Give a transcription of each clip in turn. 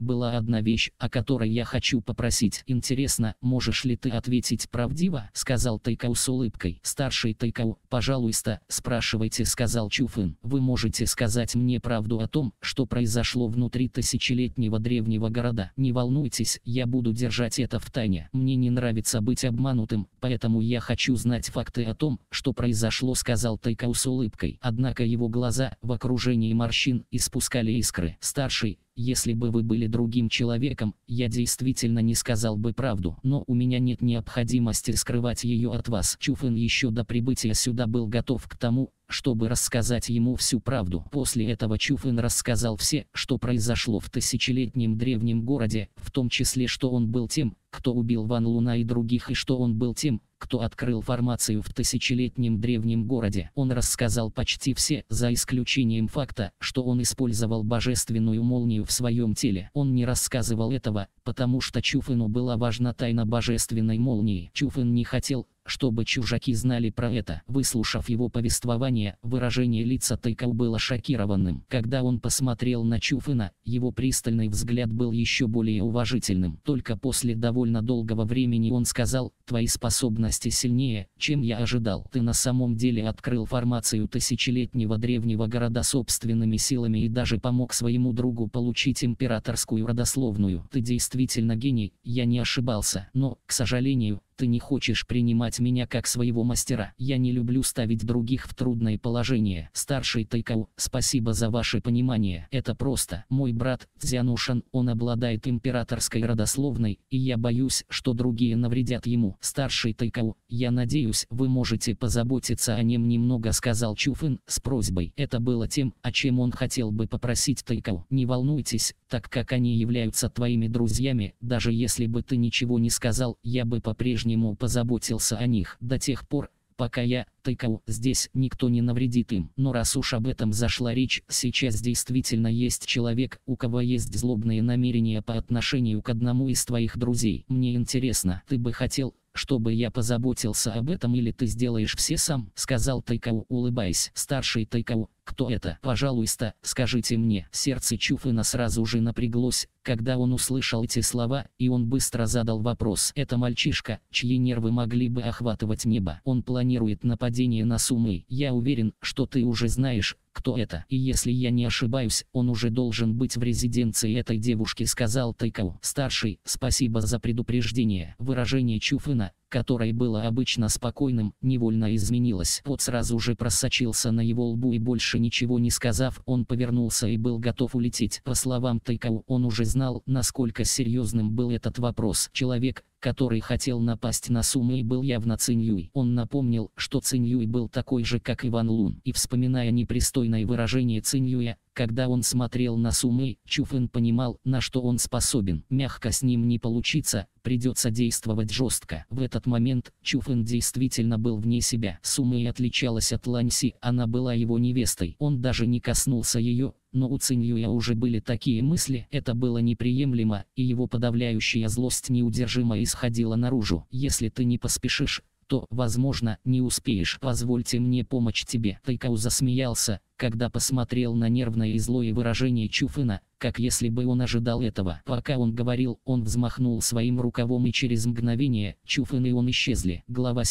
была одна вещь, о которой я хочу попросить. Интересно, можешь ли ты ответить правдиво?» — сказал Тайкау с улыбкой. Старший Тайкау: «Пожалуйста, спрашивайте», — сказал Чуфын. «Вы можете сказать мне правду о том, что произошло внутри тысячелетнего древнего города? Не волнуйтесь, я буду держать это в тайне. Мне не нравится быть обманутым, поэтому я хочу знать факты о том, что произошло», — сказал Тайкау с улыбкой. Однако его глаза в окружении морщин испускали искры. «Старший, если бы вы были другим человеком, я действительно не сказал бы правду, но у меня нет необходимости скрывать ее от вас». Чуфын еще до прибытия сюда был готов к тому, чтобы рассказать ему всю правду. После этого Чуфын рассказал все, что произошло в тысячелетнем древнем городе, в том числе, что он был тем, кто убил Ван Луна и других, и что он был тем, кто открыл формацию в тысячелетнем древнем городе. Он рассказал почти все, за исключением факта, что он использовал божественную молнию в своем теле. Он не рассказывал этого, потому что Чуфыну была важна тайна божественной молнии. Чуфын не хотел, чтобы чужаки знали про это. Выслушав его повествование, выражение лица Тайкау было шокированным. Когда он посмотрел на Чуфына, его пристальный взгляд был еще более уважительным. Только после довольно долгого времени он сказал: «Твои способности сильнее, чем я ожидал. Ты на самом деле открыл формацию тысячелетнего древнего города собственными силами и даже помог своему другу получить императорскую родословную. Ты действительно гений, я не ошибался. Но, к сожалению, ты не хочешь принимать меня как своего мастера. Я не люблю ставить других в трудное положение. Старший Тайкау, спасибо за ваше понимание. Это просто. Мой брат Цзянушан, он обладает императорской родословной, и я боюсь, что другие навредят ему». Старший Тайкау: «Я надеюсь, вы можете позаботиться о нем немного», — сказал Чуфын с просьбой. Это было тем, о чем он хотел бы попросить Тайкау. «Не волнуйтесь, так как они являются твоими друзьями, даже если бы ты ничего не сказал, я бы по-прежнему позаботился о них. До тех пор, пока я, Тайкау, здесь, никто не навредит им. Но раз уж об этом зашла речь, сейчас действительно есть человек, у кого есть злобные намерения по отношению к одному из твоих друзей. Мне интересно, ты бы хотел, чтобы я позаботился об этом, или ты сделаешь все сам?» — сказал Тайкау, улыбаясь. Старший Тайкау: «Кто это? Пожалуйста, скажите мне». Сердце Чуфына сразу же напряглось, когда он услышал эти слова, и он быстро задал вопрос. «Это мальчишка, чьи нервы могли бы охватывать небо. Он планирует нападение на Сумэй. Я уверен, что ты уже знаешь, кто это. И если я не ошибаюсь, он уже должен быть в резиденции этой девушки», — сказал Тайкау. «Старший, спасибо за предупреждение». Выражение Чуфына, которое было обычно спокойным, невольно изменилось. Пот сразу же просочился на его лбу, и больше ничего не сказав, он повернулся и был готов улететь. По словам Тайкау, он уже знал, насколько серьезным был этот вопрос. Человек, который хотел напасть на Сумэй, был явно Цинь-Юй. Он напомнил, что Цинь-Юй был такой же, как и Ван Лун. И вспоминая непристойное выражение Цинь-Юя, когда он смотрел на Сумэй, Чуфын понимал, на что он способен. Мягко с ним не получится, придется действовать жестко. В этот момент Чуфын действительно был вне себя. Сумэй отличалась от Ланьси, она была его невестой. Он даже не коснулся ее, но у Цинь-Юя уже были такие мысли. Это было неприемлемо, и его подавляющая злость неудержимо исходила наружу. «Если ты не поспешишь, то, возможно, не успеешь. Позвольте мне помочь тебе». Тайкау засмеялся, когда посмотрел на нервное и злое выражение Чуфына, как если бы он ожидал этого. Пока он говорил, он взмахнул своим рукавом, и через мгновение Чуфын и он исчезли. Глава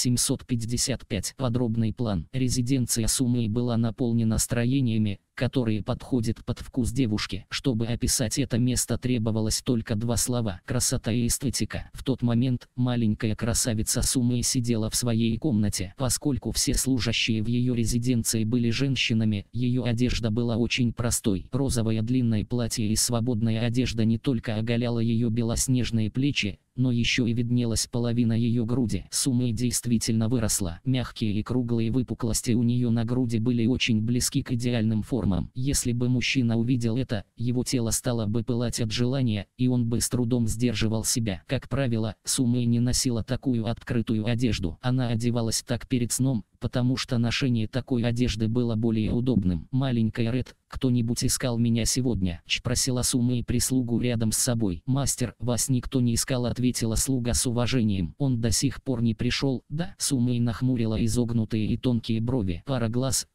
755. Подробный план. Резиденция Сумэй была наполнена строениями, которые подходят под вкус девушки. Чтобы описать это место, требовалось только два слова: красота и эстетика. В тот момент маленькая красавица Сумэй сидела в своей комнате. Поскольку все служащие в ее резиденции были женщинами, ее одежда была очень простой. Розовое длинное платье и свободная одежда не только оголяла ее белоснежные плечи, но еще и виднелась половина ее груди. Сумэй действительно выросла. Мягкие и круглые выпуклости у нее на груди были очень близки к идеальным формам. Если бы мужчина увидел это, его тело стало бы пылать от желания, и он бы с трудом сдерживал себя. Как правило, Сумэй не носила такую открытую одежду. Она одевалась так перед сном, потому что ношение такой одежды было более удобным. «Маленькая Ред, кто-нибудь искал меня сегодня?» — спросила Сумэй прислугу рядом с собой. «Мастер, вас никто не искал», — ответила слуга с уважением. «Он до сих пор не пришел, да?» Сумэй нахмурила изогнутые и тонкие брови. Пара глаз,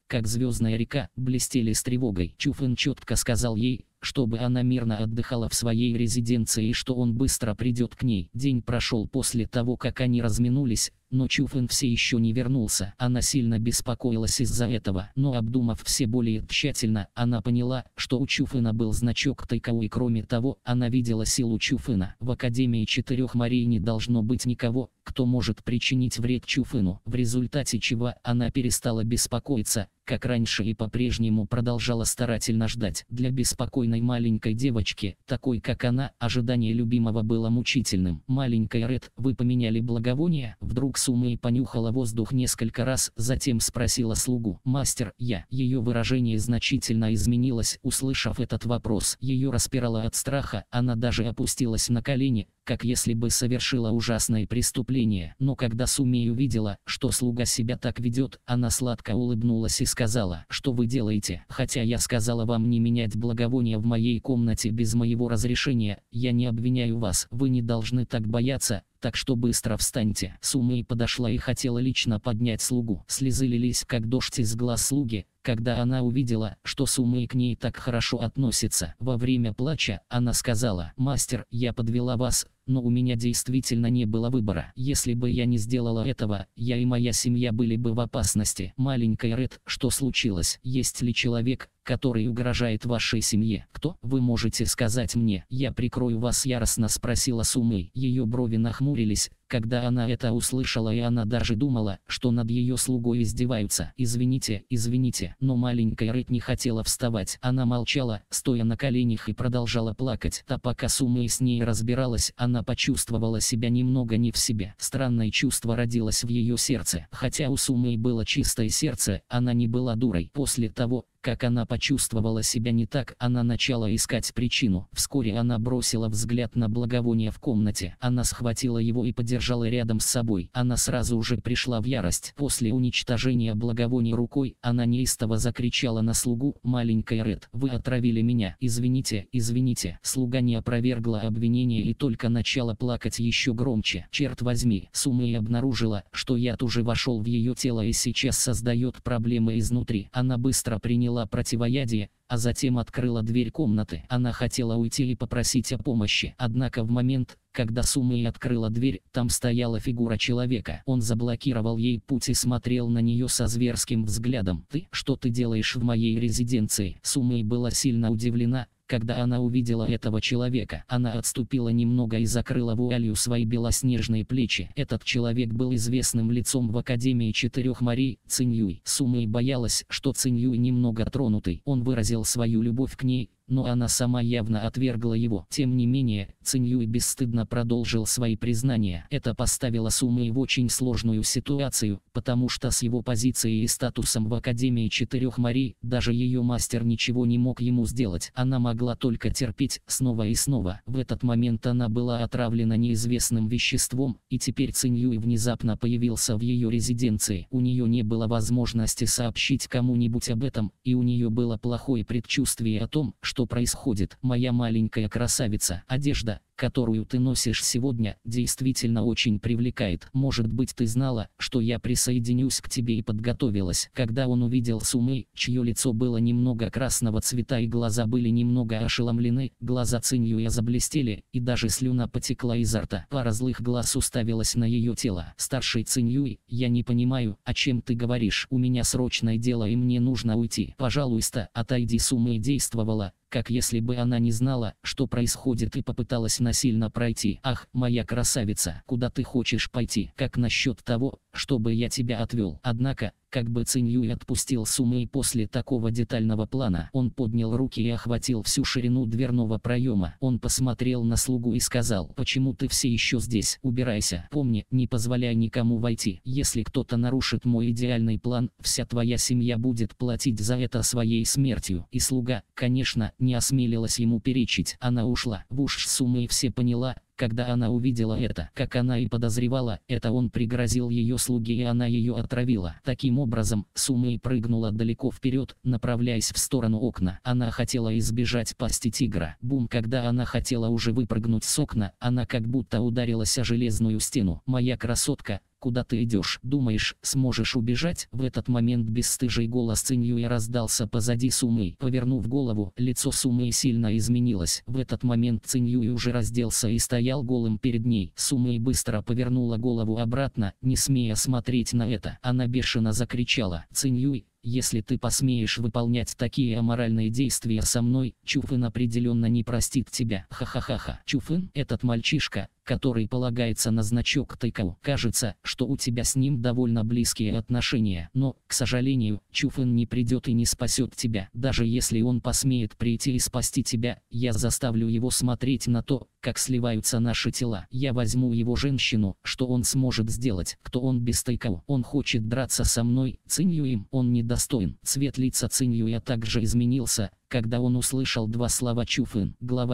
как звездная река, блестели с тревогой. Чуфэн четко сказал ей, чтобы она мирно отдыхала в своей резиденции и что он быстро придет к ней. День прошел после того, как они разминулись, но Чуфэн все еще не вернулся. Она сильно беспокоилась из-за этого, но обдумав все более тщательно, она поняла, что у Чуфэна был значок Тайкао, и кроме того, она видела силу Чуфэна. В Академии Четырех морей не должно быть никого, кто может причинить вред Чуфэну, в результате чего она перестала беспокоиться, как раньше, и по-прежнему продолжала старательно ждать. Для беспокойной маленькой девочки, такой как она, ожидание любимого было мучительным. «Маленькая Ред, вы поменяли благовоние?» Вдруг Сумэй понюхала воздух несколько раз, затем спросила слугу. «Мастер, я». Ее выражение значительно изменилось, услышав этот вопрос. Ее распирало от страха, она даже опустилась на колени, как если бы совершила ужасное преступление. Но когда Сумэй увидела, что слуга себя так ведет, она сладко улыбнулась и сказала: «Что вы делаете? Хотя я сказала вам не менять благовония в моей комнате без моего разрешения, я не обвиняю вас. Вы не должны так бояться, так что быстро встаньте». Сумэй подошла и хотела лично поднять слугу. Слезы лились как дождь из глаз слуги, когда она увидела, что Сумэй к ней так хорошо относится. Во время плача она сказала: «Мастер, я подвела вас, но у меня действительно не было выбора. Если бы я не сделала этого, я и моя семья были бы в опасности». «Маленькая Ред, что случилось? Есть ли человек, который угрожает вашей семье? Кто? Вы можете сказать мне? Я прикрою вас», — яростно спросила Сумэй. Ее брови нахмурились, когда она это услышала, и она даже думала, что над ее слугой издеваются. «Извините, извините». Но маленькая Ред не хотела вставать. Она молчала, стоя на коленях, и продолжала плакать. А пока Сумэй с ней разбиралась, она почувствовала себя немного не в себе. Странное чувство родилось в ее сердце. Хотя у Сумэй было чистое сердце, она не была дурой. После того, как она почувствовала себя не так, она начала искать причину. Вскоре она бросила взгляд на благовоние в комнате. Она схватила его и подержала рядом с собой. Она сразу же пришла в ярость. После уничтожения благовония рукой, она неистово закричала на слугу: «Маленькая Ред, вы отравили меня. Извините, извините». Слуга не опровергла обвинение и только начала плакать еще громче. «Черт возьми, Сумэй обнаружила, что яд уже вошел в ее тело и сейчас создает проблемы изнутри». Она быстро приняла противоядие, а затем открыла дверь комнаты. Она хотела уйти и попросить о помощи. Однако в момент, когда Сумэй открыла дверь, там стояла фигура человека. Он заблокировал ей путь и смотрел на нее со зверским взглядом. «Ты? Что ты делаешь в моей резиденции?» Сумэй была сильно удивлена, когда она увидела этого человека. Она отступила немного и закрыла вуалью свои белоснежные плечи. Этот человек был известным лицом в Академии Четырех морей, Цинь-Юй. Сумэй боялась, что Цинь-Юй немного тронутый. Он выразил свою любовь к ней, но она сама явно отвергла его. Тем не менее, Цинь-Юй бесстыдно продолжил свои признания. Это поставило Сумэй в очень сложную ситуацию, потому что с его позицией и статусом в Академии Четырех морей, даже ее мастер ничего не мог ему сделать. Она могла только терпеть снова и снова. В этот момент она была отравлена неизвестным веществом, и теперь Цинь-Юй внезапно появился в ее резиденции. У нее не было возможности сообщить кому-нибудь об этом, и у нее было плохое предчувствие о том, что происходит. «Моя маленькая красавица, одежда, которую ты носишь сегодня, действительно очень привлекает. Может быть, ты знала, что я присоединюсь к тебе и подготовилась». Когда он увидел Сумэй, чье лицо было немного красного цвета и глаза были немного ошеломлены, глаза Цинь-Юя заблестели, и даже слюна потекла изо рта. Пара злых глаз уставилась на ее тело. «Старший Цинь-Юй, я не понимаю, о чем ты говоришь. У меня срочное дело и мне нужно уйти. Пожалуйста, отойди». Сумэй действовала, как если бы она не знала, что происходит, и попыталась насильно пройти. «Ах, моя красавица, куда ты хочешь пойти? Как насчет того, чтобы я тебя отвел?» Однако, как бы Цинь-Юй отпустил Сумэй после такого детального плана. Он поднял руки и охватил всю ширину дверного проема. Он посмотрел на слугу и сказал: «Почему ты все еще здесь? Убирайся. Помни, не позволяй никому войти. Если кто-то нарушит мой идеальный план, вся твоя семья будет платить за это своей смертью». И слуга, конечно, не осмелилась ему перечить. Она ушла. В уж Сумэй все поняла, когда она увидела это. Как она и подозревала, это он пригрозил ее слуге, и она ее отравила. Таким образом, Сумэй прыгнула далеко вперед, направляясь в сторону окна. Она хотела избежать пасти тигра. Бум! Когда она хотела уже выпрыгнуть с окна, она как будто ударилась о железную стену. «Моя красотка, куда ты идешь? Думаешь, сможешь убежать?» В этот момент бесстыжий голос Циньюя раздался позади Сумэй. Повернув голову, лицо Сумэй сильно изменилось. В этот момент Циньюй уже разделся и стоял голым перед ней. Сумэй быстро повернула голову обратно, не смея смотреть на это. Она бешено закричала: «Циньюй, если ты посмеешь выполнять такие аморальные действия со мной, Чуфын определенно не простит тебя». Ха-ха-ха-ха. Чуфын, этот мальчишка, который полагается на значок Тайкао. Кажется, что у тебя с ним довольно близкие отношения, но, к сожалению, Чуфын не придет и не спасет тебя. Даже если он посмеет прийти и спасти тебя, я заставлю его смотреть на то, как сливаются наши тела. Я возьму его женщину, что он сможет сделать? Кто он без Тайкао? Он хочет драться со мной, Циньюем, он недостоин. Цвет лица Циньюя также изменился, когда он услышал два слова Чуфын. Глава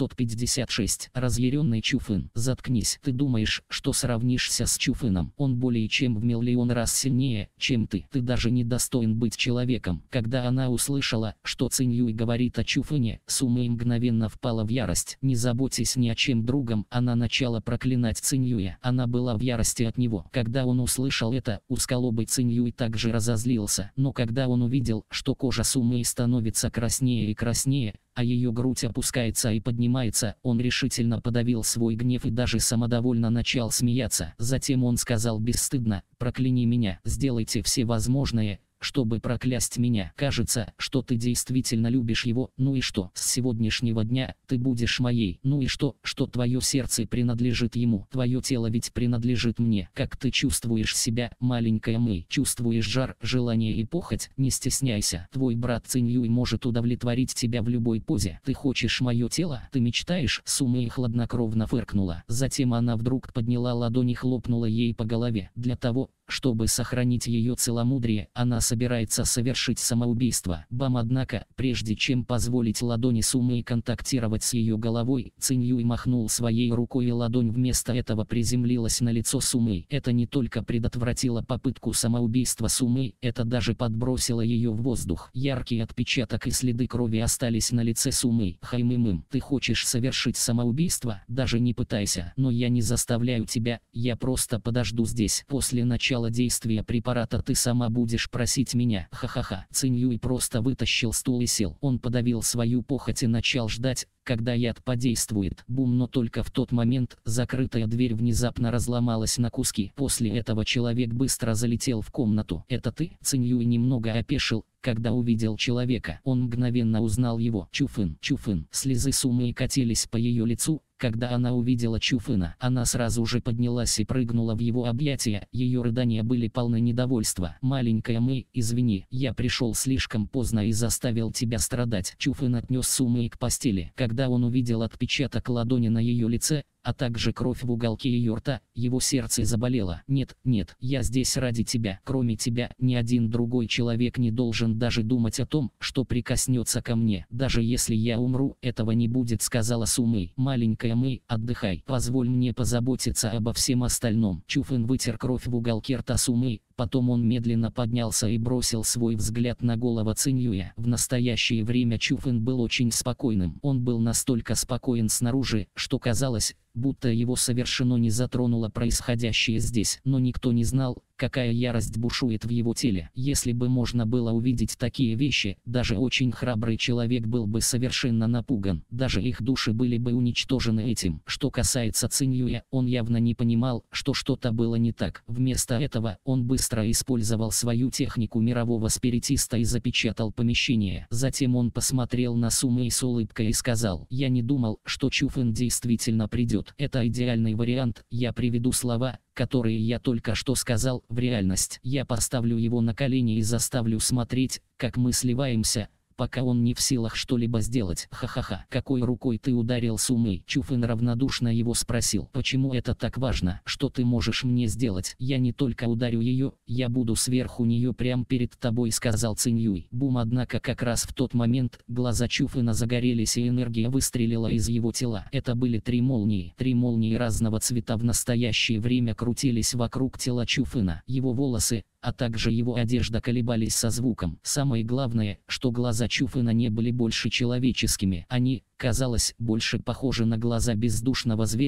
756. Разъяренный Чуфын. «Заткнись. Ты думаешь, что сравнишься с Чуфыном? Он более чем в миллион раз сильнее, чем ты. Ты даже не достоин быть человеком». Когда она услышала, что Циньюй говорит о Чуфыне, Сумэй мгновенно впала в ярость. Не заботясь ни о чем другом, она начала проклинать Циньюя. Она была в ярости от него. Когда он услышал это, узколобый Циньюй также разозлился. Но когда он увидел, что кожа Сумэй становится краснее и краснее, а ее грудь опускается и поднимается, он решительно подавил свой гнев и даже самодовольно начал смеяться. Затем он сказал бесстыдно: «Прокляни меня, сделайте все возможное, чтобы проклясть меня. Кажется, что ты действительно любишь его. Ну и что? С сегодняшнего дня ты будешь моей. Ну и что твое сердце принадлежит ему? Твое тело ведь принадлежит мне. Как ты чувствуешь себя, маленькая Мэй? Чувствуешь жар, желание и похоть? Не стесняйся. Твой брат Циньюй может удовлетворить тебя в любой позе. Ты хочешь мое тело? Ты мечтаешь?» Сумэй хладнокровно фыркнула. Затем она вдруг подняла ладонь и хлопнула ей по голове. Для того, чтобы сохранить ее целомудрие, она собирается совершить самоубийство. Бам! Однако, прежде чем позволить ладони Сумэй контактировать с ее головой, Циньюй махнул своей рукой, и ладонь вместо этого приземлилась на лицо Сумэй. Это не только предотвратило попытку самоубийства Сумэй, это даже подбросило ее в воздух. Яркий отпечаток и следы крови остались на лице Сумэй. «Хаймымым, ты хочешь совершить самоубийство? Даже не пытайся. Но я не заставляю тебя, я просто подожду здесь. После начала действия препарата ты сама будешь просить меня». Ха-ха-ха. Циньюй просто вытащил стул и сел. Он подавил свою похоть и начал ждать, когда яд подействует. Бум! Но только в тот момент закрытая дверь внезапно разломалась на куски. После этого человек быстро залетел в комнату. «Это ты?» Циньюй немного опешил, когда увидел человека. Он мгновенно узнал его. «Чуфын, Чуфын». Слезы Сумэй катились по ее лицу, когда она увидела Чуфына. Она сразу же поднялась и прыгнула в его объятия. Ее рыдания были полны недовольства. «Маленькая Мэй, извини, я пришел слишком поздно и заставил тебя страдать». Чуфын отнес Сумэй к постели. Когда он увидел отпечаток ладони на ее лице, а также кровь в уголке ее рта, его сердце заболело. «Нет, нет, я здесь ради тебя. Кроме тебя, ни один другой человек не должен даже думать о том, что прикоснется ко мне. Даже если я умру, этого не будет», — сказала Сумэй. «Маленькая Мэй, отдыхай. Позволь мне позаботиться обо всем остальном». Чуфын вытер кровь в уголке рта Сумэй. Потом он медленно поднялся и бросил свой взгляд на голову Циньюя. В настоящее время Чуфын был очень спокойным. Он был настолько спокоен снаружи, что казалось, будто его совершенно не затронуло происходящее здесь. Но никто не знал, какая ярость бушует в его теле. Если бы можно было увидеть такие вещи, даже очень храбрый человек был бы совершенно напуган. Даже их души были бы уничтожены этим. Что касается Циньюя, он явно не понимал, что что-то было не так. Вместо этого, он быстро использовал свою технику мирового спиритиста и запечатал помещение. Затем он посмотрел на Сумэй с улыбкой и сказал: «Я не думал, что Чуфын действительно придет. Это идеальный вариант. Я приведу слова, которые я только что сказал, в реальность. Я поставлю его на колени и заставлю смотреть, как мы сливаемся, пока он не в силах что-либо сделать». Ха-ха-ха. «Какой рукой ты ударил Сумэй?» Чуфын равнодушно его спросил. «Почему это так важно? Что ты можешь мне сделать?» «Я не только ударю ее, я буду сверху нее прямо перед тобой», — сказал Циньюй. Бум! Однако как раз в тот момент глаза Чуфына загорелись и энергия выстрелила из его тела. Это были три молнии. Три молнии разного цвета в настоящее время крутились вокруг тела Чуфына. Его волосы, а также его одежда колебались со звуком. Самое главное, что глаза Чуфына не были больше человеческими. Они, казалось, больше похожи на глаза бездушного зверя,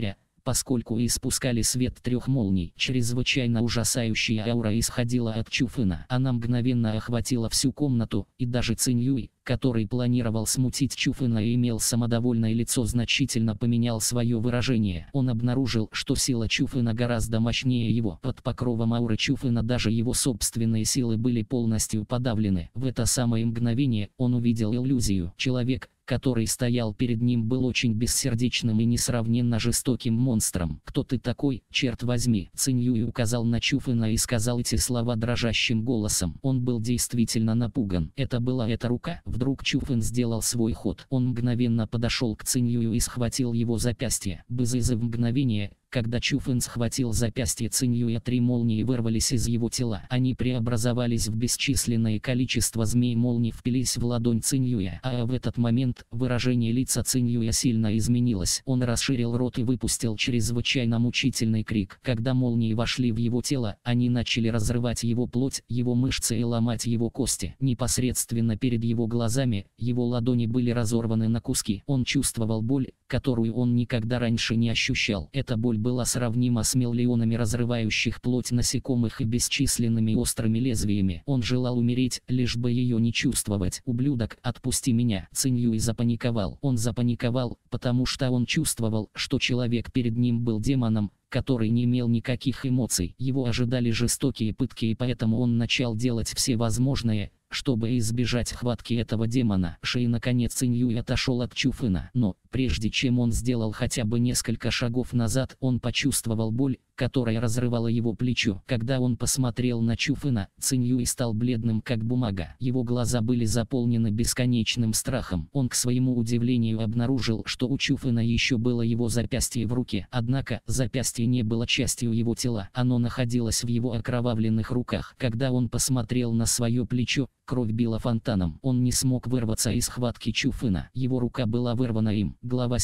поскольку испускали свет 3 молний. Чрезвычайно ужасающая аура исходила от Чуфына. Она мгновенно охватила всю комнату, и даже Цинь-Юй, который планировал смутить Чуфына и имел самодовольное лицо, значительно поменял свое выражение. Он обнаружил, что сила Чуфына гораздо мощнее его. Под покровом ауры Чуфына даже его собственные силы были полностью подавлены. В это самое мгновение он увидел иллюзию. Человек, который стоял перед ним, был очень бессердечным и несравненно жестоким монстром. «Кто ты такой, черт возьми?» Цинь-Юй указал на Чуфына и сказал эти слова дрожащим голосом. Он был действительно напуган. Это была эта рука. Вдруг Чуфын сделал свой ход. Он мгновенно подошел к Цинь-Юю и схватил его запястье. В мгновение, когда Чуфын схватил запястье Цинь-Юя, 3 молнии вырвались из его тела. Они преобразовались в бесчисленное количество змей-молний, впились в ладонь Цинь-Юя. А в этот момент выражение лица Цинь-Юя сильно изменилось. Он расширил рот и выпустил чрезвычайно мучительный крик. Когда молнии вошли в его тело, они начали разрывать его плоть, его мышцы и ломать его кости. Непосредственно перед его глазами его ладони были разорваны на куски. Он чувствовал боль, которую он никогда раньше не ощущал. Эта боль была сравнима с миллионами разрывающих плоть насекомых и бесчисленными острыми лезвиями. Он желал умереть, лишь бы ее не чувствовать. «Ублюдок, отпусти меня!» Цинь-Юй запаниковал. Он запаниковал, потому что он чувствовал, что человек перед ним был демоном, который не имел никаких эмоций. Его ожидали жестокие пытки, и поэтому он начал делать все возможное, чтобы избежать хватки этого демона. И наконец Цинь-Юй отошел от Чуфына. Но, прежде чем он сделал хотя бы несколько шагов назад, он почувствовал боль, которая разрывала его плечо. Когда он посмотрел на Чуфына, Цинь-Юй стал бледным как бумага. Его глаза были заполнены бесконечным страхом. Он к своему удивлению обнаружил, что у Чуфына еще было его запястье в руке. Однако запястье не было частью его тела. Оно находилось в его окровавленных руках. Когда он посмотрел на свое плечо, кровь била фонтаном. Он не смог вырваться из схватки Чуфына. Его рука была вырвана им. Глава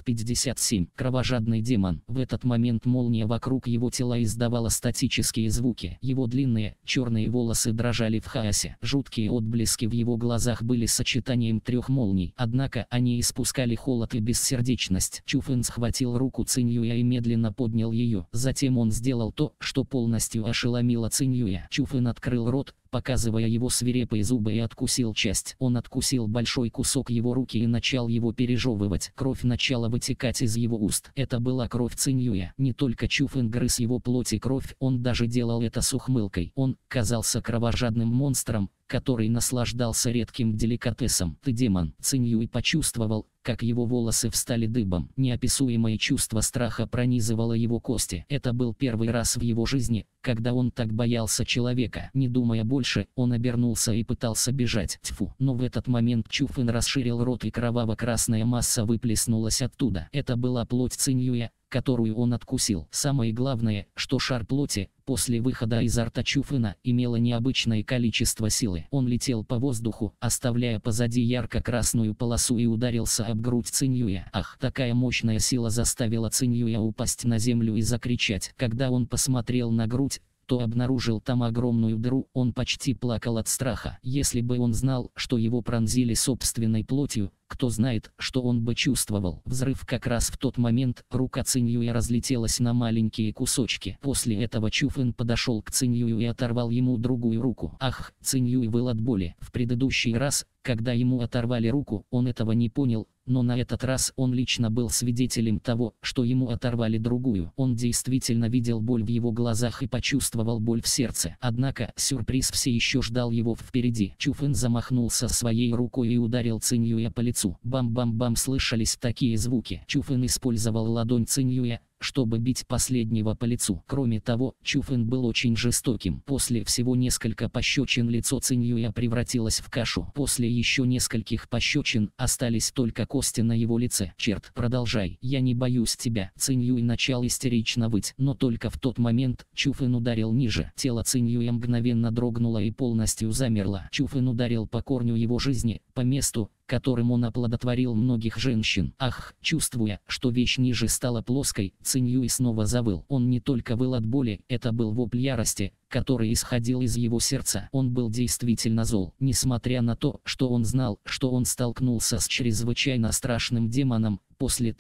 757. Кровожадный демон. В этот момент молния вокруг его тела издавала статические звуки. Его длинные, черные волосы дрожали в хаосе. Жуткие отблески в его глазах были сочетанием 3 молний. Однако они испускали холод и бессердечность. Чуфын схватил руку Цинь-Юя и медленно поднял ее. Затем он сделал то, что полностью ошеломило Цинь-Юя. Чуфын открыл рот, показывая его свирепые зубы, и откусил часть. Он откусил большой кусок его руки и начал его пережевывать. Кровь начала вытекать из его уст. Это была кровь Цинь-Юя. Не только Чуфын грыз его плоть и кровь, он даже делал это с ухмылкой. Он казался кровожадным монстром, который наслаждался редким деликатесом. «Ты демон!» Цинь-Юй почувствовал, как его волосы встали дыбом. Неописуемое чувство страха пронизывало его кости. Это был первый раз в его жизни, когда он так боялся человека. Не думая больше, он обернулся и пытался бежать. Тьфу! Но в этот момент Чуфын расширил рот, и кроваво-красная масса выплеснулась оттуда. Это была плоть Цинь-Юя, которую он откусил. Самое главное, что шар плоти, после выхода изо рта Чуфына, имело необычное количество силы. Он летел по воздуху, оставляя позади ярко-красную полосу, и ударился об грудь Цинь-Юя. Ах, такая мощная сила заставила Цинь-Юя упасть на землю и закричать. Когда он посмотрел на грудь, то обнаружил там огромную дыру. Он почти плакал от страха. Если бы он знал, что его пронзили собственной плотью, кто знает, что он бы чувствовал. Взрыв. Как раз в тот момент рука Цинь-Юя разлетелась на маленькие кусочки. После этого Чуфын подошел к Цинь-Юю и оторвал ему другую руку. Ах, Цинь-Юй выл от боли. В предыдущий раз, когда ему оторвали руку, он этого не понял, но на этот раз он лично был свидетелем того, что ему оторвали другую. Он действительно видел боль в его глазах и почувствовал боль в сердце. Однако сюрприз все еще ждал его впереди. Чуфын замахнулся своей рукой и ударил Цинь-Юя по лицу. Бам-бам-бам, слышались такие звуки. Чуфын использовал ладонь Цинь-Юя, чтобы бить последнего по лицу. Кроме того, Чуфын был очень жестоким. После всего несколько пощечин лицо Цинь-Юя превратилось в кашу. После еще нескольких пощечин остались только кости на его лице. «Черт, продолжай, я не боюсь тебя!» Цинь-Юй начал истерично выть, но только в тот момент Чуфын ударил ниже. Тело Цинь-Юя мгновенно дрогнуло и полностью замерло. Чуфын ударил по корню его жизни, по месту, которым он оплодотворил многих женщин. Ах, чувствуя, что вещь ниже стала плоской, Цинь-Юй снова завыл. Он не только выл от боли, это был вопль ярости, который исходил из его сердца. Он был действительно зол. Несмотря на то, что он знал, что он столкнулся с чрезвычайно страшным демоном, после того,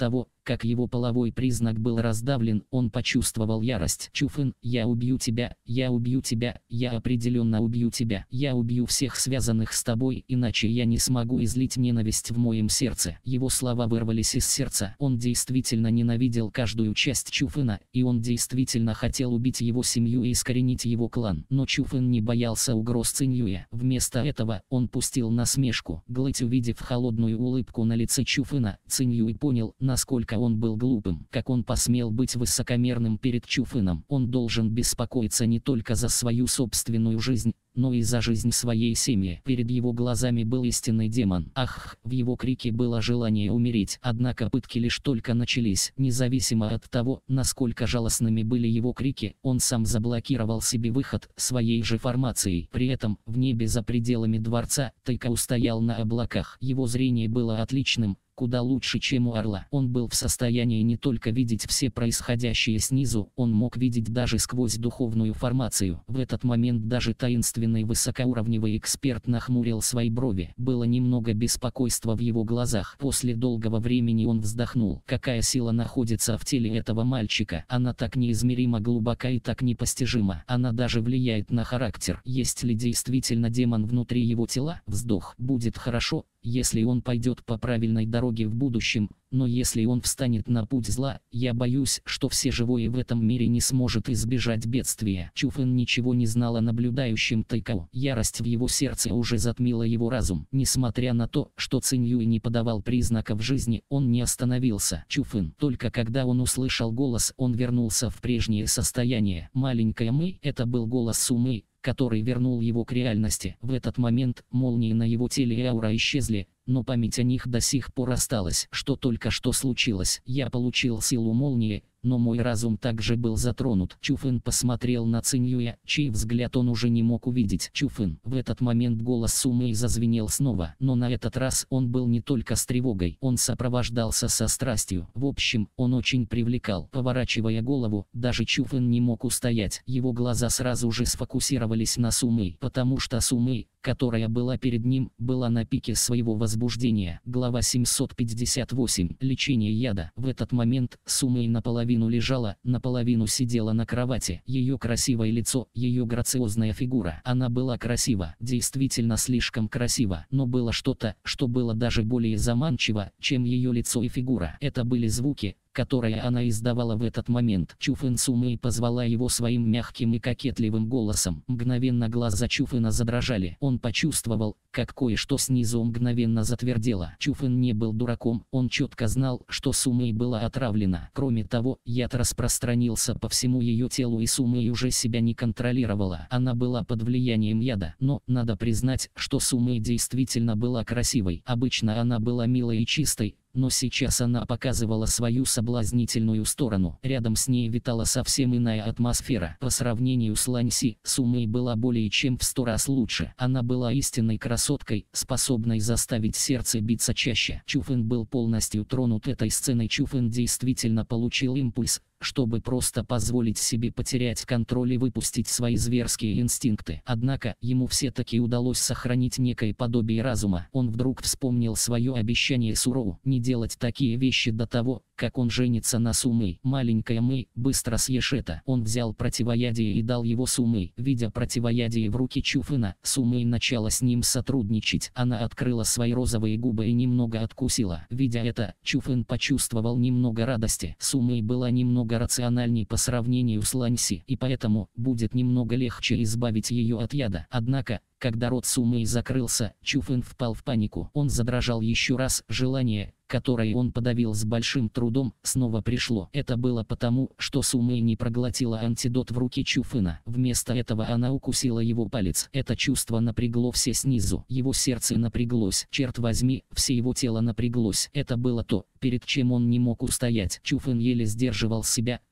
как его половой признак был раздавлен, он почувствовал ярость. Чуфын, я убью тебя, я определенно убью тебя. Я убью всех связанных с тобой, иначе я не смогу излить ненависть в моем сердце. Его слова вырвались из сердца. Он действительно ненавидел каждую часть Чуфына, и он действительно хотел убить его семью и искоренить его клан. Но Чуфын не боялся угроз Циньюя. Вместо этого он пустил насмешку. Глыть, увидев холодную улыбку на лице Чуфына, Циньюй понял, насколько он был глупым. Как он посмел быть высокомерным перед Чуфыном. Он должен беспокоиться не только за свою собственную жизнь, но и за жизнь своей семьи. Перед его глазами был истинный демон. Ах, в его крике было желание умереть. Однако пытки лишь только начались. Независимо от того, насколько жалостными были его крики, он сам заблокировал себе выход своей же формацией. При этом, в небе за пределами дворца, Тайкау стоял на облаках. Его зрение было отличным, куда лучше, чем у орла. Он был в состоянии не только видеть все происходящее снизу, он мог видеть даже сквозь духовную формацию. В этот момент даже таинственный высокоуровневый эксперт нахмурил свои брови. Было немного беспокойства в его глазах. После долгого времени он вздохнул. Какая сила находится в теле этого мальчика? Она так неизмеримо глубока и так непостижима. Она даже влияет на характер. Есть ли действительно демон внутри его тела? Вздох. Будет хорошо, если он пойдет по правильной дороге в будущем, но если он встанет на путь зла, я боюсь, что все живое в этом мире не сможет избежать бедствия. Чуфэн ничего не знал о наблюдающем Тайкао. Ярость в его сердце уже затмила его разум. Несмотря на то, что Циньюй не подавал признаков жизни, он не остановился. Чуфэн. Только когда он услышал голос, он вернулся в прежнее состояние. Маленькая Мэй, это был голос Сумэй, который вернул его к реальности. В этот момент молнии на его теле и аура исчезли, но память о них до сих пор осталась. Что только что случилось? Я получил силу молнии, но мой разум также был затронут. Чуфэн посмотрел на Циньюя, чей взгляд он уже не мог увидеть. Чуфэн. В этот момент голос Сумэй зазвенел снова, но на этот раз он был не только с тревогой, он сопровождался со страстью. В общем, он очень привлекал. Поворачивая голову, даже Чуфэн не мог устоять. Его глаза сразу же сфокусировались на Сумэй, потому что Сумэй, которая была перед ним, была на пике своего возбуждения. Глава 758. Лечение яда. В этот момент Сумэй наполовину лежала, наполовину сидела на кровати. Ее красивое лицо, ее грациозная фигура. Она была красива, действительно слишком красива. Но было что-то, что было даже более заманчиво, чем ее лицо и фигура. Это были звуки, которые она издавала в этот момент. Чуфэн Сумэй позвала его своим мягким и кокетливым голосом. Мгновенно глаза Чуфэна задрожали. Он почувствовал, как кое-что снизу мгновенно затвердело. Чуфэн не был дураком, он четко знал, что Сумэй была отравлена. Кроме того, яд распространился по всему ее телу, и Сумэй уже себя не контролировала. Она была под влиянием яда. Но, надо признать, что Сумэй действительно была красивой. Обычно она была милой и чистой, но сейчас она показывала свою соблазнительную сторону. Рядом с ней витала совсем иная атмосфера. По сравнению с Ланьси, Сумэй была более чем в 100 раз лучше. Она была истинной красоткой, способной заставить сердце биться чаще. Чуфэн был полностью тронут этой сценой. Чуфэн действительно получил импульс, чтобы просто позволить себе потерять контроль и выпустить свои зверские инстинкты. Однако, ему все-таки удалось сохранить некое подобие разума. Он вдруг вспомнил свое обещание Суроу не делать такие вещи до того, как он женится на Сумэй. Маленькая Мэй, быстро съешь это. Он взял противоядие и дал его Сумэй. Видя противоядие в руки Чуфэна, Сумэй начала с ним сотрудничать. Она открыла свои розовые губы и немного откусила. Видя это, Чуфэн почувствовал немного радости. Сумэй была немного рациональней по сравнению с Ланьси, и поэтому будет немного легче избавить ее от яда. Однако, когда рот Сумэй закрылся, Чуфэн впал в панику. Он задрожал еще раз. Желание, которое он подавил с большим трудом, снова пришло. Это было потому, что Сумэй не проглотила антидот в руке Чуфэна. Вместо этого она укусила его палец. Это чувство напрягло все снизу. Его сердце напряглось. Черт возьми, все его тело напряглось. Это было то, перед чем он не мог устоять. Чуфэн еле сдерживал себя,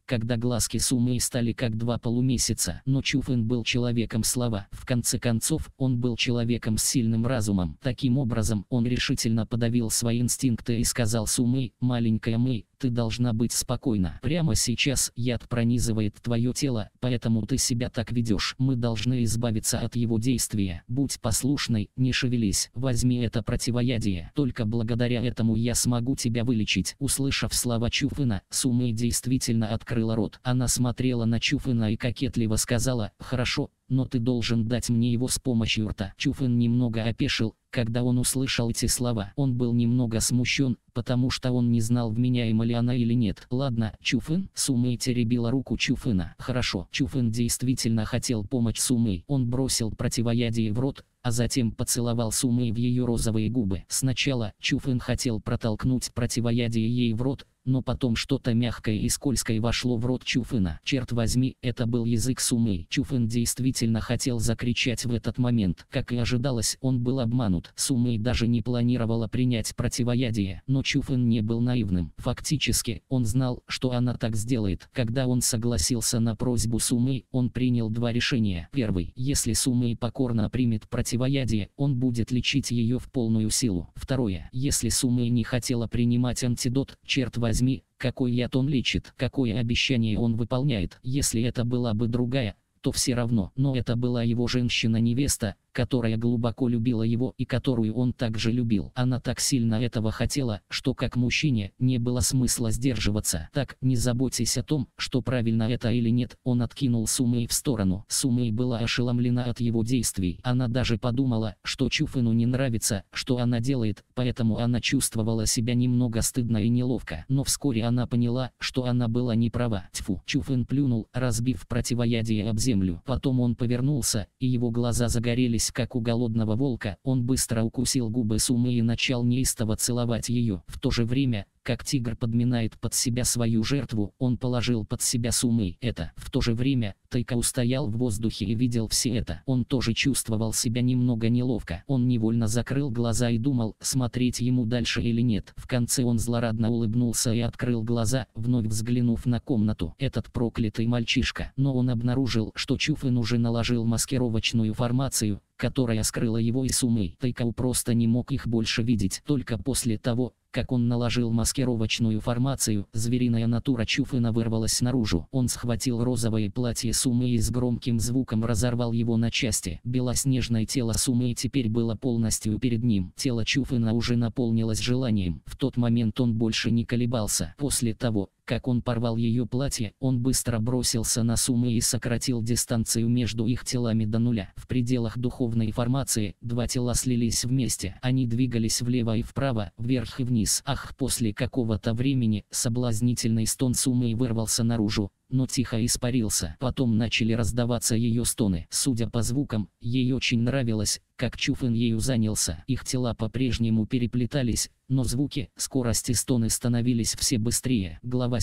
когда глазки Сумэй стали как два полумесяца. Но Чуфэн был человеком слова. В конце концов, он был человеком с сильным разумом. Таким образом, он решительно подавил свои инстинкты и сказал Сумэй: «Маленькая Мэй, ты должна быть спокойна. Прямо сейчас яд пронизывает твое тело, поэтому ты себя так ведешь. Мы должны избавиться от его действия. Будь послушной, не шевелись. Возьми это противоядие. Только благодаря этому я смогу тебя вылечить». Услышав слова Чуфэна, Сумэй действительно открыла рот. Она смотрела на Чуфэна и кокетливо сказала: «Хорошо, но ты должен дать мне его с помощью рта». Чуфэн немного опешил, когда он услышал эти слова. Он был немного смущен, потому что он не знал, вменяема ли она или нет. «Ладно, Чуфэн». Сумэй теребила руку Чуфэна. «Хорошо». Чуфэн действительно хотел помочь Сумэй. Он бросил противоядие в рот, а затем поцеловал Сумэй в ее розовые губы. Сначала Чуфэн хотел протолкнуть противоядие ей в рот, но потом что-то мягкое и скользкое вошло в рот Чуфэна. Черт возьми, это был язык Сумэй. Чуфэн действительно хотел закричать в этот момент. Как и ожидалось, он был обманут. Сумэй даже не планировала принять противоядие, но Чуфэн не был наивным. Фактически, он знал, что она так сделает. Когда он согласился на просьбу Сумэй, он принял два решения. Первый: если Сумэй покорно примет противоядие, он будет лечить ее в полную силу. Второе: если Сумэй не хотела принимать антидот, черт возьми, какой яд он лечит, какое обещание он выполняет. Если это была бы другая, то все равно. Но это была его женщина-невеста, которая глубоко любила его и которую он также любил. Она так сильно этого хотела, что как мужчине не было смысла сдерживаться. Так, не заботьтесь о том, что правильно это или нет. Он откинул Сумэй в сторону. Сумэй была ошеломлена от его действий. Она даже подумала, что Чуфэну не нравится, что она делает, поэтому она чувствовала себя немного стыдно и неловко. Но вскоре она поняла, что она была не права. Тьфу. Чуфэн плюнул, разбив противоядие об землю. Потом он повернулся, и его глаза загорелись как у голодного волка. Он быстро укусил губы Сумэй и начал неистово целовать ее. В то же время, как тигр подминает под себя свою жертву, он положил под себя Сумэй. В то же время, Тайкао стоял в воздухе и видел все это. Он тоже чувствовал себя немного неловко. Он невольно закрыл глаза и думал, смотреть ему дальше или нет. В конце он злорадно улыбнулся и открыл глаза, вновь взглянув на комнату. Этот проклятый мальчишка. Но он обнаружил, что Чуфэн уже наложил маскировочную формацию, которая скрыла его и Сумэй. Тайкао просто не мог их больше видеть. Только после того, как он наложил маскировочную формацию, звериная натура Чуфэна вырвалась наружу. Он схватил розовое платье Сумэй и с громким звуком разорвал его на части. Белоснежное тело Сумэй теперь было полностью перед ним. Тело Чуфэна уже наполнилось желанием. В тот момент он больше не колебался. После того, как он порвал ее платье, он быстро бросился на Сумэй и сократил дистанцию между их телами до нуля. В пределах духовной формации два тела слились вместе. Они двигались влево и вправо, вверх и вниз. Ах, после какого-то времени соблазнительный стон Сумэй вырвался наружу, но тихо испарился. Потом начали раздаваться ее стоны. Судя по звукам, ей очень нравилось, как Чуфэн ею занялся. Их тела по-прежнему переплетались, но звуки, скорость и стоны становились все быстрее. Глава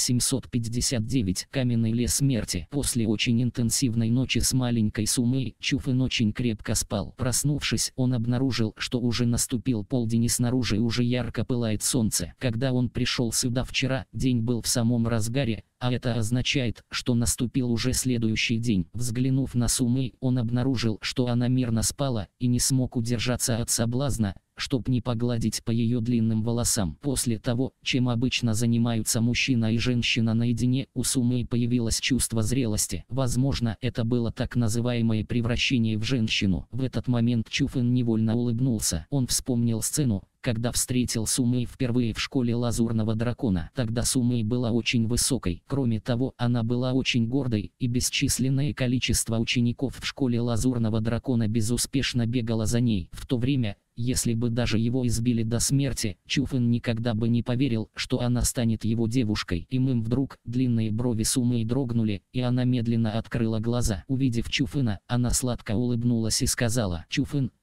759. Каменный лес смерти. После очень интенсивной ночи с маленькой Сумэй, Чуфэн очень крепко спал. Проснувшись, он обнаружил, что уже наступил полдень и снаружи уже ярко пылает солнце. Когда он пришел сюда вчера, день был в самом разгаре, а это означает, что наступил уже следующий день. Взглянув на Сумэй, он обнаружил, что она мирно спала, и не смог удержаться от соблазна, чтоб не погладить по ее длинным волосам. После того, чем обычно занимаются мужчина и женщина наедине, у Сумэй появилось чувство зрелости. Возможно, это было так называемое превращение в женщину. В этот момент Чуфэн невольно улыбнулся. Он вспомнил сцену, когда встретил Сумэй впервые в школе Лазурного Дракона. Тогда Сумэй была очень высокой. Кроме того, она была очень гордой, и бесчисленное количество учеников в школе Лазурного Дракона безуспешно бегало за ней. В то время, если бы даже его избили до смерти, Чуфэн никогда бы не поверил, что она станет его девушкой. И вдруг, длинные брови Сумэй дрогнули, и она медленно открыла глаза. Увидев Чуфэна, она сладко улыбнулась и сказала: «Чуфэн,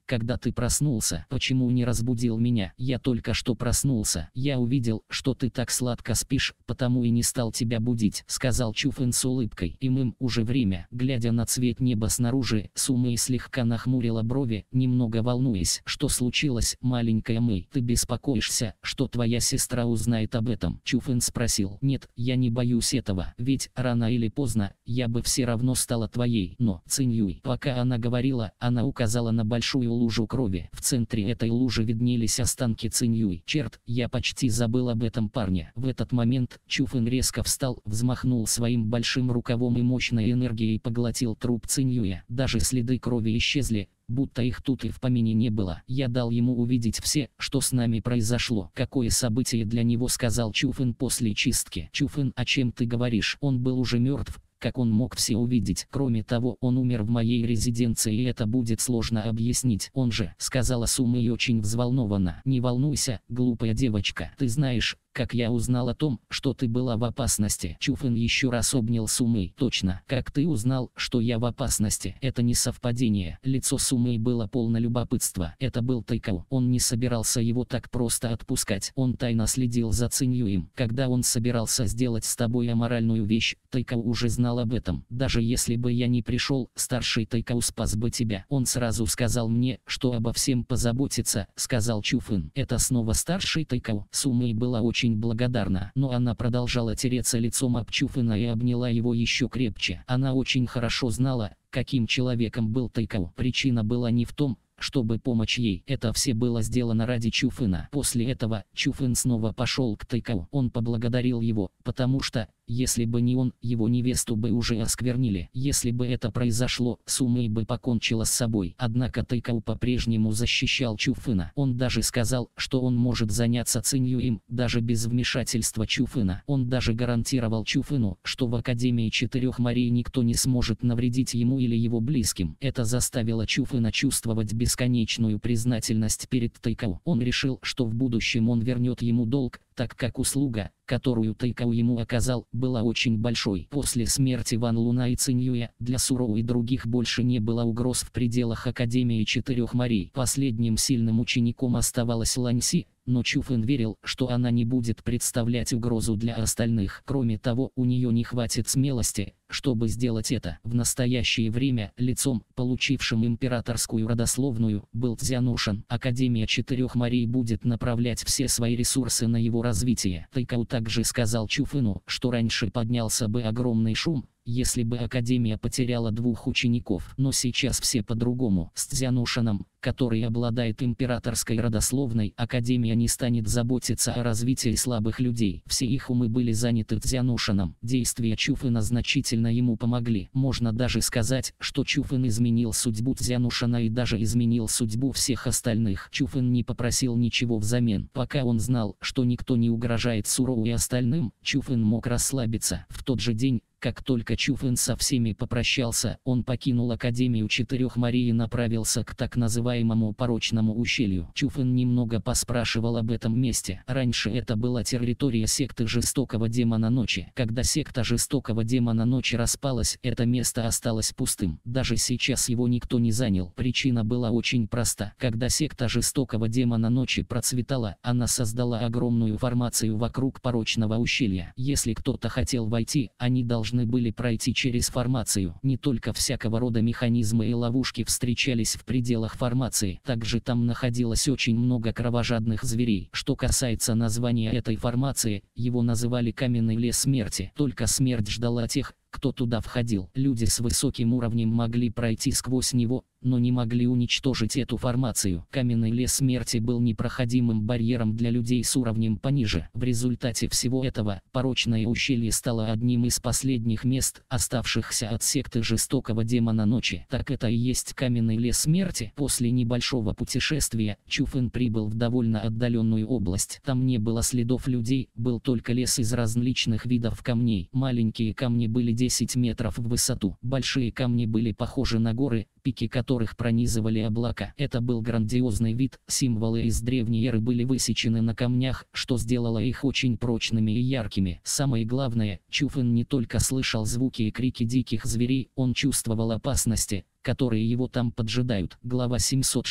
когда ты проснулся? Почему не разбудил меня? Я только что проснулся. Я увидел, что ты так сладко спишь, потому и не стал тебя будить», — сказал Чуфэн с улыбкой. «Им уже время». Глядя на цвет неба снаружи, Сумэй слегка нахмурила брови, немного волнуясь. «Что случилось, маленькая Мэй? Ты беспокоишься, что твоя сестра узнает об этом?» Чуфэн спросил. «Нет, я не боюсь этого, ведь рано или поздно я бы все равно стала твоей». Но Циньюй, пока она говорила, она указала на большую лужу крови. В центре этой лужи виднелись останки Циньюй. «Черт, я почти забыл об этом парне». В этот момент Чуфэн резко встал, взмахнул своим большим рукавом и мощной энергией поглотил труп Циньюя. Даже следы крови исчезли, будто их тут и в помине не было. «Я дал ему увидеть все, что с нами произошло». «Какое событие для него», — сказал Чуфэн после чистки. «Чуфэн, о чем ты говоришь? Он был уже мертв. Как он мог все увидеть? Кроме того, он умер в моей резиденции, и это будет сложно объяснить». «Он же», — сказала Сумэй очень взволнованно. «Не волнуйся, глупая девочка. Ты знаешь, как я узнал о том, что ты была в опасности?» Чуфэн еще раз обнял Сумэй. «Точно. Как ты узнал, что я в опасности?» «Это не совпадение». Лицо Сумэй было полно любопытства. Это был Тайкао. Он не собирался его так просто отпускать. Он тайно следил за Циньюем. Когда он собирался сделать с тобой аморальную вещь, Тайкао уже знал об этом. «Даже если бы я не пришел, старший Тайкао спас бы тебя. Он сразу сказал мне, что обо всем позаботится», — сказал Чуфэн. «Это снова старший Тайкао?» Сумэй была очень благодарна, но она продолжала тереться лицом об Чуфэна и обняла его еще крепче. Она очень хорошо знала, каким человеком был Тайкао. Причина была не в том, чтобы помочь ей. Это все было сделано ради Чуфэна. После этого Чуфэн снова пошел к Тайкао. Он поблагодарил его, потому что, если бы не он, его невесту бы уже осквернили. Если бы это произошло, Сумэй бы покончила с собой. Однако Тайкао по-прежнему защищал Чуфэна. Он даже сказал, что он может заняться Циньюем, даже без вмешательства Чуфэна. Он даже гарантировал Чуфэну, что в Академии Четырех Морей никто не сможет навредить ему или его близким. Это заставило Чуфэна чувствовать бесконечную признательность перед Тайкао. Он решил, что в будущем он вернет ему долг, так как услуга, которую Тайкао ему оказал, была очень большой. После смерти Ван Луна и Циньюя для Суроу и других больше не было угроз в пределах Академии Четырех Морей. Последним сильным учеником оставалась Ланьси, но Чуфэн верил, что она не будет представлять угрозу для остальных. Кроме того, у нее не хватит смелости, чтобы сделать это. В настоящее время лицом, получившим императорскую родословную, был Цзянушан. Академия Четырех Морей будет направлять все свои ресурсы на его развитие. Тайкао также сказал Чуфэну, что раньше поднялся бы огромный шум, если бы Академия потеряла 2 учеников. Но сейчас все по-другому. С Цзянушаном, который обладает императорской родословной, Академия не станет заботиться о развитии слабых людей. Все их умы были заняты Цзянушаном. Действия Чуфэна значительно ему помогли. Можно даже сказать, что Чуфэн изменил судьбу Цзянушана и даже изменил судьбу всех остальных. Чуфэн не попросил ничего взамен. Пока он знал, что никто не угрожает Суроу и остальным, Чуфэн мог расслабиться. В тот же день, как только Чуфэн со всеми попрощался, он покинул Академию Четырех Морей и направился к так называемому Порочному ущелью. Чуфэн немного поспрашивал об этом месте. Раньше это была территория секты Жестокого Демона Ночи. Когда секта Жестокого Демона Ночи распалась, это место осталось пустым. Даже сейчас его никто не занял. Причина была очень проста. Когда секта Жестокого Демона Ночи процветала, она создала огромную формацию вокруг Порочного ущелья. Если кто-то хотел войти, они должны были пройти через формацию. Не только всякого рода механизмы и ловушки встречались в пределах формации, также там находилось очень много кровожадных зверей. Что касается названия этой формации, его называли Каменный лес смерти. Только смерть ждала тех, кто туда входил. Люди с высоким уровнем могли пройти сквозь него, но не могли уничтожить эту формацию. Каменный лес смерти был непроходимым барьером для людей с уровнем пониже. В результате всего этого, Порочное ущелье стало одним из последних мест, оставшихся от секты Жестокого Демона Ночи. Так это и есть Каменный лес смерти. После небольшого путешествия, Чуфэн прибыл в довольно отдаленную область. Там не было следов людей, был только лес из различных видов камней. Маленькие камни были 10 метров в высоту. Большие камни были похожи на горы, пики которых пронизывали облака. Это был грандиозный вид, символы из древней эры были высечены на камнях, что сделало их очень прочными и яркими. Самое главное, Чуфэн не только слышал звуки и крики диких зверей, он чувствовал опасности, которые его там поджидают. Глава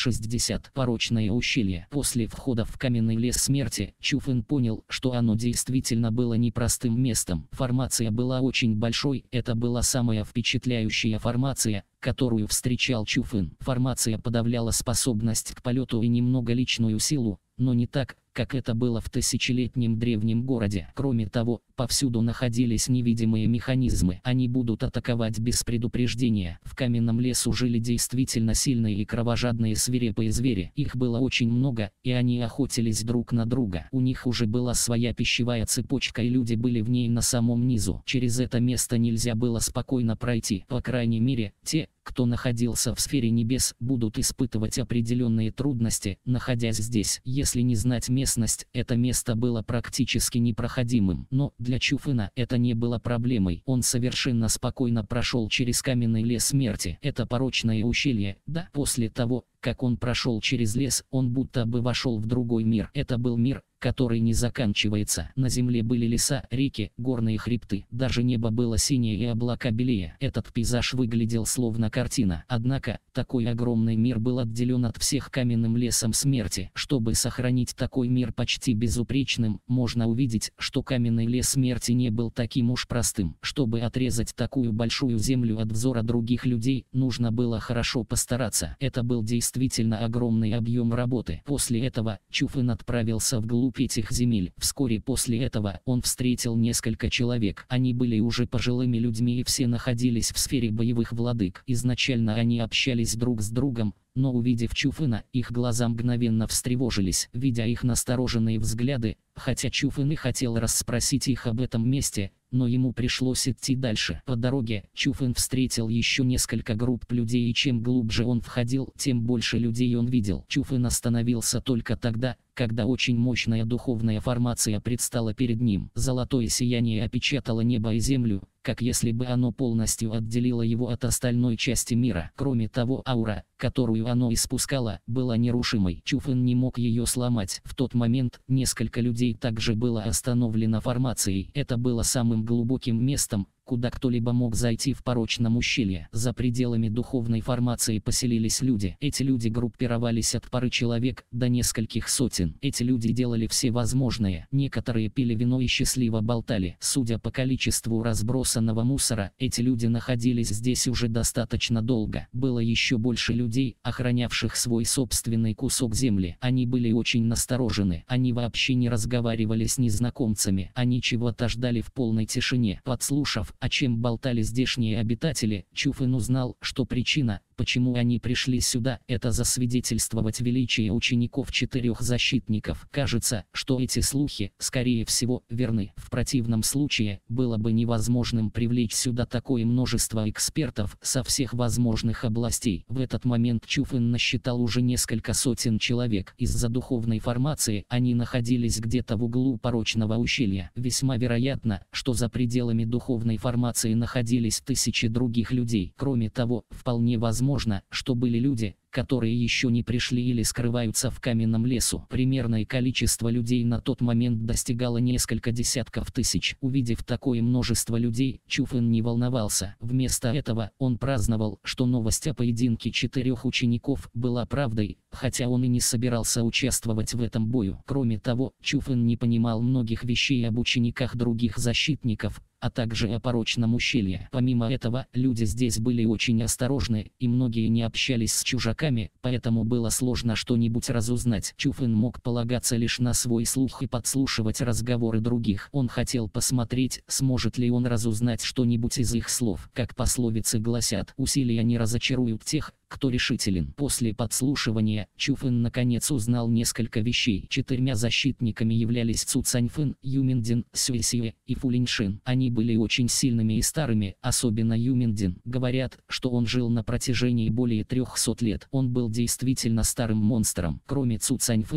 760. Порочное ущелье. После входа в каменный лес смерти, Чуфэн понял, что оно действительно было непростым местом. Формация была очень большой, это была самая впечатляющая формация, которую встречал Чуфэн. Формация подавляла способность к полету и немного личную силу, но не так, как это было в тысячелетнем древнем городе. Кроме того, повсюду находились невидимые механизмы. Они будут атаковать без предупреждения. В каменном лесу жили действительно сильные и кровожадные свирепые звери. Их было очень много, и они охотились друг на друга. У них уже была своя пищевая цепочка, и люди были в ней на самом низу. Через это место нельзя было спокойно пройти. По крайней мере, те, кто находился в сфере небес, будут испытывать определенные трудности, находясь здесь. Если не знать местность, это место было практически непроходимым. Но для Чуфэна это не было проблемой. Он совершенно спокойно прошел через каменный лес смерти. Это порочное ущелье, да? После того, как он прошел через лес, он будто бы вошел в другой мир. Это был мир, который не заканчивается. На земле были леса, реки, горные хребты. Даже небо было синее и облака белее. Этот пейзаж выглядел словно картина. Однако, такой огромный мир был отделен от всех каменным лесом смерти. Чтобы сохранить такой мир почти безупречным, можно увидеть, что каменный лес смерти не был таким уж простым. Чтобы отрезать такую большую землю от взора других людей, нужно было хорошо постараться. Это был действительно огромный объем работы. После этого Чуфэн отправился вглубь этих земель. Вскоре после этого он встретил несколько человек. Они были уже пожилыми людьми и все находились в сфере боевых владык. Изначально они общались друг с другом, но увидев Чуфэна, их глаза мгновенно встревожились. Видя их настороженные взгляды, хотя Чуфэн и хотел расспросить их об этом месте, но ему пришлось идти дальше. По дороге Чуфэн встретил еще несколько групп людей, и чем глубже он входил, тем больше людей он видел. Чуфэн остановился только тогда, когда очень мощная духовная формация предстала перед ним. Золотое сияние опечатало небо и землю, как если бы оно полностью отделило его от остальной части мира. Кроме того, аура, которую оно испускало, была нерушимой. Чуфэн не мог ее сломать. В тот момент несколько людей также было остановлено формацией. Это было самым глубоким местом, куда кто-либо мог зайти в порочном ущелье. За пределами духовной формации поселились люди. Эти люди группировались от пары человек до нескольких сотен. Эти люди делали все возможное. Некоторые пили вино и счастливо болтали. Судя по количеству разбросанного мусора, эти люди находились здесь уже достаточно долго. Было еще больше людей, охранявших свой собственный кусок земли. Они были очень насторожены. Они вообще не разговаривали с незнакомцами. Они чего-то ждали в полной тишине. Подслушав, о чем болтали здешние обитатели, Чуфэн узнал, что причина, почему они пришли сюда, это засвидетельствовать величие учеников 4 защитников. Кажется, что эти слухи, скорее всего, верны. В противном случае, было бы невозможным привлечь сюда такое множество экспертов со всех возможных областей. В этот момент Чуфэн насчитал уже несколько сотен человек. Из-за духовной формации они находились где-то в углу порочного ущелья. Весьма вероятно, что за пределами духовной формации находились тысячи других людей. Кроме того, вполне возможно, что были люди, которые еще не пришли или скрываются в каменном лесу. Примерное количество людей на тот момент достигало несколько десятков тысяч. Увидев такое множество людей, Чуфэн не волновался. Вместо этого он праздновал, что новость о поединке 4 учеников была правдой, хотя он и не собирался участвовать в этом бою. Кроме того, Чуфэн не понимал многих вещей об учениках других защитников, а также о порочном ущелье. Помимо этого, люди здесь были очень осторожны, и многие не общались с чужаками, поэтому было сложно что-нибудь разузнать. Чуфэн мог полагаться лишь на свой слух и подслушивать разговоры других. Он хотел посмотреть, сможет ли он разузнать что-нибудь из их слов. Как пословицы гласят, усилия не разочаруют тех, кто решителен. После подслушивания, Чуфэн наконец узнал несколько вещей. 4 защитниками являлись Цу Цаньфэн, Юминдин, Сюэсюэ и Фулиньшин. Они были очень сильными и старыми, особенно Юминдин. Говорят, что он жил на протяжении более 300 лет. Он был действительно старым монстром. Кроме Цу Цаньфэна,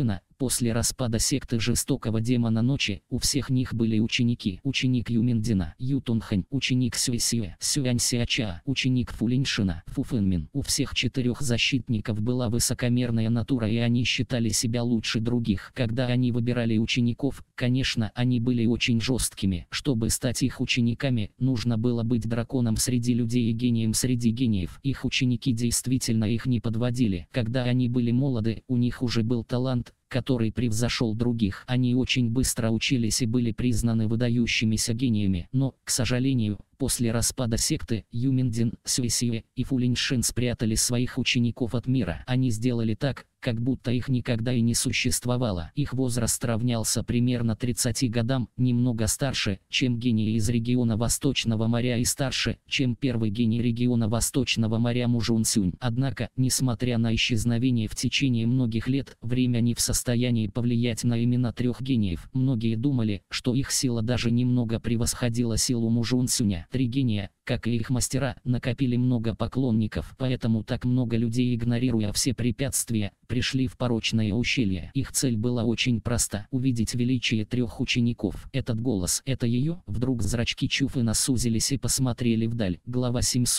После распада секты жестокого демона ночи, у всех них были ученики. Ученик Юминдина, Ютунхань, ученик Сюэсюэ, Сюаньсиача, ученик Фулиньшина, Фуфэнмин. У всех 4 защитников была высокомерная натура, и они считали себя лучше других. Когда они выбирали учеников, конечно, они были очень жесткими. Чтобы стать их учениками, нужно было быть драконом среди людей и гением среди гениев. Их ученики действительно их не подводили. Когда они были молоды, у них уже был талант, который превзошел других. Они очень быстро учились и были признаны выдающимися гениями. Но, к сожалению, после распада секты, Юминдин, Сюэсюэ и Фулиньшин спрятали своих учеников от мира. Они сделали так, как будто их никогда и не существовало. Их возраст равнялся примерно 30 годам, немного старше, чем гении из региона Восточного моря и старше, чем первый гений региона Восточного моря Мужунсюнь. Однако, несмотря на исчезновение в течение многих лет, время не в состоянии повлиять на имена 3 гениев. Многие думали, что их сила даже немного превосходила силу Мужунсюня. 3 гения, как и их мастера, накопили много поклонников, поэтому так много людей, игнорируя все препятствия, пришли в порочное ущелье. Их цель была очень проста: увидеть величие 3 учеников. Этот голос, это ее? Вдруг зрачки Чуфына сузились и посмотрели вдаль. Глава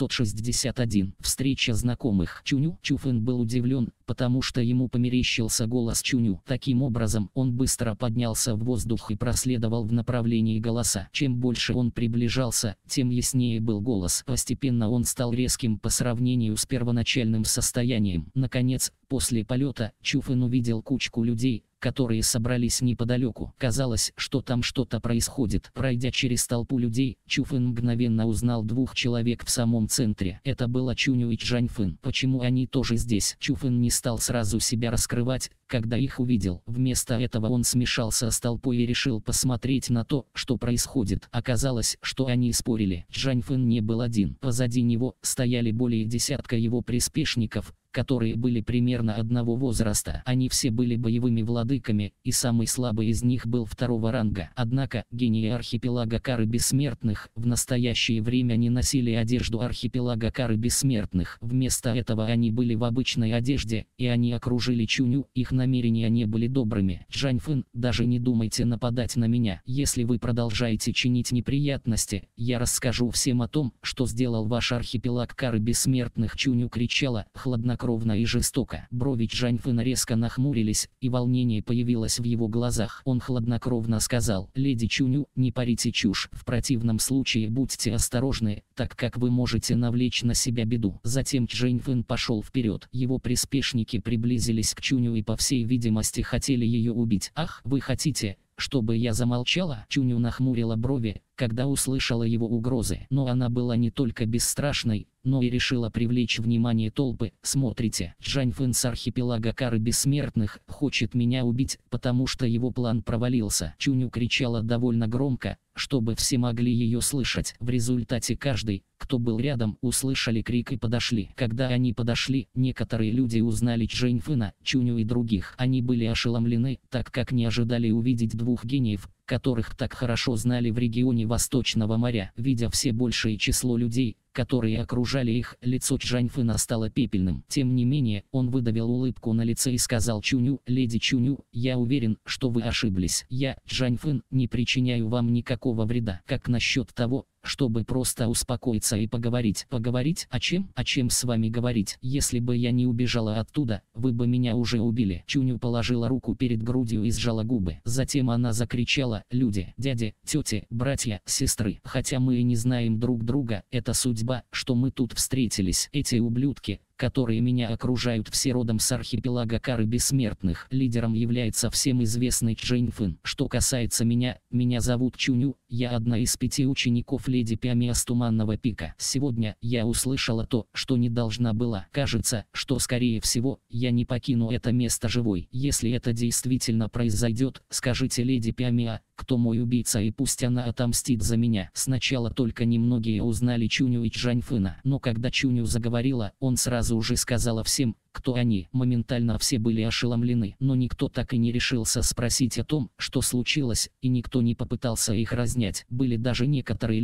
761. Встреча знакомых. Чуню. Чуфын был удивлен, потому что ему померещился голос Чуню. Таким образом, он быстро поднялся в воздух и проследовал в направлении голоса. Чем больше он приближался, тем яснее был голос. Постепенно он стал резким по сравнению с первоначальным состоянием. Наконец, после полета, Чуфын увидел кучку людей, которые собрались неподалеку. Казалось, что там что-то происходит. Пройдя через толпу людей, Чуфын мгновенно узнал 2 человек в самом центре. Это было Чуню и Чжаньфын. Почему они тоже здесь? Чуфын не стал сразу себя раскрывать, когда их увидел. Вместо этого он смешался с толпой и решил посмотреть на то, что происходит. Оказалось, что они спорили. Чжаньфын не был один. Позади него стояли более десятка его приспешников, которые были примерно одного возраста. Они все были боевыми владыками, и самый слабый из них был 2-го ранга. Однако, гении архипелага Кары Бессмертных в настоящее время не носили одежду архипелага Кары Бессмертных. Вместо этого они были в обычной одежде, и они окружили Чуню. Их намерения не были добрыми. Чжаньфын, даже не думайте нападать на меня. Если вы продолжаете чинить неприятности, я расскажу всем о том, что сделал ваш архипелаг Кары Бессмертных. Чуню кричала, хладнокровно и жестоко. Брови Чжаньфына резко нахмурились, и волнение появилось в его глазах. Он хладнокровно сказал: «Леди Чуню, не парите чушь. В противном случае будьте осторожны, так как вы можете навлечь на себя беду». Затем Чжаньфын пошел вперед. Его приспешники приблизились к Чуню и, по всей видимости, хотели ее убить. «Ах, вы хотите, чтобы я замолчала?» Чуню нахмурила брови, когда услышала его угрозы. Но она была не только бесстрашной, но и решила привлечь внимание толпы. «Смотрите, Чжаньфын с архипелага Кары Бессмертных хочет меня убить, потому что его план провалился». Чуню кричала довольно громко, чтобы все могли ее слышать. В результате каждый, кто был рядом, услышали крик и подошли. Когда они подошли, некоторые люди узнали Чжаньфына, Чуню и других. Они были ошеломлены, так как не ожидали увидеть 2 гениев, которых так хорошо знали в регионе Восточного моря. Видя все большее число людей, которые окружали их, лицо Чжаньфына стало пепельным. Тем не менее, он выдавил улыбку на лице и сказал Чуню: «Леди Чуню, я уверен, что вы ошиблись. Я, Чжаньфын, не причиняю вам никакого вреда. Как насчет того, чтобы просто успокоиться и поговорить?» «Поговорить? О чем? О чем с вами говорить? Если бы я не убежала оттуда, вы бы меня уже убили». Чуню положила руку перед грудью и сжала губы. Затем она закричала: «Люди, дяди, тети, братья, сестры, хотя мы и не знаем друг друга, это судьба, что мы тут встретились. Эти ублюдки, которые меня окружают, все родом с архипелага Кары Бессмертных. Лидером является всем известный Чжаньфын. Что касается меня зовут Чуню, я одна из 5 учеников леди Пиамиа с Туманного пика. Сегодня я услышала то, что не должна была. Кажется, что скорее всего, я не покину это место живой. Если это действительно произойдет, скажите леди Пиамиа, кто мой убийца, и пусть она отомстит за меня». Сначала только немногие узнали Чуню и Чжаньфына, но когда Чуню заговорила, он сразу же сказала всем, кто они. Моментально все были ошеломлены, но никто так и не решился спросить о том, что случилось, и никто не попытался их разнять. Были даже некоторые люди,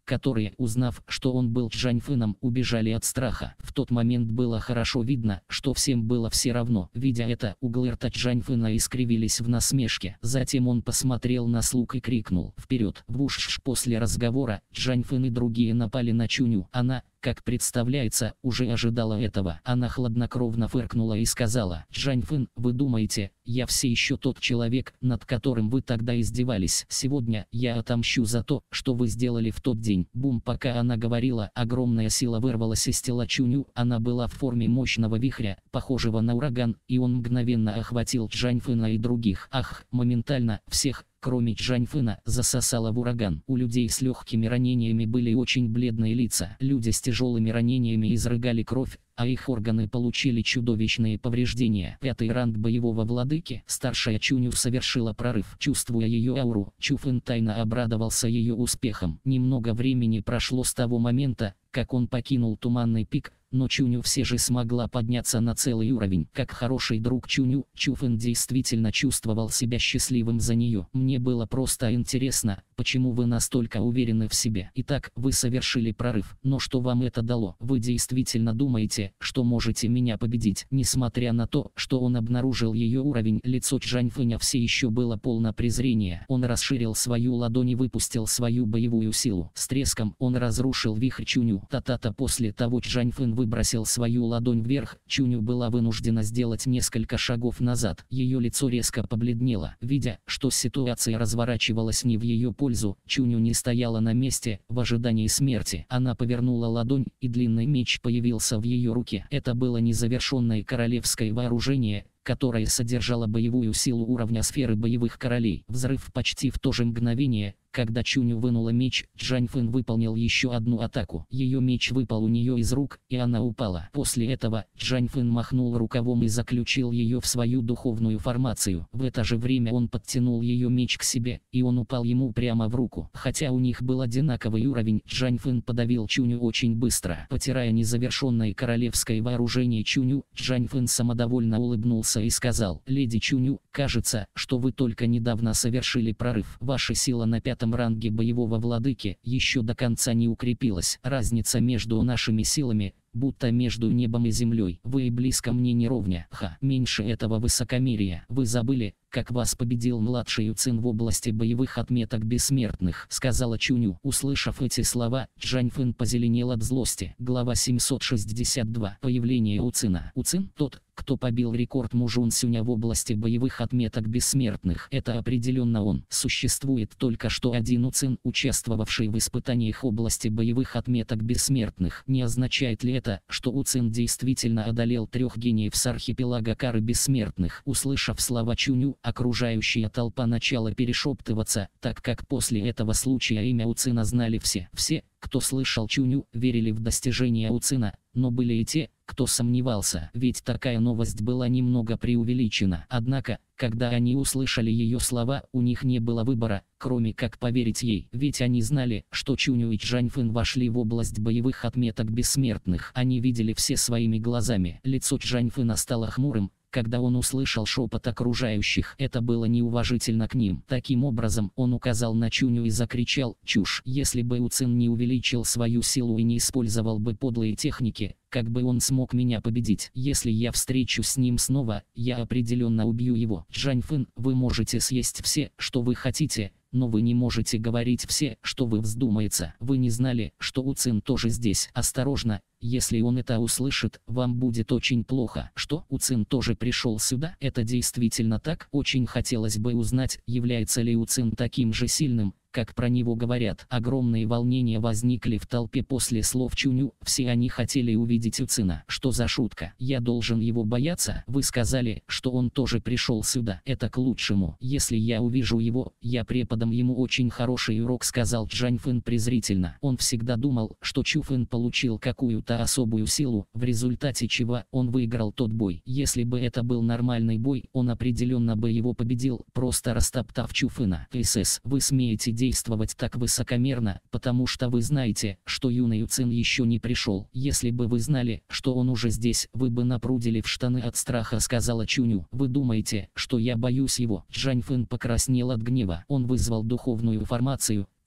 которые, узнав, что он был Чжаньфэном, убежали от страха. В тот момент было хорошо видно, что всем было все равно. Видя это, углы рта Чжаньфэна искривились в насмешке. Затем он посмотрел на слуг и крикнул: «Вперед!» Вуш. После разговора Чжаньфэн и другие напали на Чуню. Она, как представляется, уже ожидала этого. Она хладнокровно фыркнула и сказала: «Чжаньфэн, вы думаете, я все еще тот человек, над которым вы тогда издевались? Сегодня я отомщу за то, что вы сделали в тот день». Бум! Пока она говорила, огромная сила вырвалась из тела Чуню. Она была в форме мощного вихря, похожего на ураган, и он мгновенно охватил Чжаньфэна и других. Ах! Моментально всех, кроме Чжаньфэна, засосало в ураган. У людей с легкими ранениями были очень бледные лица. Люди с тяжелыми ранениями изрыгали кровь, а их органы получили чудовищные повреждения. 5-й ранг боевого владыки. Старшая Чуню совершила прорыв. Чувствуя ее ауру, Чуфэн тайно обрадовался ее успехам. Немного времени прошло с того момента, как он покинул Туманный пик, но Чуню все же смогла подняться на целый уровень. Как хороший друг Чуню, Чуфэн действительно чувствовал себя счастливым за нее. «Мне было просто интересно, почему вы настолько уверены в себе. Итак, вы совершили прорыв. Но что вам это дало? Вы действительно думаете, что можете меня победить?» Несмотря на то, что он обнаружил ее уровень, лицо Чжаньфэня все еще было полно презрения. Он расширил свою ладонь и выпустил свою боевую силу. С треском он разрушил вихрь Чуню. Та-та-та! После того Чжаньфэн выбросил свою ладонь вверх, Чуню была вынуждена сделать несколько шагов назад. Ее лицо резко побледнело. Видя, что ситуация разворачивалась не в ее пользу, Чуню не стояла на месте, в ожидании смерти. Она повернула ладонь, и длинный меч появился в ее руке. Это было незавершенное королевское вооружение, которое содержало боевую силу уровня сферы боевых королей. Взрыв! Почти в то же мгновение, когда Чуню вынула меч, Чжаньфэн выполнил еще одну атаку. Ее меч выпал у нее из рук, и она упала. После этого Чжаньфэн махнул рукавом и заключил ее в свою духовную формацию. В это же время он подтянул ее меч к себе, и он упал ему прямо в руку. Хотя у них был одинаковый уровень, Чжаньфэн подавил Чуню очень быстро. Потирая незавершенное королевское вооружение Чуню, Чжаньфэн самодовольно улыбнулся и сказал: «Леди Чуню, кажется, что вы только недавно совершили прорыв. Ваша сила на 5-м ранге боевого владыки еще до конца не укрепилась. Разница между нашими силами, будто между небом и землей. Вы и близко мне не ровня. Меньше этого высокомерия. Вы забыли, как вас победил младший Уцин в области боевых отметок бессмертных», — сказала Чуню. Услышав эти слова, Чжаньфэн позеленел от злости. Глава 762. Появление Уцина. Уцин — тот, кто побил рекорд Мужун Сюня в области боевых отметок бессмертных. Это определенно он. Существует только что один Уцин, участвовавший в испытаниях области боевых отметок бессмертных. Не означает ли это, что Уцин действительно одолел 3 гениев с архипелага Кары бессмертных? Услышав слова Чуню, окружающая толпа начала перешептываться, так как после этого случая имя Уцина знали все. Все, кто слышал Чуню, верили в достижения Уцина, но были и те, кто сомневался, ведь такая новость была немного преувеличена. Однако, когда они услышали ее слова, у них не было выбора, кроме как поверить ей, ведь они знали, что Чуню и Чжаньфэн вошли в область боевых отметок бессмертных. Они видели все своими глазами. Лицо Чжаньфэна стало хмурым, когда он услышал шепот окружающих. Это было неуважительно к ним. Таким образом, он указал на Чуню и закричал: «Чушь! Если бы Уцин не увеличил свою силу и не использовал бы подлые техники, как бы он смог меня победить? Если я встречусь с ним снова, я определенно убью его. Чжаньфэн, вы можете съесть все, что вы хотите, но вы не можете говорить все, что вы вздумается. Вы не знали, что Уцин тоже здесь. Осторожно, если он это услышит, вам будет очень плохо». Что? Уцин тоже пришел сюда? Это действительно так? Очень хотелось бы узнать, является ли Уцин таким же сильным, как про него говорят. Огромные волнения возникли в толпе после слов Чуню. Все они хотели увидеть Уцина. Что за шутка? Я должен его бояться? Вы сказали, что он тоже пришел сюда. Это к лучшему. Если я увижу его, я преподам ему очень хороший урок, сказал Чжаньфэн презрительно. Он всегда думал, что Чуфэн получил какую-то особую силу, в результате чего он выиграл тот бой. Если бы это был нормальный бой, он определенно бы его победил, просто растоптав Чуфэна. СС, вы смеете действовать так высокомерно, потому что вы знаете, что юный Уцин еще не пришел. Если бы вы знали, что он уже здесь, вы бы напрудили в штаны от страха, сказала Чуню. Вы думаете, что я боюсь его? Чжаньфэн покраснел от гнева. Он вызвал духовную формацию,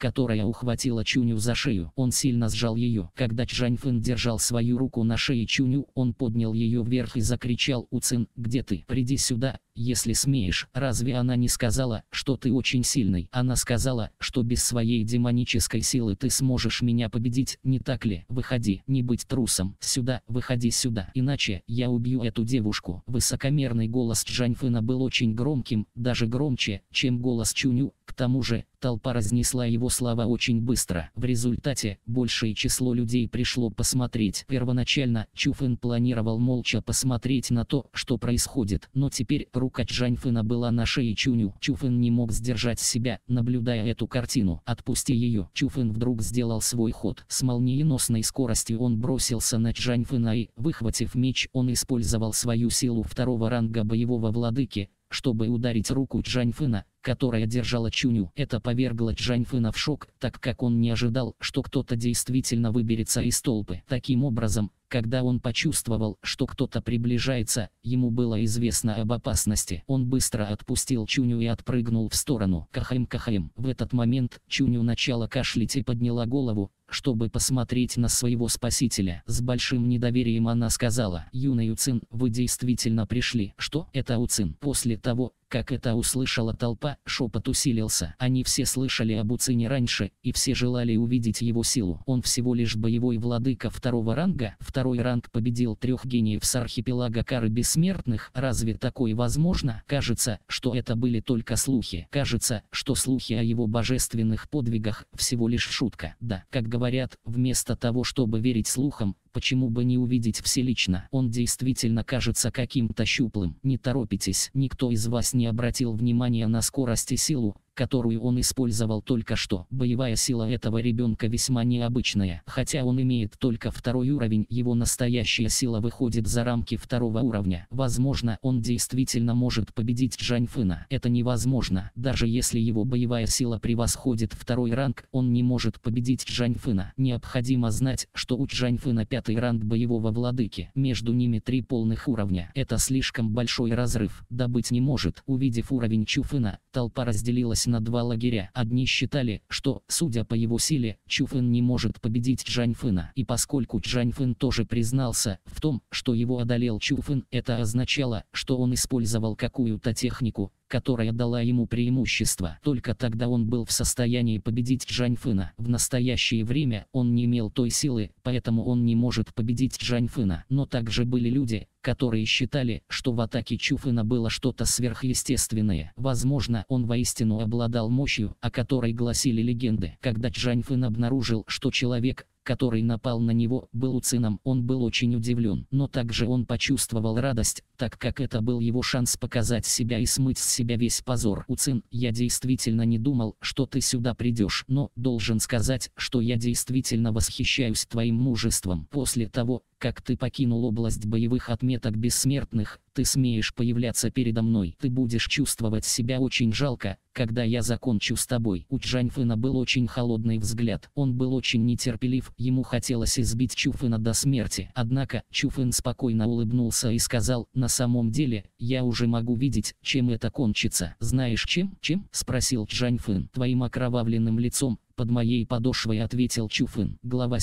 которая ухватила Чуню за шею. Он сильно сжал ее. Когда Чжаньфэн держал свою руку на шее Чуню, он поднял ее вверх и закричал: «Уцин, где ты? Приди сюда, если смеешь». Разве она не сказала, что ты очень сильный? Она сказала, что без своей демонической силы ты сможешь меня победить, не так ли? Выходи, не быть трусом. Сюда, выходи сюда, иначе я убью эту девушку. Высокомерный голос Чжаньфэна был очень громким, даже громче, чем голос Чуню. К тому же, толпа разнесла его слова очень быстро. В результате, большее число людей пришло посмотреть. Первоначально, Чуфэн планировал молча посмотреть на то, что происходит. Но теперь рука Чжаньфэна была на шее Чуню. Чуфэн не мог сдержать себя, наблюдая эту картину. «Отпусти ее!» Чуфэн вдруг сделал свой ход. С молниеносной скоростью он бросился на Чжаньфэна и, выхватив меч, он использовал свою силу второго ранга боевого владыки, чтобы ударить руку Чжаньфэна, которая держала Чуню. Это повергло Чжаньфэна в шок, так как он не ожидал, что кто-то действительно выберется из толпы. Таким образом, когда он почувствовал, что кто-то приближается, ему было известно об опасности. Он быстро отпустил Чуню и отпрыгнул в сторону. Кахаем. В этот момент Чуню начала кашлять и подняла голову, чтобы посмотреть на своего спасителя. С большим недоверием она сказала: «Юный Уцин, вы действительно пришли». «Что? Это Уцин?» После того, как это услышала толпа, шепот усилился. Они все слышали об Уцине раньше, и все желали увидеть его силу. Он всего лишь боевой владыка второго ранга. Второй ранг победил 3 гениев с архипелага Кары Бессмертных. Разве такое возможно? Кажется, что это были только слухи. Кажется, что слухи о его божественных подвигах всего лишь шутка. Да, как говорят, вместо того, чтобы верить слухам, почему бы не увидеть все лично? Он действительно кажется каким-то щуплым. Не торопитесь, никто из вас не обратил внимания на скорость и силу, которую он использовал только что. Боевая сила этого ребенка весьма необычная. Хотя он имеет только 2-й уровень, его настоящая сила выходит за рамки 2-го уровня. Возможно, он действительно может победить Чжаньфэна. Это невозможно. Даже если его боевая сила превосходит 2-й ранг, он не может победить Чжаньфэна. Необходимо знать, что у Чжаньфэна 5-й ранг боевого владыки. Между ними 3 полных уровня. Это слишком большой разрыв. Да быть не может. Увидев уровень Чуфэна, толпа разделилась на 2 лагеря. Одни считали, что, судя по его силе, Чуфэн не может победить Чжаньфэна. И поскольку Чжаньфэн тоже признался в том, что его одолел Чуфэн, это означало, что он использовал какую-то технику, которая дала ему преимущество. Только тогда он был в состоянии победить Чжаньфэна. В настоящее время он не имел той силы, поэтому он не может победить Чжаньфэна. Но также были люди, которые считали, что в атаке Чуфэна было что-то сверхъестественное. Возможно, он воистину обладал мощью, о которой гласили легенды. Когда Чжаньфэн обнаружил, что человек, который напал на него, был Уцином, он был очень удивлен. Но также он почувствовал радость, так как это был его шанс показать себя и смыть с себя весь позор. «Уцин, я действительно не думал, что ты сюда придешь, но должен сказать, что я действительно восхищаюсь твоим мужеством. После того, как ты покинул область боевых отметок бессмертных, ты смеешь появляться передо мной. Ты будешь чувствовать себя очень жалко, когда я закончу с тобой». У Чжаньфэна был очень холодный взгляд. Он был очень нетерпелив, ему хотелось избить Чуфэна до смерти. Однако, Чуфэн спокойно улыбнулся и сказал: «На самом деле, я уже могу видеть, чем это кончится». «Знаешь чем?» «Чем?» — спросил Чжаньфэн. «Твоим окровавленным лицом». «Под моей подошвой», — ответил Чуфэн. Глава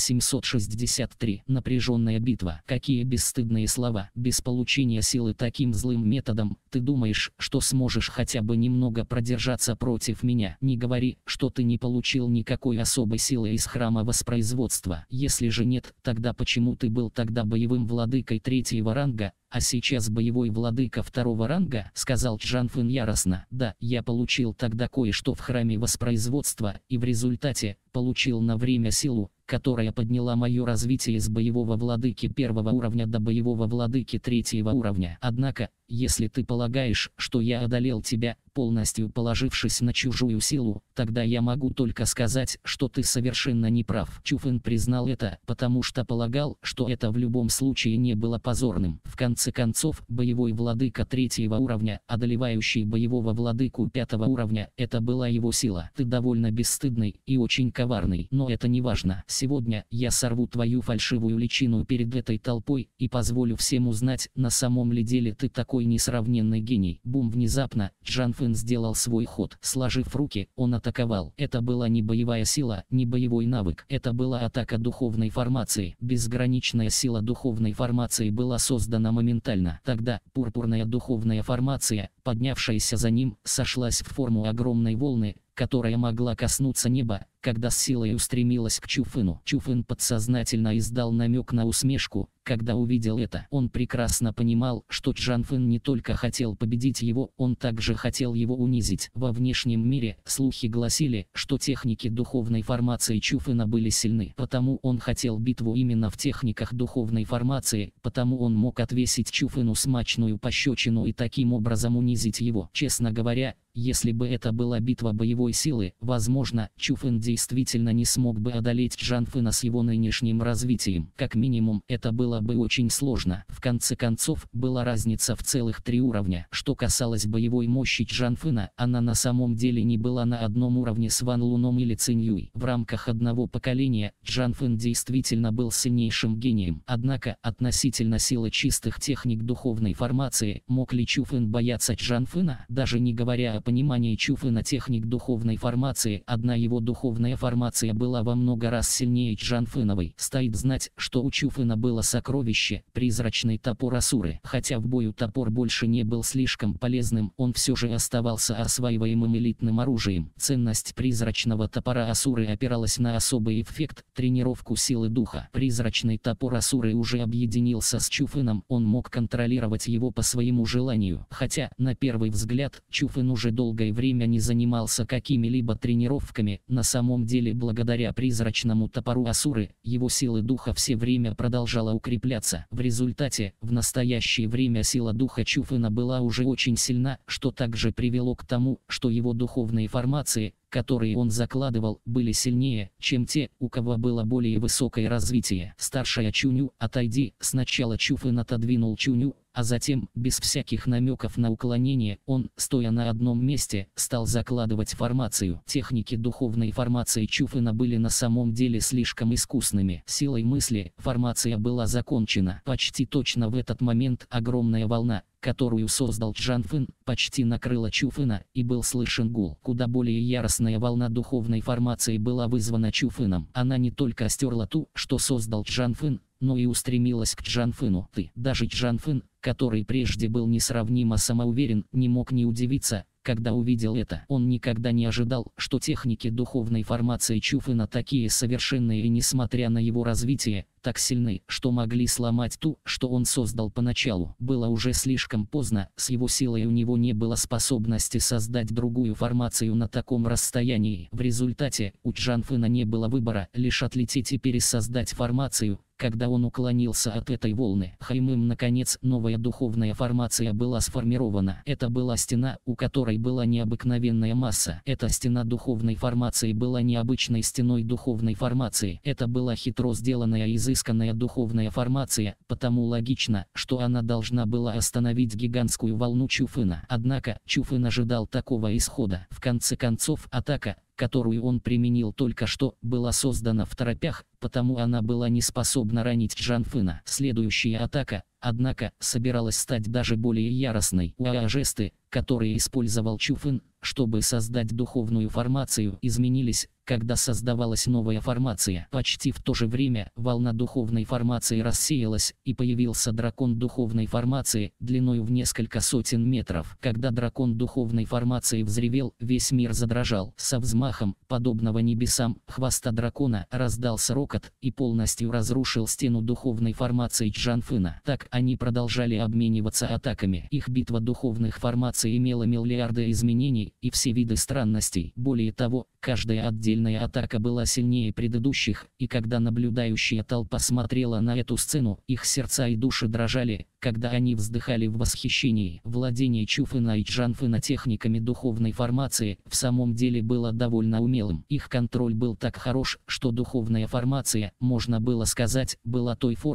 763. Напряженная битва. Какие бесстыдные слова. Без получения силы таким злым методом, ты думаешь, что сможешь хотя бы немного продержаться против меня? Не говори, что ты не получил никакой особой силы из храма воспроизводства. Если же нет, тогда почему ты был тогда боевым владыкой 3-го ранга, а сейчас боевой владыка 2-го ранга?» — сказал Чжаньфэн яростно. «Да, я получил тогда кое-что в храме воспроизводства, и в результате получил на время силу, которая подняла мое развитие из боевого владыки 1-го уровня до боевого владыки 3-го уровня. Однако, если ты полагаешь, что я одолел тебя, полностью положившись на чужую силу, тогда я могу только сказать, что ты совершенно не прав». Чуфэн признал это, потому что полагал, что это в любом случае не было позорным. В конце концов, боевой владыка 3-го уровня, одолевающий боевого владыку 5-го уровня, это была его сила. Ты довольно бесстыдный и очень коварный, но это не важно. Сегодня я сорву твою фальшивую личину перед этой толпой и позволю всем узнать, на самом ли деле ты такой такой несравненный гений. Бум! Внезапно Джан Фэн сделал свой ход. Сложив руки, он атаковал. Это была не боевая сила, не боевой навык. Это была атака духовной формации. Безграничная сила духовной формации была создана моментально. Тогда пурпурная духовная формация, поднявшаяся за ним, сошлась в форму огромной волны, которая могла коснуться неба, когда с силой устремилась к Чуфыну. Чуфын подсознательно издал намек на усмешку, когда увидел это. Он прекрасно понимал, что Джан Фэн не только хотел победить его, он также хотел его унизить. Во внешнем мире слухи гласили, что техники духовной формации Чуфына были сильны. Потому он хотел битву именно в техниках духовной формации, потому он мог отвесить Чуфыну смачную пощечину и таким образом унизить его. Честно говоря, если бы это была битва боевой силы, возможно, Чуфын действительно не смог бы одолеть Джан Фэна с его нынешним развитием. Как минимум, это было бы очень сложно. В конце концов, была разница в целых 3 уровня. Что касалось боевой мощи Джан Фэна, она на самом деле не была на одном уровне с Ван Луном или Цинь Юй. В рамках одного поколения, Джан Фэн действительно был сильнейшим гением. Однако, относительно силы чистых техник духовной формации, мог ли Чуфэн бояться Джан Фэна? Даже не говоря о понимании Чуфэна техник духовной формации, одна его духовная формация была во много раз сильнее Джан Фэновой. Стоит знать, что у Чуфэна было сокровище, призрачный топор Асуры. Хотя в бою топор больше не был слишком полезным, он все же оставался осваиваемым элитным оружием. Ценность призрачного топора Асуры опиралась на особый эффект – тренировку силы духа. Призрачный топор Асуры уже объединился с Чуфэном, он мог контролировать его по своему желанию. Хотя, на первый взгляд, Чуфэн уже долгое время не занимался какими-либо тренировками, на самом деле благодаря призрачному топору Асуры, его сила духа все время продолжала укрепляться. В результате, в настоящее время сила духа Чуфэна была уже очень сильна, что также привело к тому, что его духовные формации, которые он закладывал, были сильнее, чем те, у кого было более высокое развитие. Старшая Чуню, отойди. Сначала Чуфэн отодвинул Чуню, а затем, без всяких намеков на уклонение, он, стоя на одном месте, стал закладывать формацию. Техники духовной формации Чуфэна были на самом деле слишком искусными. Силой мысли, формация была закончена. Почти точно в этот момент огромная волна, которую создал Джан Фэн, почти накрыла Чуфэна, и был слышен гул. Куда более яростная волна духовной формации была вызвана Чуфэном. Она не только стерла ту, что создал Джан Фэн, но и устремилась к Джан Фэну. Даже Джан Фэн, который прежде был несравнимо самоуверен, не мог не удивиться, когда увидел это. Он никогда не ожидал, что техники духовной формации Чуфэна такие совершенные и, несмотря на его развитие, так сильны, что могли сломать ту, что он создал поначалу. Было уже слишком поздно, с его силой у него не было способности создать другую формацию на таком расстоянии. В результате, у Джан Фэна не было выбора, лишь отлететь и пересоздать формацию, когда он уклонился от этой волны. Наконец, новая духовная формация была сформирована. Это была стена, у которой была необыкновенная масса. Эта стена духовной формации была необычной стеной духовной формации. Это была хитро сделанная изысканная духовная формация, потому логично, что она должна была остановить гигантскую волну Чуфэна. Однако, Чуфэн ожидал такого исхода. В конце концов, атака, которую он применил только что, была создана в торопях, потому она была не способна ранить Джан Фэна. Следующая атака, однако, собиралась стать даже более яростной. Жесты, которые использовал Чуфэн, чтобы создать духовную формацию, изменились, когда создавалась новая формация. Почти в то же время волна духовной формации рассеялась, и появился дракон духовной формации, длиной в несколько сотен метров. Когда дракон духовной формации взревел, весь мир задрожал. Со взмахом, подобного небесам, хвоста дракона раздался рокот и полностью разрушил стену духовной формации Джан Фэна. Так они продолжали обмениваться атаками. Их битва духовных формаций имела миллиарды изменений и все виды странностей. Более того, каждая отдельная атака была сильнее предыдущих, и когда наблюдающая толпа смотрела на эту сцену, их сердца и души дрожали, когда они вздыхали в восхищении. Владение Чуфэна и Джан Фэна техниками духовной формации в самом деле было довольно умелым. Их контроль был так хорош, что духовная формация, можно было сказать, была той формы,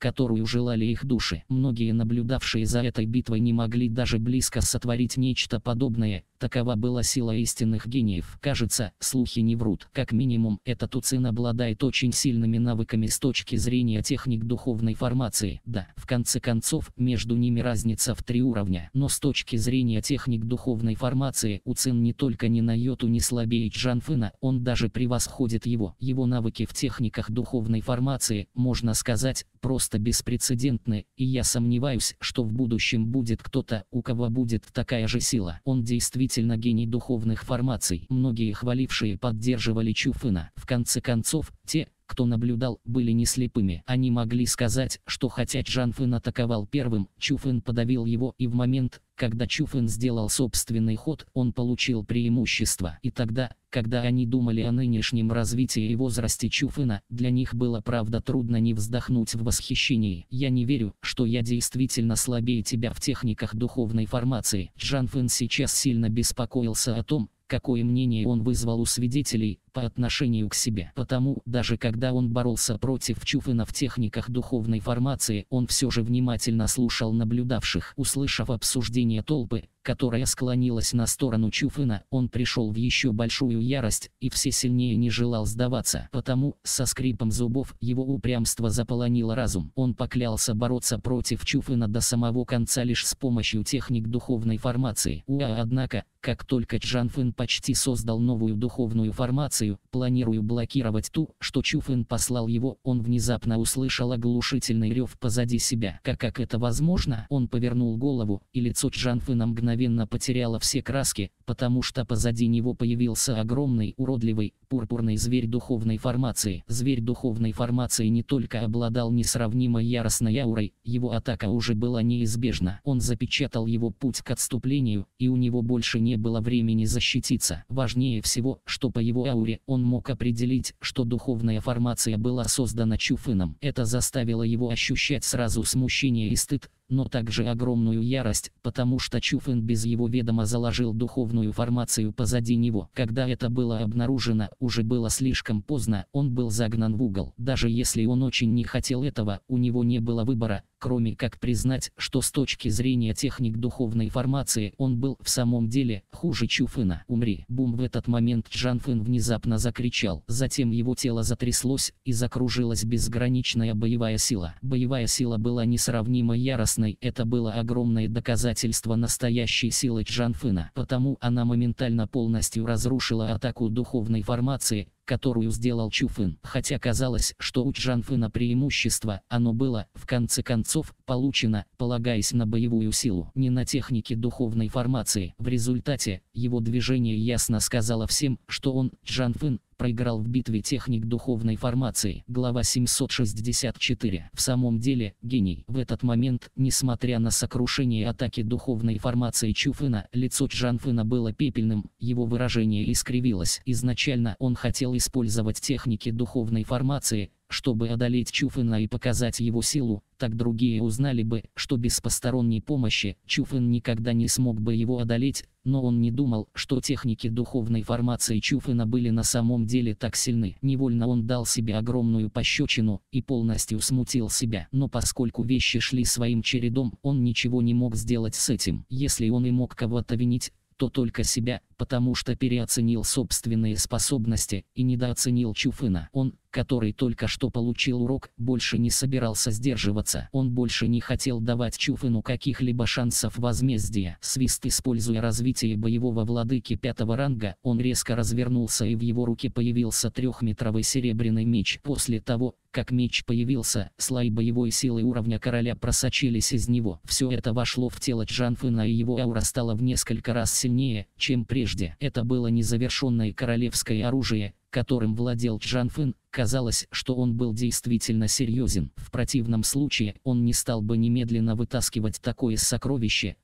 которую желали их души. Многие, наблюдавшие за этой битвой, не могли даже близко сотворить нечто подобное. Такова была сила истинных гениев. Кажется, слухи не врут. Как минимум, этот Уцин обладает очень сильными навыками с точки зрения техник духовной формации. Да, в конце концов, между ними разница в 3 уровня. Но с точки зрения техник духовной формации, Уцин не только ни на йоту не слабее Джанфына, он даже превосходит его. Его навыки в техниках духовной формации, можно сказать, просто беспрецедентны, и я сомневаюсь, что в будущем будет кто-то, у кого будет такая же сила. Он действительно гений духовных формаций. Многие хвалившие поддерживали Чуфына. В конце концов, те, кто наблюдал, были не слепыми. Они могли сказать, что хотя Джанфын атаковал первым, Чуфын подавил его, и в момент, когда Чуфын сделал собственный ход, он получил преимущество. И тогда, когда они думали о нынешнем развитии и возрасте Чуфына, для них было правда трудно не вздохнуть в восхищении. «Я не верю, что я действительно слабее тебя в техниках духовной формации». Джанфын сейчас сильно беспокоился о том, какое мнение он вызвал у свидетелей по отношению к себе. Потому, даже когда он боролся против Чуфына в техниках духовной формации, он все же внимательно слушал наблюдавших. Услышав обсуждение толпы, которая склонилась на сторону Чуфына, он пришел в еще большую ярость, и все сильнее не желал сдаваться. Потому, со скрипом зубов, его упрямство заполонило разум. Он поклялся бороться против Чуфына до самого конца лишь с помощью техник духовной формации. Однако, как только Джанфын почти создал новую духовную формацию, планируя блокировать ту, что Чуфын послал его, он внезапно услышал оглушительный рев позади себя. Как это возможно? Он повернул голову, и лицо Джанфына мгновенно потеряло все краски, потому что позади него появился огромный, уродливый, пурпурный зверь духовной формации. Зверь духовной формации не только обладал несравнимо яростной аурой, его атака уже была неизбежна. Он запечатал его путь к отступлению, и у него больше не было времени защититься. Важнее всего, что по его ауре он мог определить, что духовная формация была создана Чуфыном. Это заставило его ощущать сразу смущение и стыд, но также огромную ярость, потому что Чуфын без его ведома заложил духовную формацию позади него. Когда это было обнаружено, уже было слишком поздно, он был загнан в угол. Даже если он очень не хотел этого, у него не было выбора, кроме как признать, что с точки зрения техник духовной формации он был в самом деле хуже Чуфына. «Умри!» Бум! В этот момент Джанфын внезапно закричал. Затем его тело затряслось, и закружилась безграничная боевая сила. Боевая сила была несравнимо яростной, это было огромное доказательство настоящей силы Джанфына. Потому она моментально полностью разрушила атаку духовной формации, которую сделал Чуфын. Хотя казалось, что у Джанфына преимущество, оно было, в конце концов, получено, полагаясь на боевую силу, не на технике духовной формации. В результате, его движение ясно сказало всем, что он, Джанфын, проиграл в битве техник духовной формации. Глава 764. В самом деле, гений. В этот момент, несмотря на сокрушение атаки духовной формации Чуфына, лицо Джанфына было пепельным, его выражение искривилось. Изначально он хотел использовать техники духовной формации, чтобы одолеть Чуфына и показать его силу, так другие узнали бы, что без посторонней помощи Чуфын никогда не смог бы его одолеть, но он не думал, что техники духовной формации Чуфына были на самом деле так сильны. Невольно он дал себе огромную пощечину и полностью смутил себя. Но поскольку вещи шли своим чередом, он ничего не мог сделать с этим. Если он и мог кого-то винить, то только себя, потому что переоценил собственные способности и недооценил Чуфына. Он, который только что получил урок, больше не собирался сдерживаться. Он больше не хотел давать Чуфыну каких-либо шансов возмездия. Свист. Используя развитие боевого владыки 5-го ранга, он резко развернулся, и в его руке появился 3-метровый серебряный меч. После того, как меч появился, слои боевой силы уровня короля просочились из него. Все это вошло в тело Джанфына, и его аура стала в несколько раз сильнее, чем прежде. Это было незавершенное королевское оружие, которым владел Джанфын. Казалось, что он был действительно серьезен. В противном случае он не стал бы немедленно вытаскивать такое сокровище,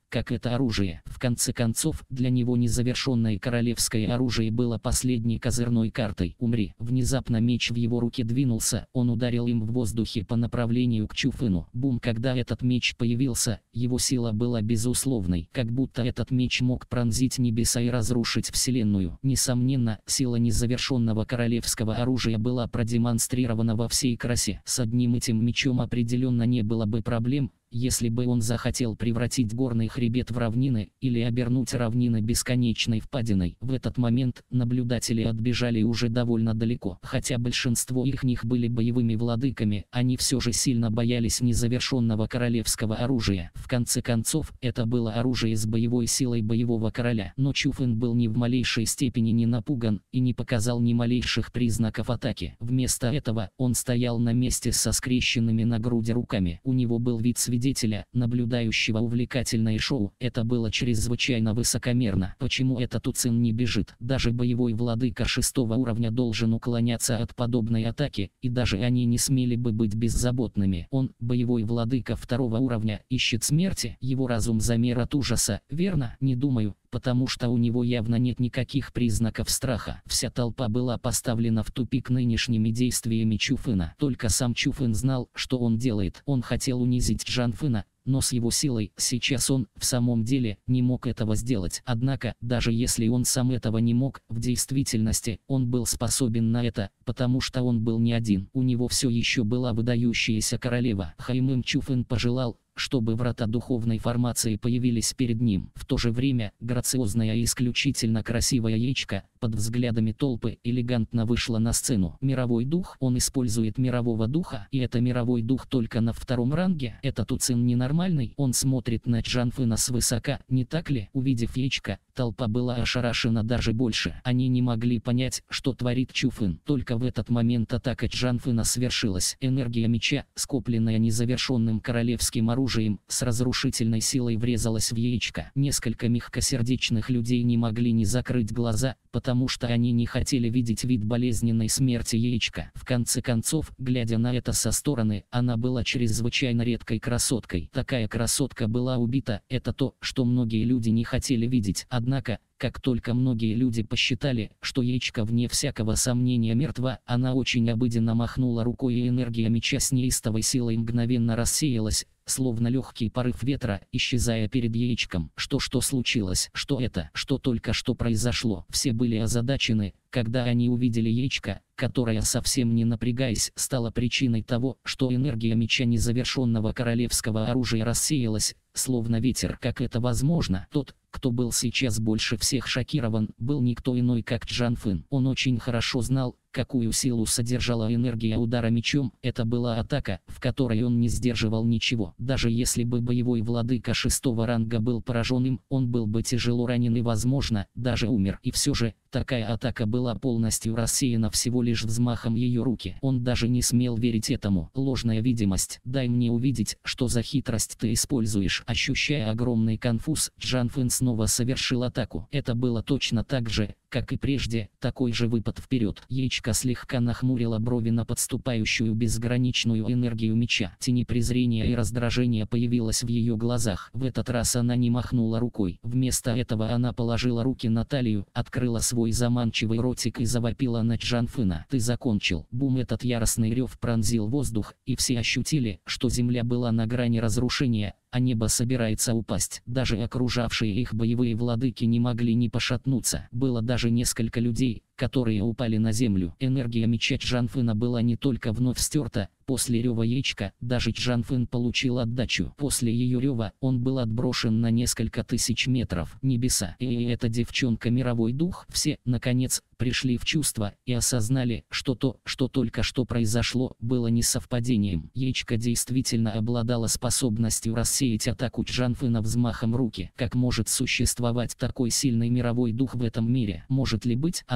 как это оружие. В конце концов, для него незавершенное королевское оружие было последней козырной картой. «Умри!» Внезапно меч в его руке двинулся, он ударил им в воздухе по направлению к Чуфыну. Бум! Когда этот меч появился, его сила была безусловной, как будто этот меч мог пронзить небеса и разрушить вселенную. Несомненно, сила незавершенного королевского оружия была продемонстрирована во всей красе. С одним этим мечом определенно не было бы проблем, если бы он захотел превратить горный хребет в равнины, или обернуть равнины бесконечной впадиной. В этот момент наблюдатели отбежали уже довольно далеко. Хотя большинство их них были боевыми владыками, они все же сильно боялись незавершенного королевского оружия. В конце концов, это было оружие с боевой силой боевого короля. Но Чуфын был ни в малейшей степени не напуган, и не показал ни малейших признаков атаки. Вместо этого, он стоял на месте со скрещенными на груди руками. У него был вид свидетеля, наблюдающего увлекательное шоу. Это было чрезвычайно высокомерно. Почему этот Уцин не бежит? Даже боевой владыка 6-го уровня должен уклоняться от подобной атаки, и даже они не смели бы быть беззаботными. Он, боевой владыка 2-го уровня, ищет смерти. Его разум замер от ужаса, верно? Не думаю, потому что у него явно нет никаких признаков страха. Вся толпа была поставлена в тупик нынешними действиями Чуфына. Только сам Чуфын знал, что он делает. Он хотел унизить Джанфына, но с его силой сейчас он, в самом деле, не мог этого сделать. Однако, даже если он сам этого не мог, в действительности, он был способен на это, потому что он был не один. У него все еще была выдающаяся королева. Хаймым Чуфын пожелал, чтобы врата духовной формации появились перед ним. В то же время, грациозная и исключительно красивая яичко, под взглядами толпы, элегантно вышла на сцену. Мировой дух, он использует мирового духа, и это мировой дух только на 2-м ранге. Этот Уцин ненормальный, он смотрит на Джанфына свысока, не так ли? Увидев яичко, толпа была ошарашена даже больше. Они не могли понять, что творит Чуфын. Только в этот момент атака Джанфына свершилась. Энергия меча, скопленная незавершенным королевским оружием, с разрушительной силой врезалась в яичко. Несколько мягкосердечных людей не могли не закрыть глаза, потому что они не хотели видеть вид болезненной смерти яичка. В конце концов, глядя на это со стороны, она была чрезвычайно редкой красоткой. Такая красотка была убита, это то, что многие люди не хотели видеть. Однако, как только многие люди посчитали, что яичко вне всякого сомнения мертва, она очень обыденно махнула рукой, и энергия меча с неистовой силой мгновенно рассеялась, словно легкий порыв ветра, исчезая перед яичком. Что случилось? Что это? Что только что произошло? Все были озадачены, когда они увидели яичко, которая, совсем не напрягаясь, стала причиной того, что энергия меча незавершенного королевского оружия рассеялась, словно ветер. Как это возможно? Тот, кто был сейчас больше всех шокирован, был никто иной, как Джанфын. Он очень хорошо знал, какую силу содержала энергия удара мечом. Это была атака, в которой он не сдерживал ничего. Даже если бы боевой владыка 6-го ранга был поражен им, он был бы тяжело ранен и, возможно, даже умер. И все же, такая атака была полностью рассеяна всего лишь взмахом ее руки. Он даже не смел верить этому. Ложная видимость. Дай мне увидеть, что за хитрость ты используешь. Ощущая огромный конфуз, Джанфын снова совершил атаку. Это было точно так же, как и прежде, такой же выпад вперед. Яичко слегка нахмурила брови на подступающую безграничную энергию меча. Тень презрения и раздражения появилась в ее глазах. В этот раз она не махнула рукой. Вместо этого она положила руки на талию, открыла свой заманчивый ротик и завопила на Джанфына. «Ты закончил!» Бум! Этот яростный рев пронзил воздух, и все ощутили, что земля была на грани разрушения, а небо собирается упасть. Даже окружавшие их боевые владыки не могли не пошатнуться. Было даже несколько людей, которые упали на землю. Энергия меча Джанфына была не только вновь стерта, после рева яичка, даже Джанфын получил отдачу. После ее рева, он был отброшен на несколько тысяч метров. Небеса. И эта девчонка мировой дух. Все, наконец, пришли в чувство и осознали, что то, что только что произошло, было не совпадением. Яичко действительно обладала способностью рассеять атаку Джанфына взмахом руки. Как может существовать такой сильный мировой дух в этом мире? Может ли быть она,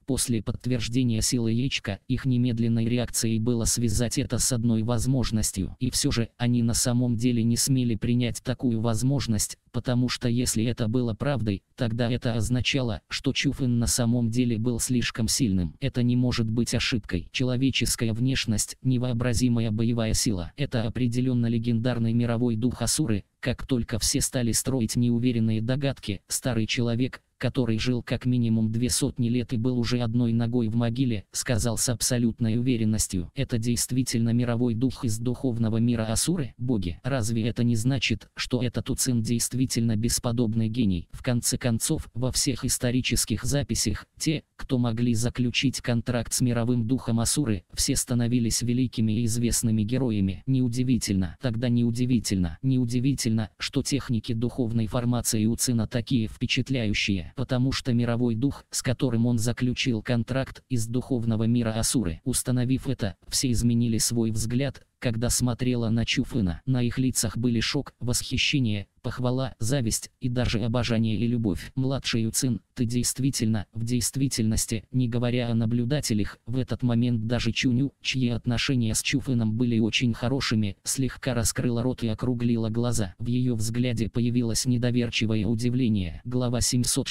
После подтверждения силы Яичка, их немедленной реакцией было связать это с одной возможностью. И все же, они на самом деле не смели принять такую возможность, потому что если это было правдой, тогда это означало, что Чуфэн на самом деле был слишком сильным. Это не может быть ошибкой. Человеческая внешность, невообразимая боевая сила. Это определенно легендарный мировой дух Асуры. Как только все стали строить неуверенные догадки, старый человек, который жил как минимум 200 лет и был уже одной ногой в могиле, сказал с абсолютной уверенностью: это действительно мировой дух из духовного мира Асуры? Боги, разве это не значит, что этот Уцин действительно бесподобный гений? В конце концов, во всех исторических записях, те, кто могли заключить контракт с мировым духом Асуры, все становились великими и известными героями. Неудивительно, тогда неудивительно, что техники духовной формации Уцина такие впечатляющие, потому что мировой дух, с которым он заключил контракт, из духовного мира Асуры. Установив это, все изменили свой взгляд, когда смотрела на Чуфэна. На их лицах были шок, восхищение, похвала, зависть и даже обожание и любовь. Младший Уцин, ты действительно, в действительности, не говоря о наблюдателях, в этот момент даже Чуню, чьи отношения с Чуфэном были очень хорошими, слегка раскрыла рот и округлила глаза. В ее взгляде появилось недоверчивое удивление. Глава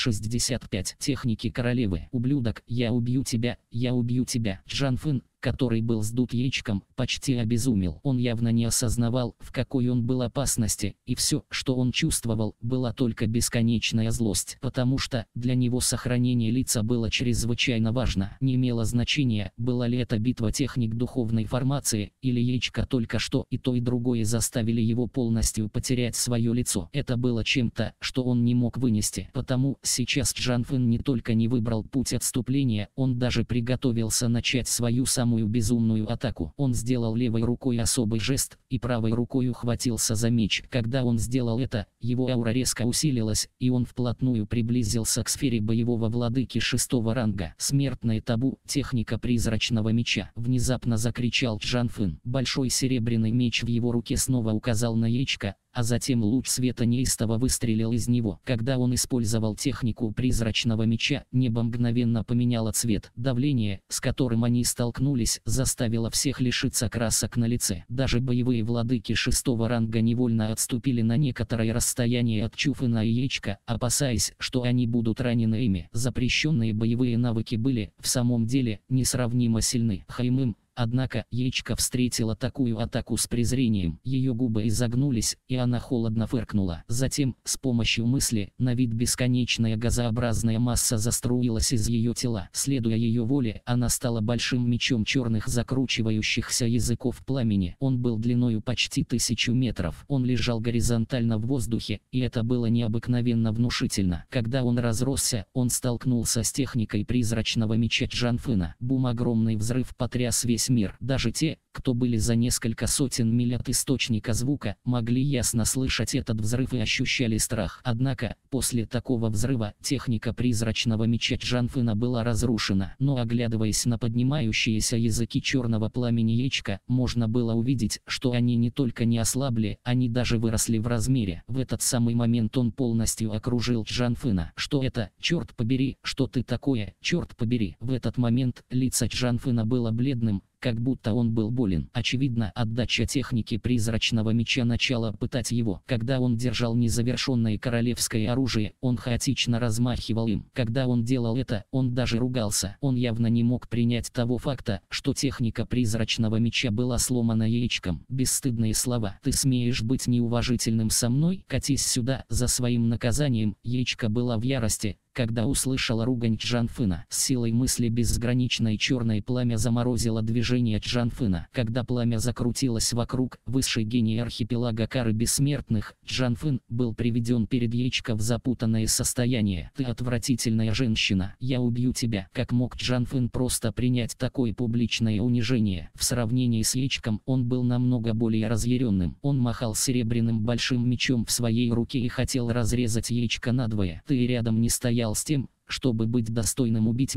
765. Техники королевы. Ублюдок, я убью тебя, я убью тебя. Джан Фэн, который был сдут яичком, почти обезумел. Он явно не осознавал, в какой он был опасности, и все, что он чувствовал, была только бесконечная злость, потому что для него сохранение лица было чрезвычайно важно. Не имело значения, была ли это битва техник духовной формации, или яичко только что и то и другое заставили его полностью потерять свое лицо. Это было чем-то, что он не мог вынести. Потому сейчас Джан Фэн не только не выбрал путь отступления, он даже приготовился начать свою самую безумную атаку. Он сделал левой рукой особый жест, и правой рукой ухватился за меч. Когда он сделал это, его аура резко усилилась, и он вплотную приблизился к сфере боевого владыки 6-го ранга. Смертное табу, техника призрачного меча. Внезапно закричал Джан Фэн. Большой серебряный меч в его руке снова указал на яичко, а затем луч света неистово выстрелил из него. Когда он использовал технику призрачного меча, небо мгновенно поменяло цвет. Давление, с которым они столкнулись, заставило всех лишиться красок на лице. Даже боевые владыки 6-го ранга невольно отступили на некоторое расстояние от Чуфэна и яичка, опасаясь, что они будут ранены ими. Запрещенные боевые навыки были, в самом деле, несравнимо сильны. Хаймым. Однако, яичко встретила такую атаку с презрением. Ее губы изогнулись, и она холодно фыркнула. Затем, с помощью мысли, на вид бесконечная газообразная масса заструилась из ее тела. Следуя ее воле, она стала большим мечом черных закручивающихся языков пламени. Он был длиною почти 1000 метров. Он лежал горизонтально в воздухе, и это было необыкновенно внушительно. Когда он разросся, он столкнулся с техникой призрачного меча Джан Фэна. Бум! Огромный взрыв потряс весь мир. Даже те, кто были за несколько сотен миль от источника звука, могли ясно слышать этот взрыв и ощущали страх. Однако, после такого взрыва, техника призрачного меча Джан Фэна была разрушена. Но оглядываясь на поднимающиеся языки черного пламени яичка, можно было увидеть, что они не только не ослабли, они даже выросли в размере. В этот самый момент он полностью окружил Джан Фэна. Что это? Черт побери, что ты такое? Черт побери. В этот момент лицо Джан Фэна было бледным, как будто он был болен. Очевидно, отдача техники призрачного меча начала пытать его. Когда он держал незавершенное королевское оружие, он хаотично размахивал им. Когда он делал это, он даже ругался. Он явно не мог принять того факта, что техника призрачного меча была сломана яичком. Бесстыдные слова. «Ты смеешь быть неуважительным со мной? Катись сюда!» За своим наказанием, яичко была в ярости, когда услышала ругань Джан Фэна. С силой мысли безграничное черное пламя заморозило движение Джан Фэна. Когда пламя закрутилось вокруг, высший гений архипелага Кары Бессмертных, Джан Фэн, был приведен перед яичко в запутанное состояние. «Ты отвратительная женщина, я убью тебя». Как мог Джан Фэн просто принять такое публичное унижение? В сравнении с яичком, он был намного более разъяренным. Он махал серебряным большим мечом в своей руке и хотел разрезать яичко надвое. «Ты рядом не стоял с тем, чтобы быть достойным убить меня,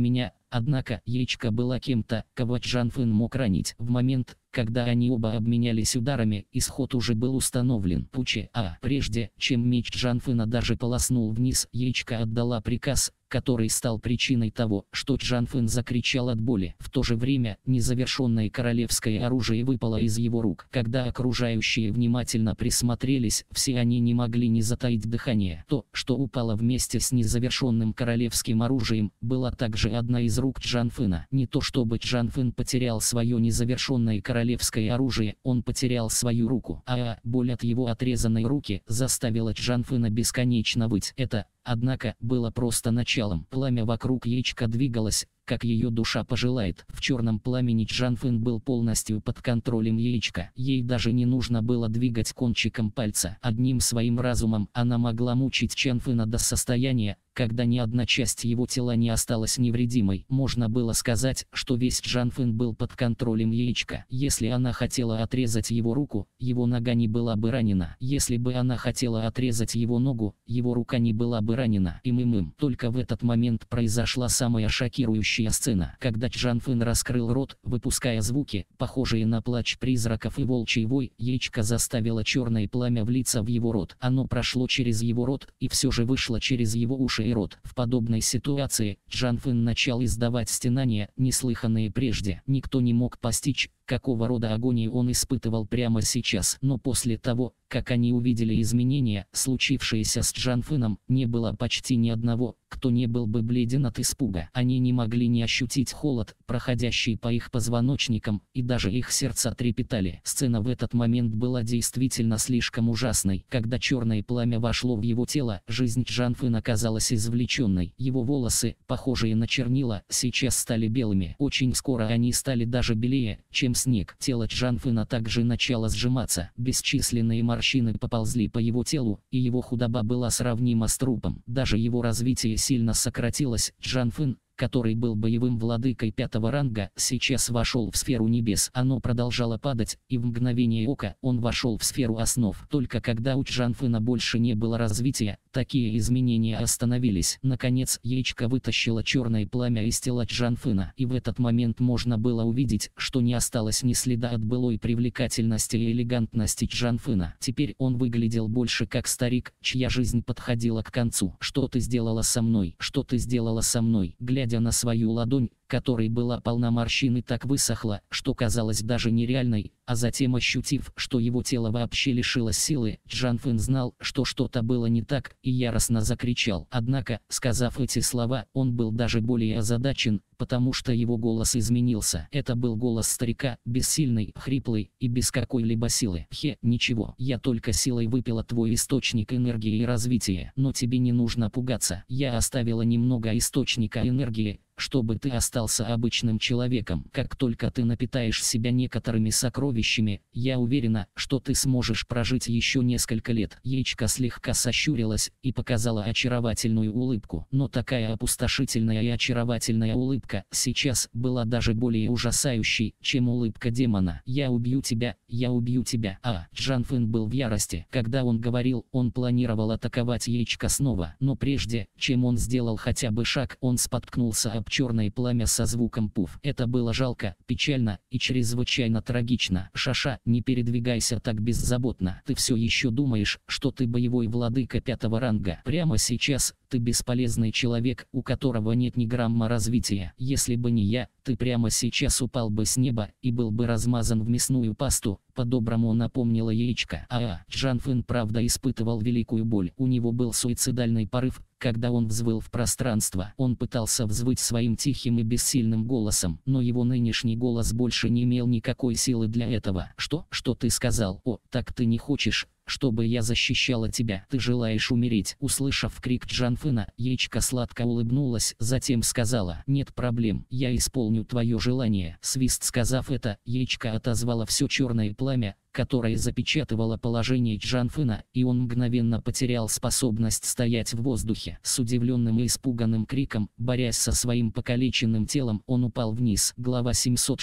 Однако яичко было кем-то, кого Джан Фэн мог ранить. В момент, когда они оба обменялись ударами, исход уже был установлен. Прежде, чем меч Джан Фэна даже полоснул вниз, яичко отдала приказ, который стал причиной того, что Джан Фэн закричал от боли. В то же время, незавершенное королевское оружие выпало из его рук. Когда окружающие внимательно присмотрелись, все они не могли не затаить дыхание. То, что упало вместе с незавершенным королевским оружием, была также одна из рук Джан Фэна. Не то чтобы Джан Фэн потерял свое незавершенное королевское оружие, он потерял свою руку. Боль от его отрезанной руки заставила Джан Фэна бесконечно выть. Это, однако, было просто началом. Пламя вокруг яичка двигалось, как ее душа пожелает. В черном пламени Джан Фэн был полностью под контролем яичка. Ей даже не нужно было двигать кончиком пальца. Одним своим разумом она могла мучить Джан Фэна до состояния, когда ни одна часть его тела не осталась невредимой. Можно было сказать, что весь Джан Фэн был под контролем яичка. Если она хотела отрезать его руку, его нога не была бы ранена. Если бы она хотела отрезать его ногу, его рука не была бы ранена. Только в этот момент произошла самая шокирующая сцена. Когда Джан Фэн раскрыл рот, выпуская звуки, похожие на плач призраков и волчий вой, яичко заставило черное пламя влиться в его рот. Оно прошло через его рот и все же вышло через его уши и рот. В подобной ситуации Джан Фэн начал издавать стенания, неслыханные прежде. Никто не мог постичь, какого рода агонию он испытывал прямо сейчас. Но после того, как они увидели изменения, случившиеся с Джан Фэном, не было почти ни одного, кто не был бы бледен от испуга. Они не могли не ощутить холод, проходящий по их позвоночникам, и даже их сердца трепетали. Сцена в этот момент была действительно слишком ужасной. Когда черное пламя вошло в его тело, жизнь Джан Фэна оказалась извлеченной. Его волосы, похожие на чернила, сейчас стали белыми. Очень скоро они стали даже белее, чем снег. Тело Джан Фэна также начало сжиматься. Бесчисленные морщины поползли по его телу, и его худоба была сравнима с трупом. Даже его развитие сильно сократилось. Джан Фэн, который был боевым владыкой 5-го ранга, сейчас вошел в сферу небес. Оно продолжало падать, и в мгновение ока он вошел в сферу основ. Только когда у Джан Фэна больше не было развития, такие изменения остановились. Наконец, яичко вытащило черное пламя из тела Джан Фэна, и в этот момент можно было увидеть, что не осталось ни следа от былой привлекательности и элегантности Джан Фэна. Теперь он выглядел больше как старик, чья жизнь подходила к концу. «Что ты сделала со мной? Что ты сделала со мной?» Глядя на свою ладонь, которой была полна морщин и так высохла, что казалось даже нереальной, а затем ощутив, что его тело вообще лишилось силы, Джан Фэн знал, что что-то было не так, и яростно закричал. Однако, сказав эти слова, он был даже более озадачен, потому что его голос изменился. Это был голос старика, бессильный, хриплый и без какой-либо силы. Ничего, я только силой выпила твой источник энергии и развития, но тебе не нужно пугаться. Я оставила немного источника энергии, чтобы ты остался обычным человеком. Как только ты напитаешь себя некоторыми сокровищами, я уверена, что ты сможешь прожить еще несколько лет. Яичко слегка сощурилась и показала очаровательную улыбку. Но такая опустошительная и очаровательная улыбка сейчас была даже более ужасающей, чем улыбка демона. «Я убью тебя, я убью тебя». Джан Фэн был в ярости. Когда он говорил, он планировал атаковать яичко снова. Но прежде, чем он сделал хотя бы шаг, он споткнулся об черное пламя со звуком пуф. Это было жалко, печально и чрезвычайно трагично. «Шаша, не передвигайся так беззаботно. Ты все еще думаешь, что ты боевой владыка 5-го ранга. Прямо сейчас ты бесполезный человек, у которого нет ни грамма развития. Если бы не я, ты прямо сейчас упал бы с неба и был бы размазан в мясную пасту», по-доброму напомнила яичко. Джан Фэн правда испытывал великую боль. У него был суицидальный порыв, когда он взвыл в пространство. Он пытался взвыть своим тихим и бессильным голосом, но его нынешний голос больше не имел никакой силы для этого. «Что ты сказал? Так ты не хочешь, чтобы я защищала тебя? Ты желаешь умереть?» Услышав крик Джан Фэна, яичко сладко улыбнулась, затем сказала: «Нет проблем, я исполню твое желание». Свист. Сказав это, яичко отозвала все черное пламя, которая запечатывала положение Джанфына, и он мгновенно потерял способность стоять в воздухе. С удивленным и испуганным криком, борясь со своим покалеченным телом, он упал вниз. Глава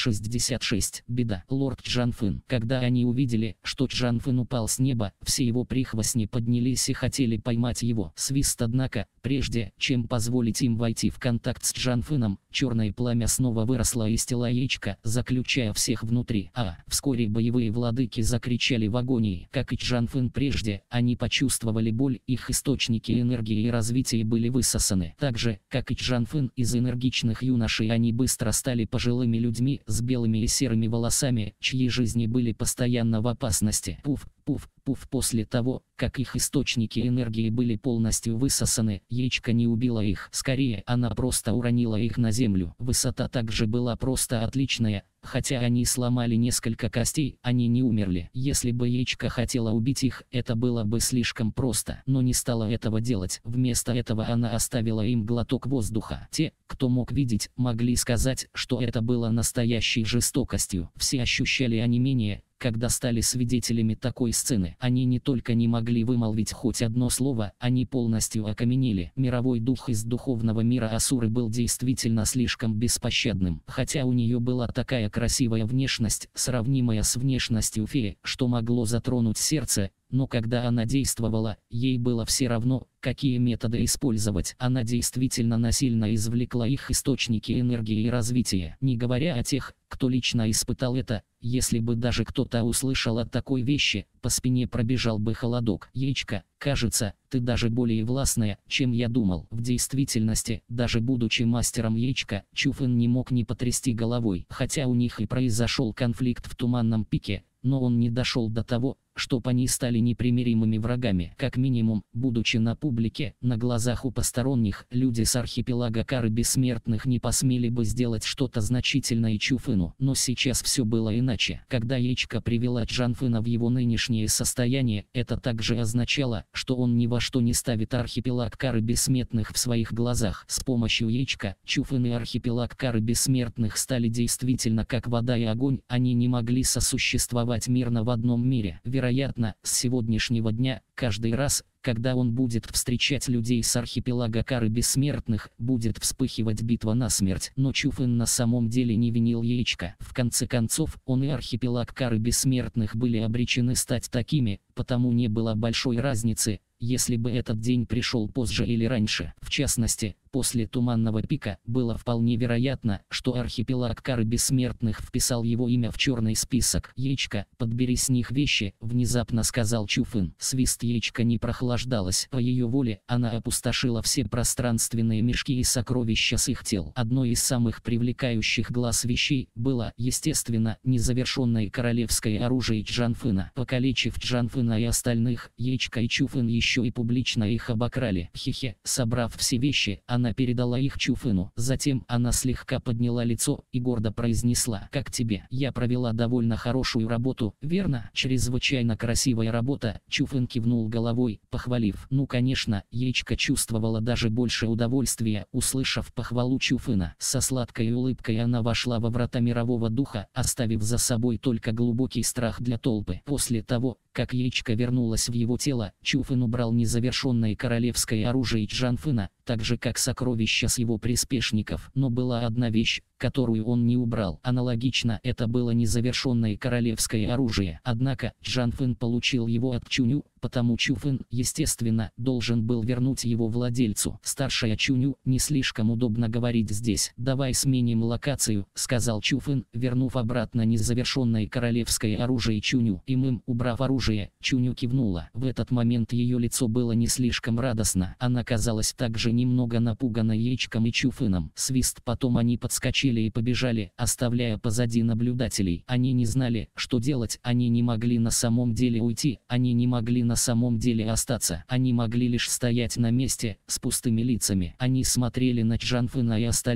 766. Беда. Лорд Джанфын. Когда они увидели, что Джанфын упал с неба, все его прихвостни поднялись и хотели поймать его. Свист, однако, прежде чем позволить им войти в контакт с Джанфыном, черное пламя снова выросло из тела яичка, заключая всех внутри. Вскоре боевые владыки закричали в агонии. Как и Джанфын прежде, они почувствовали боль, их источники энергии и развития были высосаны. Так же, как и Джанфын, из энергичных юношей они быстро стали пожилыми людьми с белыми и серыми волосами, чьи жизни были постоянно в опасности. Пуф, пуф, пуф. После того, как их источники энергии были полностью высосаны, яичко не убило их. Скорее, она просто уронила их на землю. Высота также была просто отличная. Хотя они сломали несколько костей, они не умерли. Если бы яичко хотела убить их, это было бы слишком просто, но не стала этого делать. Вместо этого она оставила им глоток воздуха. Те, кто мог видеть, могли сказать, что это было настоящей жестокостью. Все ощущали онемение, когда стали свидетелями такой сцены. Они не только не могли вымолвить хоть одно слово, они полностью окаменели. Мировой дух из духовного мира Асуры был действительно слишком беспощадным. Хотя у нее была такая красивая внешность, сравнимая с внешностью феи, что могло затронуть сердце, но когда она действовала, ей было все равно, какие методы использовать. Она действительно насильно извлекла их источники энергии и развития. Не говоря о тех, кто лично испытал это, если бы даже кто-то услышал о такой вещи, по спине пробежал бы холодок. Яичко, кажется, ты даже более властная, чем я думал. В действительности, даже будучи мастером яичка, Чуфэн не мог не потрясти головой. Хотя у них и произошел конфликт в Туманном пике, но он не дошел до того, чтоб они стали непримиримыми врагами. Как минимум, будучи на публике, на глазах у посторонних, люди с архипелага Кары Бессмертных не посмели бы сделать что-то значительное Чуфыну. Но сейчас все было иначе. Когда яичко привела Джанфына в его нынешнее состояние, это также означало, что он ни во что не ставит архипелаг Кары Бессмертных в своих глазах. С помощью яичка, Чуфын и архипелаг Кары Бессмертных стали действительно как вода и огонь, они не могли сосуществовать мирно в одном мире. Вероятно, с сегодняшнего дня, каждый раз, когда он будет встречать людей с архипелага Кары Бессмертных, будет вспыхивать битва насмерть. Но Чуфэн на самом деле не винил яичко. В конце концов, он и архипелаг Кары Бессмертных были обречены стать такими, потому не было большой разницы, если бы этот день пришел позже или раньше. В частности, после Туманного пика, было вполне вероятно, что архипелаг Кары Бессмертных вписал его имя в черный список. «Яичко, подбери с них вещи», — внезапно сказал Чуфэн. Свист яичка не прохлаждалось. По ее воле, она опустошила все пространственные мешки и сокровища с их тел. Одной из самых привлекающих глаз вещей было, естественно, незавершенное королевское оружие Джанфына. Покалечив Джанфына и остальных, яичко и Чуфэн еще и публично их обокрали. Хе-хе. Собрав все вещи, она передала их Чуфыну. Затем она слегка подняла лицо и гордо произнесла: «Как тебе? Я провела довольно хорошую работу, верно?» «Чрезвычайно красивая работа», — Чуфын кивнул головой, похвалив. Ну конечно, яичко чувствовала даже больше удовольствия, услышав похвалу Чуфына. Со сладкой улыбкой она вошла во врата мирового духа, оставив за собой только глубокий страх для толпы. После того, как яичко вернулось в его тело, Чуфэн убрал незавершенное королевское оружие Джанфына, так же как сокровища с его приспешников. Но была одна вещь, которую он не убрал. Аналогично, это было незавершенное королевское оружие. Однако, Джанфэн получил его от Чуню, потому Чуфэн, естественно, должен был вернуть его владельцу. Старшая Чуню, не слишком удобно говорить здесь. «Давай сменим локацию», — сказал Чуфэн, вернув обратно незавершенное королевское оружие Чуню. Убрав оружие, Чуню кивнула. В этот момент ее лицо было не слишком радостно. Она казалась также немного напуганной яичком и Чуфэном. Свист. Потом они подскочили и побежали, оставляя позади наблюдателей. Они не знали, что делать, они не могли на самом деле уйти, они не могли на самом деле остаться. Они могли лишь стоять на месте, с пустыми лицами. Они смотрели на Джанфэна и остальных,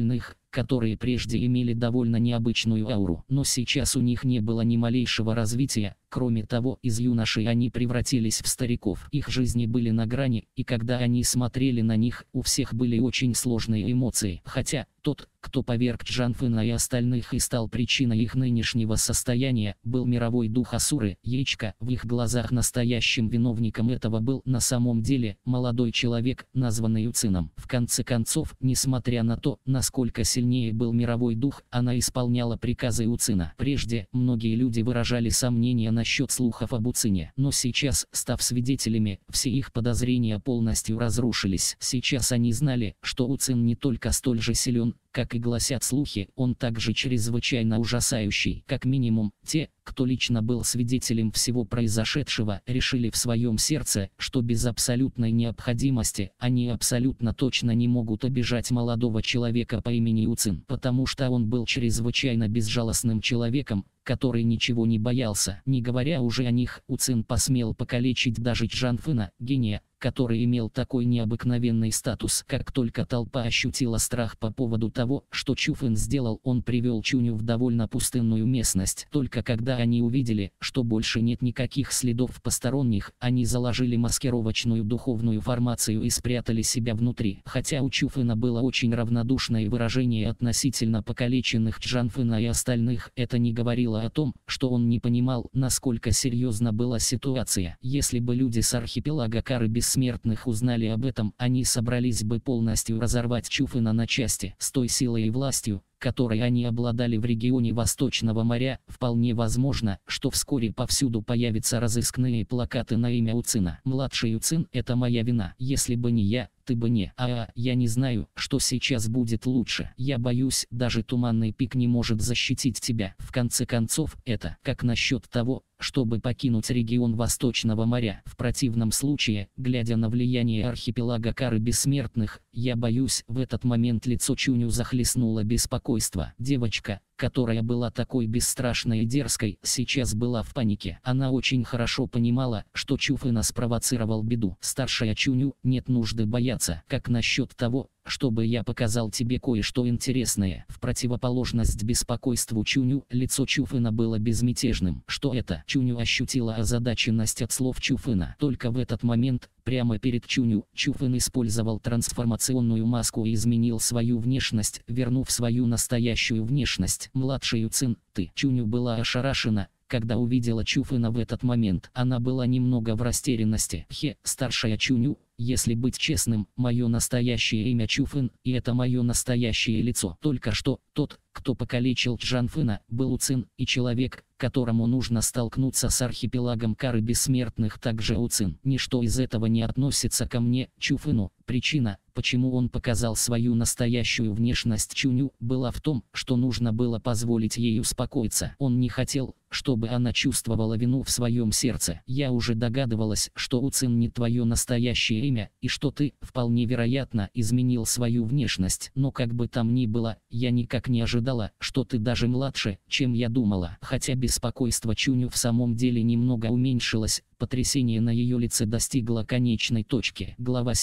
которые прежде имели довольно необычную ауру, но сейчас у них не было ни малейшего развития. Кроме того, из юношей они превратились в стариков. Их жизни были на грани, и когда они смотрели на них, у всех были очень сложные эмоции. Хотя, тот, кто поверг Джан Фэна и остальных и стал причиной их нынешнего состояния, был мировой дух Асуры, Яичко. В их глазах настоящим виновником этого был на самом деле молодой человек, названный Уцином. В конце концов, несмотря на то, насколько сильнее был мировой дух, она исполняла приказы Уцина. Прежде, многие люди выражали сомнения насчет слухов об Уцине, но сейчас, став свидетелями, все их подозрения полностью разрушились. Сейчас они знали, что Уцин не только столь же силен, как и гласят слухи, он также чрезвычайно ужасающий. Как минимум, те, кто лично был свидетелем всего произошедшего, решили в своем сердце, что без абсолютной необходимости они абсолютно точно не могут обижать молодого человека по имени Уцин, потому что он был чрезвычайно безжалостным человеком, который ничего не боялся. Не говоря уже о них, Уцин посмел покалечить даже Джан Фэна, гения, который имел такой необыкновенный статус. Как только толпа ощутила страх по поводу того, что Чу Фэн сделал, он привел Чуню в довольно пустынную местность. Только когда они увидели, что больше нет никаких следов посторонних, они заложили маскировочную духовную формацию и спрятали себя внутри. Хотя у Чу Фэна было очень равнодушное выражение относительно покалеченных Джан Фэна и остальных, это не говорило о том, что он не понимал, насколько серьезна была ситуация. Если бы люди с архипелага Кары Бессмертных узнали об этом, они собрались бы полностью разорвать Чу Фэна на части. С той силой и властью, которой они обладали в регионе Восточного моря, вполне возможно, что вскоре повсюду появятся разыскные плакаты на имя Уцина. Младший Уцин — это моя вина. Если бы не я, ты бы не. Я не знаю, что сейчас будет лучше. Я боюсь, даже Туманный пик не может защитить тебя. В конце концов, это как насчет того, чтобы покинуть регион Восточного моря. В противном случае, глядя на влияние архипелага Кары Бессмертных, я боюсь, в этот момент лицо Чуню захлестнуло беспокойство. Девочка, которая была такой бесстрашной и дерзкой, сейчас была в панике. Она очень хорошо понимала, что Чу Фэна спровоцировал беду. Старшая Чуню, нет нужды бояться. Как насчет того, чтобы я показал тебе кое-что интересное? В противоположность беспокойству Чуню, лицо Чу Фэна было безмятежным. Что это? Чуню ощутила озадаченность от слов Чу Фэна. Только в этот момент, прямо перед Чуню, Чу Фэн использовал трансформационную маску и изменил свою внешность, вернув свою настоящую внешность. Младший Уцин, ты. Чуню была ошарашена, когда увидела Чу Фэна в этот момент. Она была немного в растерянности. Старшая Чуню, если быть честным, мое настоящее имя Чу Фэн, и это мое настоящее лицо. Только что, тот, кто покалечил Джан Фэна, был Уцин, и человек, которому нужно столкнуться с архипелагом Кары Бессмертных, также Уцин. Ничто из этого не относится ко мне, Чу Фэну. Причина, почему он показал свою настоящую внешность Чуню, была в том, что нужно было позволить ей успокоиться. Он не хотел, чтобы она чувствовала вину в своем сердце. Я уже догадывалась, что Уцин не твое настоящее имя, и что ты, вполне вероятно, изменил свою внешность. Но как бы там ни было, я никак не ожидала, что ты даже младше, чем я думала. Хотя беспокойство Чуню в самом деле немного уменьшилось, потрясение на ее лице достигло конечной точки. Глава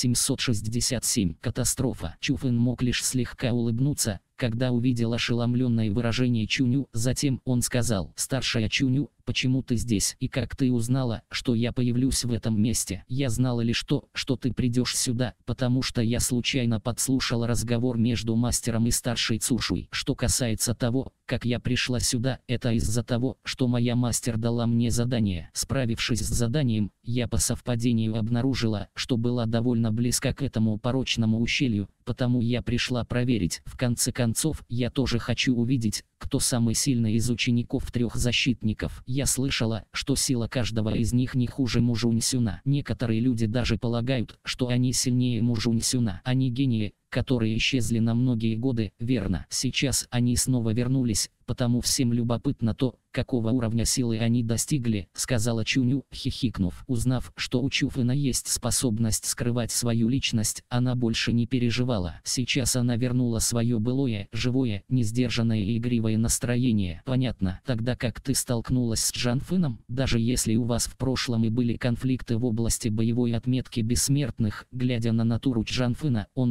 767. Катастрофа. Чу Фэн мог лишь слегка улыбнуться, когда увидел ошеломленное выражение Чуню. Затем он сказал: «Старшая Чуню, почему ты здесь? И как ты узнала, что я появлюсь в этом месте?» «Я знала лишь то, что ты придешь сюда, потому что я случайно подслушал разговор между мастером и старшей Цушуй. Что касается того, как я пришла сюда, это из-за того, что моя мастер дала мне задание. Справившись с заданием, я по совпадению обнаружила, что была довольно близка к этому порочному ущелью, потому я пришла проверить. В конце концов, я тоже хочу увидеть, кто самый сильный из учеников трех защитников. Я слышала, что сила каждого из них не хуже Мужунь-Сюна. Некоторые люди даже полагают, что они сильнее Мужунь-Сюна. Они гении, которые исчезли на многие годы, верно. Сейчас они снова вернулись, потому всем любопытно то, какого уровня силы они достигли», — сказала Чуню, хихикнув. Узнав, что у Чу Фэна есть способность скрывать свою личность, она больше не переживала. Сейчас она вернула свое былое, живое, несдержанное и игривое настроение. «Понятно. Тогда как ты столкнулась с Джан Фэном? Даже если у вас в прошлом и были конфликты в области боевой отметки бессмертных, глядя на натуру Джан Фэна, он не должен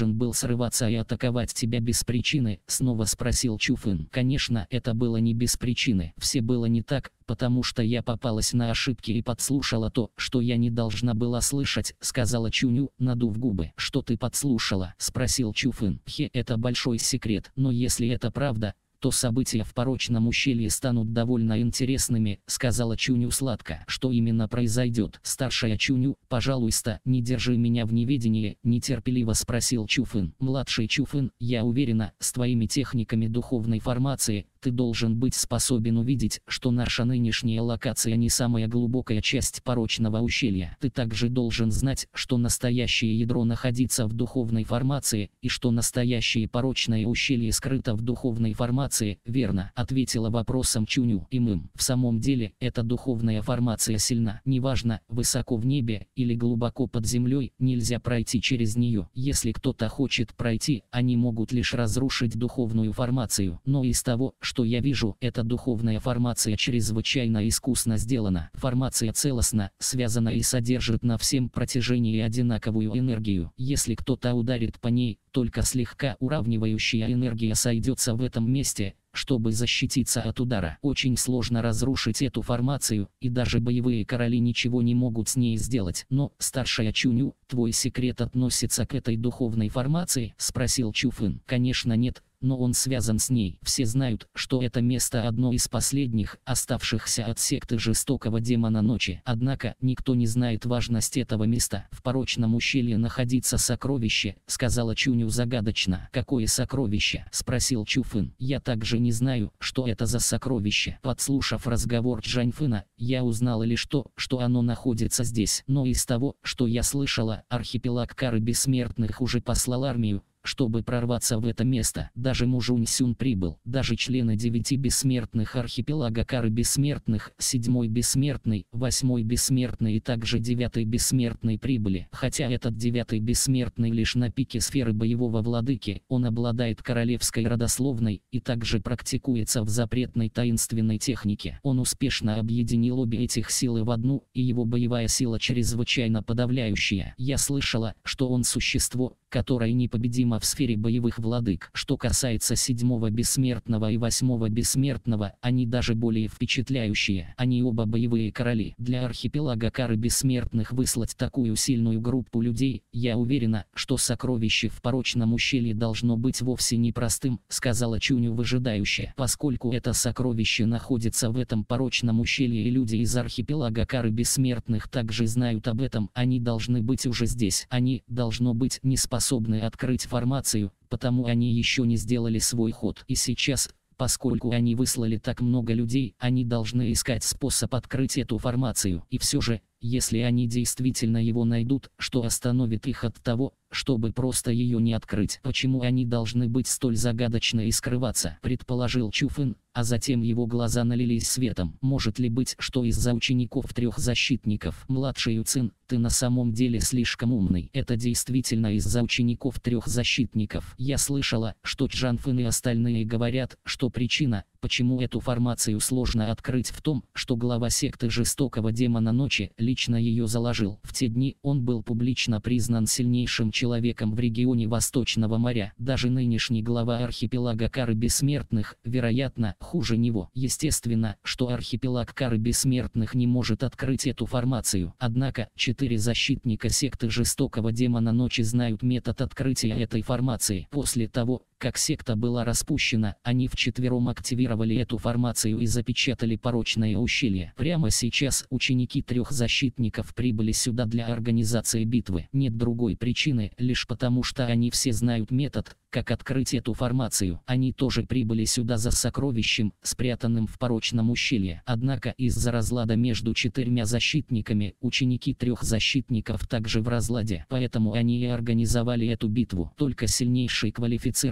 должен был срываться и атаковать тебя без причины?» — снова спросил Чуфын. «Конечно, это было не без причины. Все было не так, потому что я попалась на ошибки и подслушала то, что я не должна была слышать», — сказала Чуню, надув губы. «Что ты подслушала?» — спросил Чуфын. Это большой секрет, но если это правда, то события в порочном ущелье станут довольно интересными», — сказала Чуню сладко. «Что именно произойдет?» «Старшая Чуню, пожалуйста, не держи меня в неведении», — нетерпеливо спросил Чуфын. «Младший Чуфын, я уверена, с твоими техниками духовной формации ты должен быть способен увидеть, что наша нынешняя локация не самая глубокая часть порочного ущелья. Ты также должен знать, что настоящее ядро находится в духовной формации, и что настоящее порочное ущелье скрыто в духовной формации». «Верно», — ответила вопросом Чуню. В самом деле, эта духовная формация сильна. Неважно, высоко в небе или глубоко под землей, нельзя пройти через нее. Если кто-то хочет пройти, они могут лишь разрушить духовную формацию. Но из того, что я вижу, эта духовная формация чрезвычайно искусно сделана. Формация целостна, связана и содержит на всем протяжении одинаковую энергию. Если кто-то ударит по ней, только слегка уравнивающая энергия сойдется в этом месте, чтобы защититься от удара. Очень сложно разрушить эту формацию, и даже боевые короли ничего не могут с ней сделать. «Но, старшая Чуню, твой секрет относится к этой духовной формации?» — спросил Чуфын. «Конечно нет, но он связан с ней. Все знают, что это место одно из последних, оставшихся от секты жестокого демона ночи. Однако, никто не знает важность этого места. В порочном ущелье находится сокровище», — сказала Чуню загадочно. «Какое сокровище?» — спросил Чуфын. «Я также не знаю, что это за сокровище. Подслушав разговор Чжаньфына, я узнала лишь то, что оно находится здесь. Но из того, что я слышала, архипелаг Кары Бессмертных уже послал армию, чтобы прорваться в это место. Даже Мужунь Сюн прибыл. Даже члены 9 бессмертных архипелага Кары Бессмертных, 7-й бессмертный, 8-й бессмертный и также 9-й бессмертный прибыли. Хотя этот 9-й бессмертный лишь на пике сферы боевого владыки, он обладает королевской родословной и также практикуется в запретной таинственной технике. Он успешно объединил обе этих силы в одну, и его боевая сила чрезвычайно подавляющая. Я слышала, что он существо, которое непобедимо в сфере боевых владык. Что касается 7-го бессмертного и 8-го бессмертного, они даже более впечатляющие. Они оба боевые короли. Для архипелага Кары Бессмертных выслать такую сильную группу людей, я уверена, что сокровище в порочном ущелье должно быть вовсе непростым, сказала Чуню выжидающе. Поскольку это сокровище находится в этом порочном ущелье и люди из архипелага Кары Бессмертных также знают об этом, они должны быть уже здесь. Они, должно быть, не способны открыть формацию, потому они еще не сделали свой ход. И сейчас, поскольку они выслали так много людей, они должны искать способ открыть эту формацию. И все же, если они действительно его найдут, что остановит их от того, чтобы просто ее не открыть? Почему они должны быть столь загадочны и скрываться? Предположил Чуфын, а затем его глаза налились светом. Может ли быть, что из-за учеников 3 защитников? Младший Юцин, ты на самом деле слишком умный. Это действительно из-за учеников 3 защитников. Я слышала, что Чжанфын и остальные говорят, что причина, почему эту формацию сложно открыть, в том, что глава секты жестокого демона ночи лично ее заложил. В те дни он был публично признан сильнейшим человеком в регионе Восточного моря. Даже нынешний глава архипелага Кары Бессмертных, вероятно, хуже него. Естественно, что архипелаг Кары Бессмертных не может открыть эту формацию. Однако, 4 защитника секты жестокого демона ночи знают метод открытия этой формации. После того, как секта была распущена, они вчетвером активировали эту формацию и запечатали порочное ущелье. Прямо сейчас ученики 3 защитников прибыли сюда для организации битвы. Нет другой причины, лишь потому что они все знают метод, как открыть эту формацию. Они тоже прибыли сюда за сокровищем, спрятанным в порочном ущелье. Однако из-за разлада между 4 защитниками, ученики 3 защитников также в разладе. Поэтому они и организовали эту битву. Только сильнейший квалифицирован,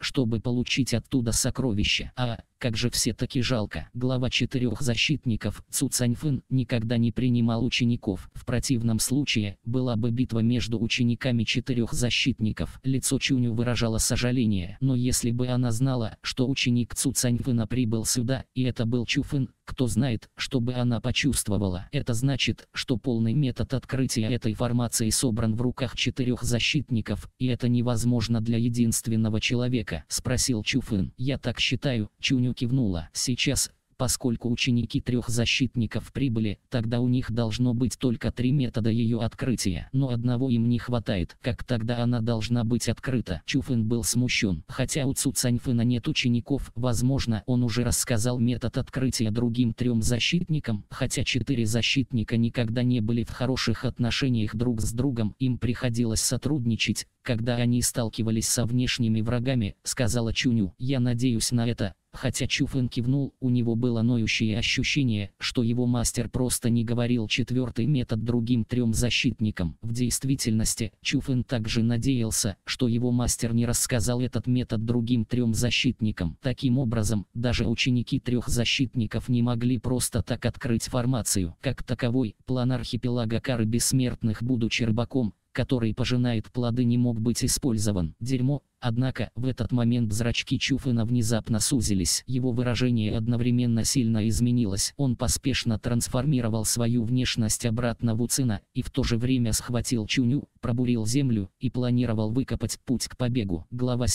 чтобы получить оттуда сокровища. Как же все-таки жалко. Глава 4 защитников Цу Цаньфэн никогда не принимал учеников. В противном случае была бы битва между учениками 4 защитников. Лицо Чуню выражало сожаление. Но если бы она знала, что ученик Цу Цаньфэна прибыл сюда, и это был Чуфэн, кто знает, что бы она почувствовала. Это значит, что полный метод открытия этой формации собран в руках 4 защитников, и это невозможно для единственного человека, спросил Чуфэн. Я так считаю, Чуню кивнула. Сейчас, поскольку ученики 3 защитников прибыли, тогда у них должно быть только 3 метода ее открытия. Но одного им не хватает. Как тогда она должна быть открыта? Чуфэн был смущен. Хотя у Цу Цаньфэна нет учеников, возможно, он уже рассказал метод открытия другим 3 защитникам. Хотя 4 защитника никогда не были в хороших отношениях друг с другом, им приходилось сотрудничать, когда они сталкивались со внешними врагами, сказала Чуню. Я надеюсь на это. Хотя Чуфэн кивнул, у него было ноющее ощущение, что его мастер просто не говорил 4-й метод другим 3 защитникам. В действительности, Чуфэн также надеялся, что его мастер не рассказал этот метод другим 3 защитникам. Таким образом, даже ученики 3 защитников не могли просто так открыть формацию. Как таковой, план архипелага Кары Бессмертных, будучи рыбаком, который пожинает плоды, не мог быть использован. Дерьмо. Однако, в этот момент зрачки Чуфэна внезапно сузились. Его выражение одновременно сильно изменилось. Он поспешно трансформировал свою внешность обратно в Уцина, и в то же время схватил Чуню, пробурил землю, и планировал выкопать путь к побегу. Глава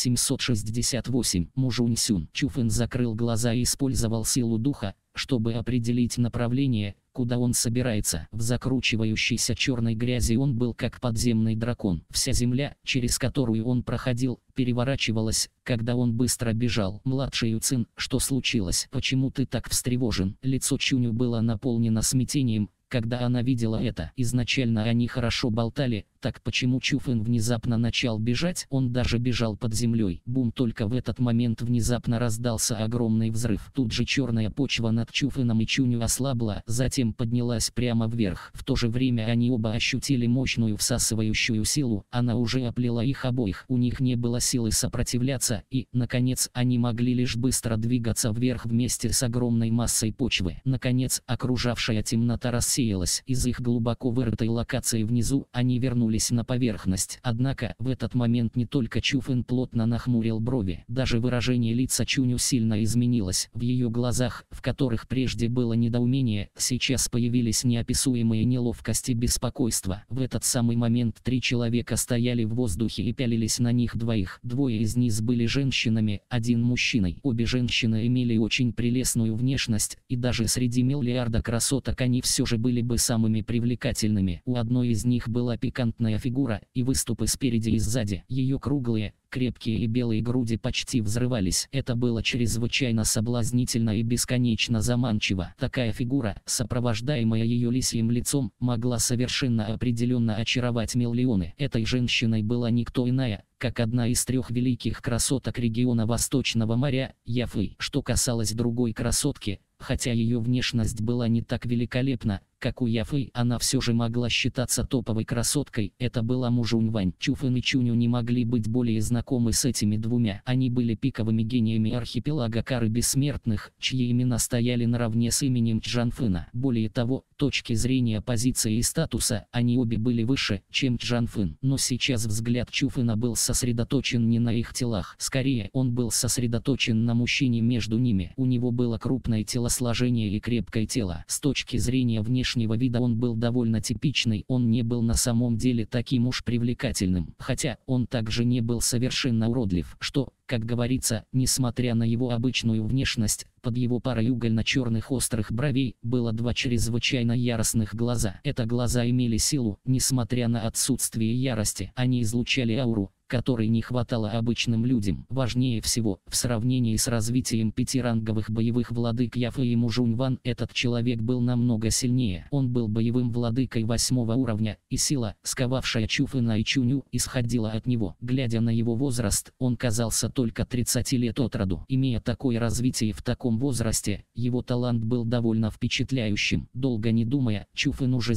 768. Мужуньсюн. Чуфэн закрыл глаза и использовал силу духа, чтобы определить направление, куда он собирается. В закручивающейся черной грязи он был как подземный дракон. Вся земля, через которую он проходил, переворачивалась, когда он быстро бежал. Младший Уцин, что случилось? Почему ты так встревожен? Лицо Чуню было наполнено смятением, когда она видела это. Изначально они хорошо болтали, так почему Чуфэн внезапно начал бежать? Он даже бежал под землей. Бум! Только в этот момент внезапно раздался огромный взрыв. Тут же черная почва над Чуфэном и Чуню ослабла, затем поднялась прямо вверх. В то же время они оба ощутили мощную всасывающую силу, она уже оплела их обоих. У них не было силы сопротивляться, и, наконец, они могли лишь быстро двигаться вверх вместе с огромной массой почвы. Наконец, окружавшая темнота рассеялась. Из их глубоко вырытой локации внизу они вернулись на поверхность. Однако, в этот момент не только Чуфэн плотно нахмурил брови, даже выражение лица Чуню сильно изменилось. В ее глазах, в которых прежде было недоумение, сейчас появились неописуемые неловкость и беспокойство. В этот самый момент 3 человека стояли в воздухе и пялились на них двоих. 2 из них были женщинами, 1 мужчиной. Обе женщины имели очень прелестную внешность, и даже среди миллиарда красоток они все же были бы самыми привлекательными. У одной из них была пикантная фигура и выступы спереди и сзади. Ее круглые, крепкие и белые груди почти взрывались. Это было чрезвычайно соблазнительно и бесконечно заманчиво. Такая фигура, сопровождаемая ее лисьим лицом, могла совершенно определенно очаровать миллионы. Этой женщиной была никто иная, как одна из 3 великих красоток региона Восточного моря, Яфэй. Что касалось другой красотки, хотя ее внешность была не так великолепна, как у Яфэй, она все же могла считаться топовой красоткой. Это была Мужуньвань. Чуфэн и Чуню не могли быть более знакомы с этими 2. Они были пиковыми гениями архипелага Кары Бессмертных, чьи имена стояли наравне с именем Чжанфэна. Более того, точки зрения позиции и статуса, они обе были выше, чем Чжанфэн. Но сейчас взгляд Чуфэна был сосредоточен не на их телах. Скорее, он был сосредоточен на мужчине между ними. У него было крупное телосложение и крепкое тело. С точки зрения внешнего вида он был довольно типичный. Он не был на самом деле таким уж привлекательным. Хотя, он также не был совершенно уродлив, что, как говорится, несмотря на его обычную внешность, под его парой угольно-черных острых бровей было 2 чрезвычайно яростных глаза. Это глаза имели силу, несмотря на отсутствие ярости. Они излучали ауру, которой не хватало обычным людям. Важнее всего, в сравнении с развитием 5-ранговых боевых владык Яфэй и Мужуньван, этот человек был намного сильнее. Он был боевым владыкой 8-го уровня, и сила, сковавшая Чуфэна и Чуню, исходила от него. Глядя на его возраст, он казался только 30 лет от роду. Имея такое развитие в таком возрасте, его талант был довольно впечатляющим. Долго не думая, Чуфэн уже знал,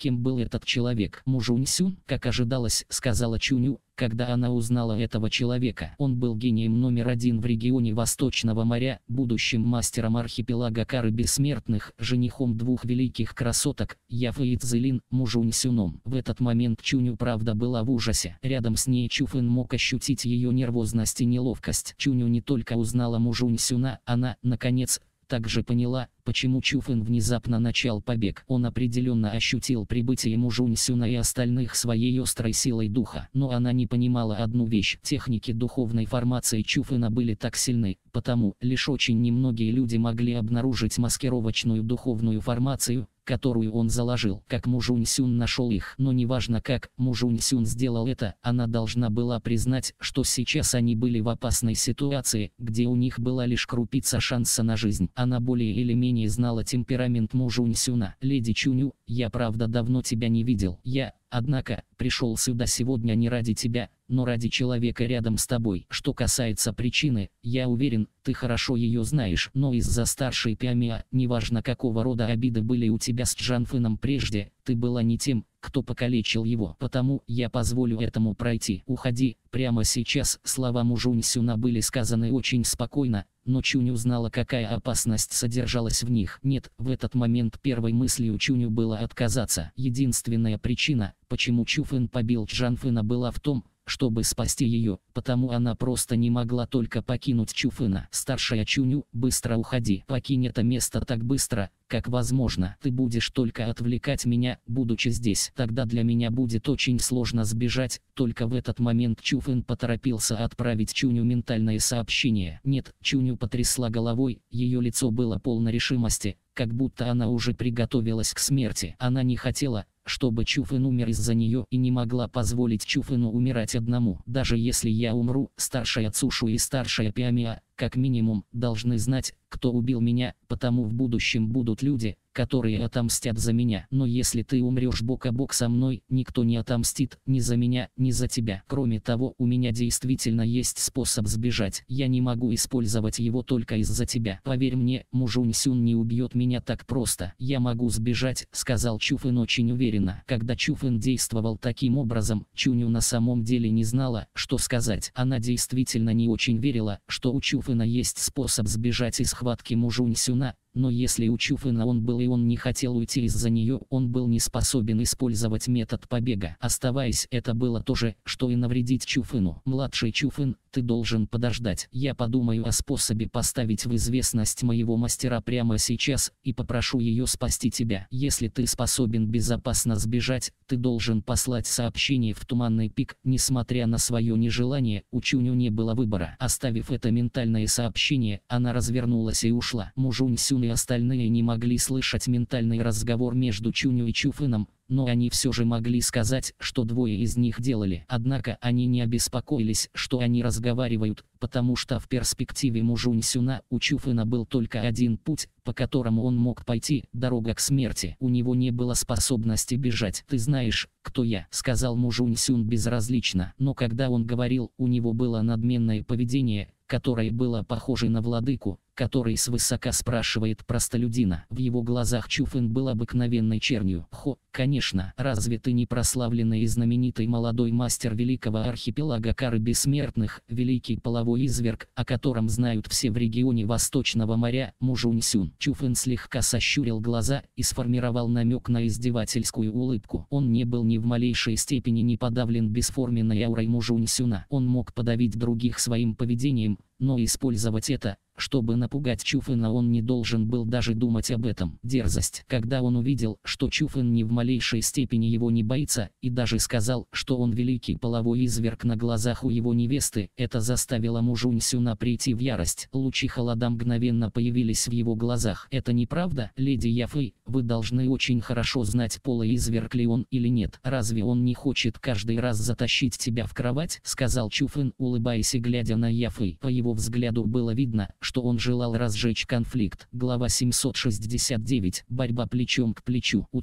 Кем был этот человек? Мужунь-сюн, как ожидалось, сказала Чуню, когда она узнала этого человека. Он был гением номер один в регионе Восточного моря, будущим мастером архипелага Кары Бессмертных, женихом двух великих красоток, Яфы и Цзилин, Мужунь-сюном. В этот момент Чуню правда была в ужасе. Рядом с ней Чуфэн мог ощутить ее нервозность и неловкость. Чуню не только узнала Мужунь-сюна, она, наконец, также поняла, почему Чуфэн внезапно начал побег. Он определенно ощутил прибытие Мужунь-сюна и остальных своей острой силой духа. Но она не понимала одну вещь. Техники духовной формации Чуфэна были так сильны, потому лишь очень немногие люди могли обнаружить маскировочную духовную формацию, которую он заложил. Как Мужунь-сюн нашел их. Но неважно как Мужунь-сюн сделал это, она должна была признать, что сейчас они были в опасной ситуации, где у них была лишь крупица шанса на жизнь. Она более или менее знала темперамент Мужунь-сюна. «Леди Чуню, я правда давно тебя не видел. Однако, пришел сюда сегодня не ради тебя, но ради человека рядом с тобой. Что касается причины, я уверен, ты хорошо ее знаешь, но из-за старшей Пиамиа, неважно какого рода обиды были у тебя с Джанфыном прежде, ты была не тем, кто покалечил его. Потому я позволю этому пройти. Уходи, прямо сейчас». Слова Мужунь-сюна были сказаны очень спокойно, но Чуню знала, какая опасность содержалась в них. Нет, в этот момент первой мыслью Чуню было отказаться. Единственная причина, почему Чуфэн побил Джанфына, была в том, чтобы спасти ее, потому она просто не могла только покинуть Чуфэна. «Старшая Чуню, быстро уходи. Покинь это место так быстро, как возможно. Ты будешь только отвлекать меня, будучи здесь. Тогда для меня будет очень сложно сбежать». Только в этот момент Чуфэн поторопился отправить Чуню ментальное сообщение. «Нет». Чуню потрясла головой, ее лицо было полно решимости, как будто она уже приготовилась к смерти. Она не хотела, чтобы Чуфэн умер из-за нее, и не могла позволить Чуфэну умирать одному. «Даже если я умру, старшая Цушу и старшая Пиамиа, как минимум, должны знать, кто убил меня, потому в будущем будут люди, которые отомстят за меня. Но если ты умрешь бок о бок со мной, никто не отомстит, ни за меня, ни за тебя. Кроме того, у меня действительно есть способ сбежать. Я не могу использовать его только из-за тебя. Поверь мне, Мужунь-сюн не убьет меня так просто. Я могу сбежать», — сказал Чуфэн очень уверенно. Когда Чуфэн действовал таким образом, Чуню на самом деле не знала, что сказать. Она действительно не очень верила, что у Чуфэна есть способ сбежать из схватки Мужунь-сюна. Но если у Чуфэна он был и он не хотел уйти из-за нее, он был не способен использовать метод побега. Оставаясь, это было то же, что и навредить Чуфэну. «Младший Чуфэн, ты должен подождать. Я подумаю о способе поставить в известность моего мастера прямо сейчас, и попрошу ее спасти тебя. Если ты способен безопасно сбежать, ты должен послать сообщение в Туманный пик». Несмотря на свое нежелание, у Чуню не было выбора. Оставив это ментальное сообщение, она развернулась и ушла. Мужунь-сюн и остальные не могли слышать ментальный разговор между Чуню и Чуфэном, но они все же могли сказать, что двое из них делали. Однако они не обеспокоились, что они разговаривают, потому что в перспективе Мужунь-сюна у Чуфэна был только один путь, по которому он мог пойти, дорога к смерти. У него не было способности бежать. «Ты знаешь, кто я», — сказал Мужунь-сюн безразлично. Но когда он говорил, у него было надменное поведение, которое было похоже на владыку, который свысока спрашивает простолюдина. В его глазах Чуфэн был обыкновенной чернью. Конечно, разве ты не прославленный и знаменитый молодой мастер великого архипелага Кары Бессмертных, великий половой изверг, о котором знают все в регионе Восточного моря?» Мужунь-сюн. Чуфэн слегка сощурил глаза и сформировал намек на издевательскую улыбку. Он не был ни в малейшей степени не подавлен бесформенной аурой Мужунь-сюна. Он мог подавить других своим поведением, но использовать это, чтобы напугать Чуфэна, он не должен был даже думать об этом. Дерзость. Когда он увидел, что Чуфэн ни в малейшей степени его не боится, и даже сказал, что он великий половой изверг на глазах у его невесты, это заставило Мужунь-сюна прийти в ярость. Лучи холода мгновенно появились в его глазах. «Это неправда, леди Яфэй, вы должны очень хорошо знать, полый изверг ли он или нет. Разве он не хочет каждый раз затащить тебя в кровать?» — сказал Чуфэн, улыбаясь и глядя на Яфэй. По его взгляду было видно, что он желал разжечь конфликт. Глава 769. Борьба плечом к плечу. У Цин,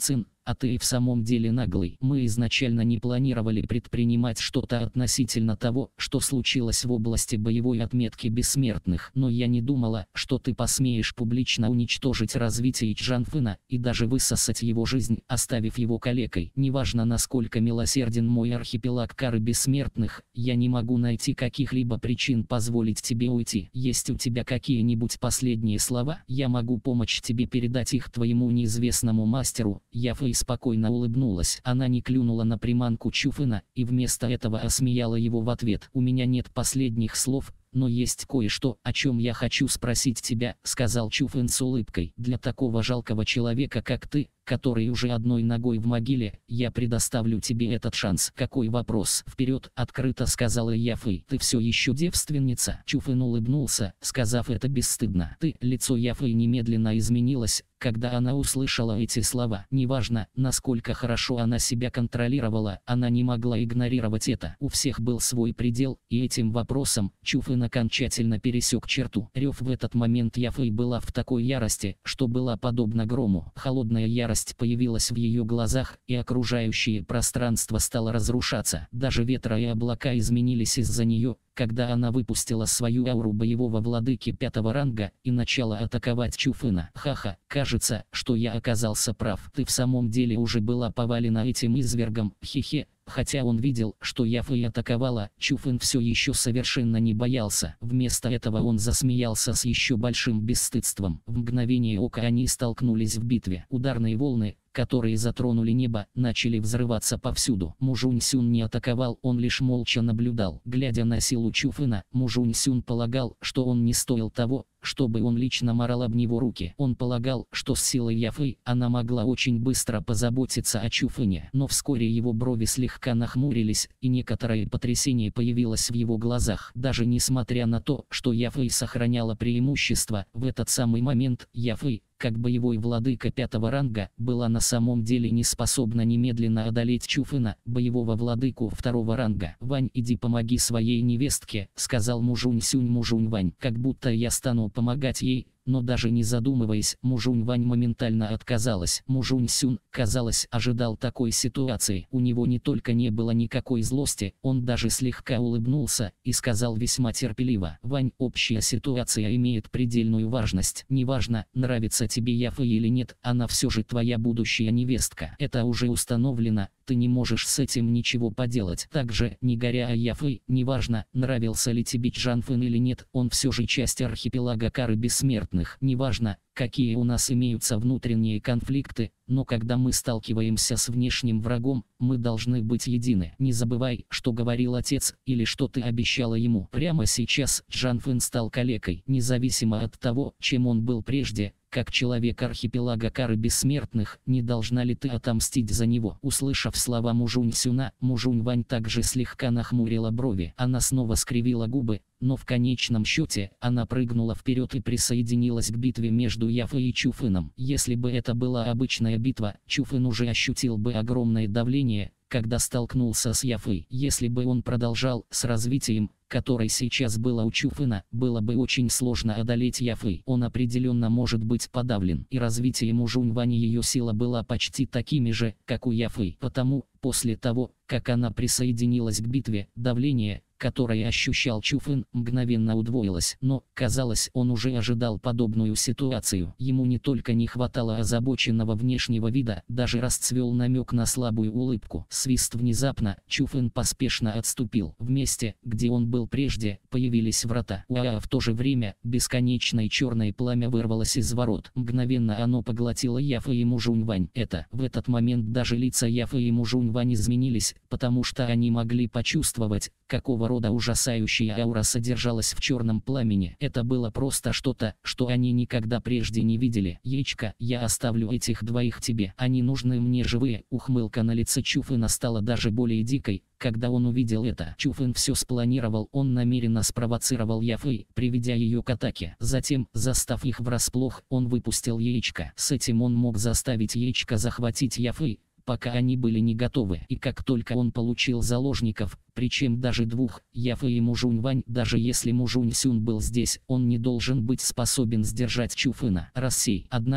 а ты и в самом деле наглый. Мы изначально не планировали предпринимать что-то относительно того, что случилось в области боевой отметки бессмертных, но я не думала, что ты посмеешь публично уничтожить развитие Чжанфына и даже высосать его жизнь, оставив его калекой. Неважно, насколько милосерден мой архипелаг кары бессмертных, я не могу найти каких-либо причин позволить тебе уйти. Есть у тебя какие-нибудь последние слова? Я могу помочь тебе передать их твоему неизвестному мастеру. Яфэй спокойно улыбнулась. Она не клюнула на приманку Чуфына и вместо этого осмеяла его в ответ. У меня нет последних слов, но есть кое-что, о чем я хочу спросить тебя, сказал Чуфэн с улыбкой. Для такого жалкого человека, как ты, который уже одной ногой в могиле, я предоставлю тебе этот шанс. Какой вопрос? Вперед, открыто сказала Яфэй. Ты все еще девственница? Чуфэн улыбнулся, сказав это бесстыдно. Лицо Яфэй немедленно изменилось, когда она услышала эти слова. Неважно, насколько хорошо она себя контролировала, она не могла игнорировать это. У всех был свой предел, и этим вопросом Чуфэн окончательно пересек черту. Рев в этот момент Яфэй была в такой ярости, что была подобна грому. Холодная ярость появилась в ее глазах, и окружающее пространство стало разрушаться. Даже ветра и облака изменились из-за нее, когда она выпустила свою ауру боевого владыки 5-го ранга и начала атаковать Чуфына. Ха-ха, кажется, что я оказался прав. Ты в самом деле уже была повалена этим извергом, хе-хе. Хотя он видел, что Яфэй атаковала, Чуфэн все еще совершенно не боялся. Вместо этого он засмеялся с еще большим бесстыдством. В мгновение ока они столкнулись в битве. Ударные волны, которые затронули небо, начали взрываться повсюду. Мужунь-сюн не атаковал, он лишь молча наблюдал. Глядя на силу Чуфэна, Мужунь-сюн полагал, что он не стоил того, чтобы он лично марал об него руки. Он полагал, что с силой Яфэй она могла очень быстро позаботиться о Чуфэне. Но вскоре его брови слегка нахмурились, и некоторое потрясение появилось в его глазах. Даже несмотря на то, что Яфэй сохраняла преимущество, в этот самый момент Яфэй, как боевой владыка 5-го ранга, была на самом деле не способна немедленно одолеть Чуфэна, боевого владыку 2-го ранга. «Вань, иди помоги своей невестке», — сказал Мужунь-сюнь Мужунь-Вань. «Как будто я стану помогать ей». Но даже не задумываясь, Мужунь-Вань моментально отказалась. Мужунь-сюн, казалось, ожидал такой ситуации. У него не только не было никакой злости, он даже слегка улыбнулся и сказал весьма терпеливо: «Вань, общая ситуация имеет предельную важность. Неважно, нравится тебе Яфэй или нет, она все же твоя будущая невестка. Это уже установлено, ты не можешь с этим ничего поделать. Также, не горя о Яфэй, неважно, нравился ли тебе Чжанфэн или нет, он все же часть архипелага кары бессмертных. Неважно, какие у нас имеются внутренние конфликты, но когда мы сталкиваемся с внешним врагом, мы должны быть едины. Не забывай, что говорил отец, или что ты обещала ему». Прямо сейчас Чжанфэн стал калекой, независимо от того, чем он был прежде. Как человек архипелага кары бессмертных, не должна ли ты отомстить за него? Услышав слова Мужунь-сюна, Мужунь-Вань также слегка нахмурила брови. Она снова скривила губы, но в конечном счете, она прыгнула вперед и присоединилась к битве между Яфэй и Чуфэном. Если бы это была обычная битва, Чуфэн уже ощутил бы огромное давление, когда столкнулся с Яфэй. Если бы он продолжал с развитием, которое сейчас было у Чуфэна, было бы очень сложно одолеть Яфэй. Он определенно может быть подавлен. И развитие Мужунь-Вани ее сила была почти такими же, как у Яфэй. Потому, после того, как она присоединилась к битве, давление, которое ощущал Чуфэн, мгновенно удвоилось. Но, казалось, он уже ожидал подобную ситуацию. Ему не только не хватало озабоченного внешнего вида, даже расцвел намек на слабую улыбку. Свист внезапно, Чуфэн поспешно отступил. В месте, где он был прежде, появились врата. В то же время, бесконечное черное пламя вырвалось из ворот. Мгновенно оно поглотило Яфэй и Мужунь-Вань. В этот момент даже лица Яфэй и Мужунь-Вань изменились, потому что они могли почувствовать, какого рода ужасающая аура содержалась в черном пламени. Это было просто что-то, что они никогда прежде не видели. «Яичко, я оставлю этих двоих тебе. Они нужны мне живые». Ухмылка на лице Чуфэна стала даже более дикой, когда он увидел это. Чуфэн все спланировал, он намеренно спровоцировал Яфэй, приведя ее к атаке. Затем, застав их врасплох, он выпустил яичко. С этим он мог заставить яичко захватить Яфэй, пока они были не готовы. И как только он получил заложников, причем даже двух, Яфэй и Мужунь-Вань, даже если Мужунь-сюн был здесь, он не должен быть способен сдержать Чуфэна. Рассей. Однако,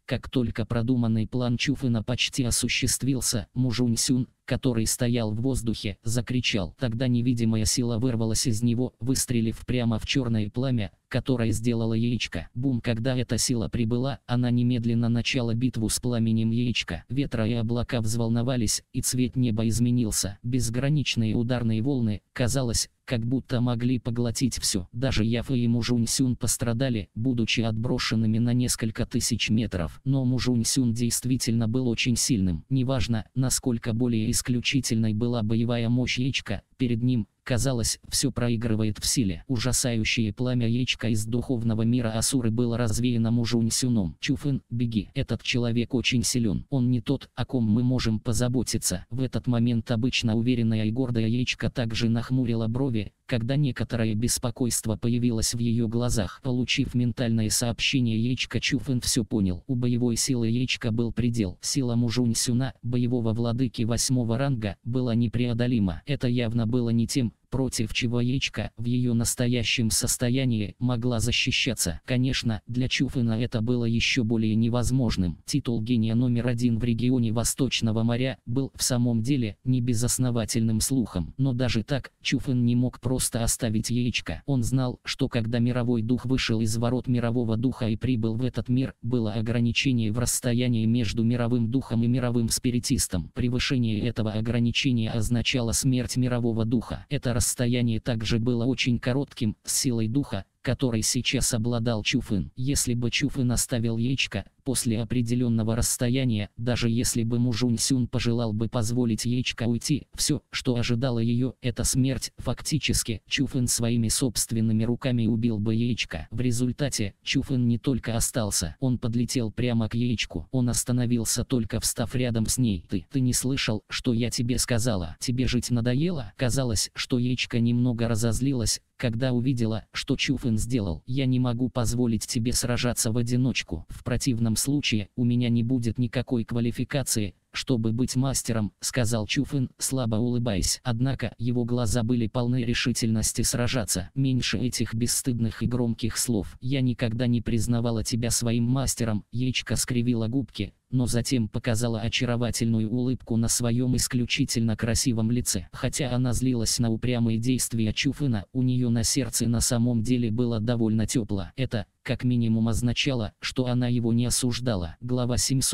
Как только продуманный план Чуфына почти осуществился, Мужунь-сюн, который стоял в воздухе, закричал. Тогда невидимая сила вырвалась из него, выстрелив прямо в черное пламя, которое сделало яичко. Бум! Когда эта сила прибыла, она немедленно начала битву с пламенем яичка. Ветра и облака взволновались, и цвет неба изменился. Безграничные ударные волны, казалось, как будто могли поглотить все. Даже Яфэ и Мужунь-сюн пострадали, будучи отброшенными на несколько тысяч метров. Но Мужунь-сюн действительно был очень сильным. Неважно, насколько более исключительной была боевая мощь яичка, перед ним, казалось, все проигрывает в силе. Ужасающее пламя яичка из духовного мира Асуры было развеяно Мужунь-сюном. Чуфын, беги. Этот человек очень силен. Он не тот, о ком мы можем позаботиться. В этот момент обычно уверенная и гордая яичка также нахмурила брови, когда некоторое беспокойство появилось в ее глазах. Получив ментальное сообщение яичка, Чуфын все понял. У боевой силы яичка был предел. Сила Мужунь-сюна, боевого владыки 8-го ранга, была непреодолима. Это явно было не тем, против чего яичка в ее настоящем состоянии могла защищаться. Конечно, для Чуфына это было еще более невозможным. Титул гения номер 1 в регионе Восточного моря был в самом деле не безосновательным слухом. Но даже так, Чуфын не мог просто оставить яичко. Он знал, что когда мировой дух вышел из ворот мирового духа и прибыл в этот мир, было ограничение в расстоянии между мировым духом и мировым спиритистом. Превышение этого ограничения означало смерть мирового духа. Это расстояние также было очень коротким, с силой духа, которой сейчас обладал Чуфын. Если бы Чуфын оставил яичко, после определенного расстояния, даже если бы Мужунь-сюн пожелал бы позволить яичко уйти, все, что ожидало ее, это смерть. Фактически, Чуфын своими собственными руками убил бы яичко. В результате, Чуфын не только остался, он подлетел прямо к яичку. Он остановился, только встав рядом с ней. Ты не слышал, что я тебе сказала? Тебе жить надоело? Казалось, что яичко немного разозлилась, когда увидела, что Чуфын сделал. Я не могу позволить тебе сражаться в одиночку. В противном случае, у меня не будет никакой квалификации, чтобы быть мастером, сказал Чуфын, слабо улыбаясь. Однако, его глаза были полны решительности сражаться. Меньше этих бесстыдных и громких слов. Я никогда не признавала тебя своим мастером. Яичко скривила губки, но затем показала очаровательную улыбку на своем исключительно красивом лице. Хотя она злилась на упрямые действия Чуфына, у нее на сердце на самом деле было довольно тепло. Это, как минимум, означало, что она его не осуждала. Глава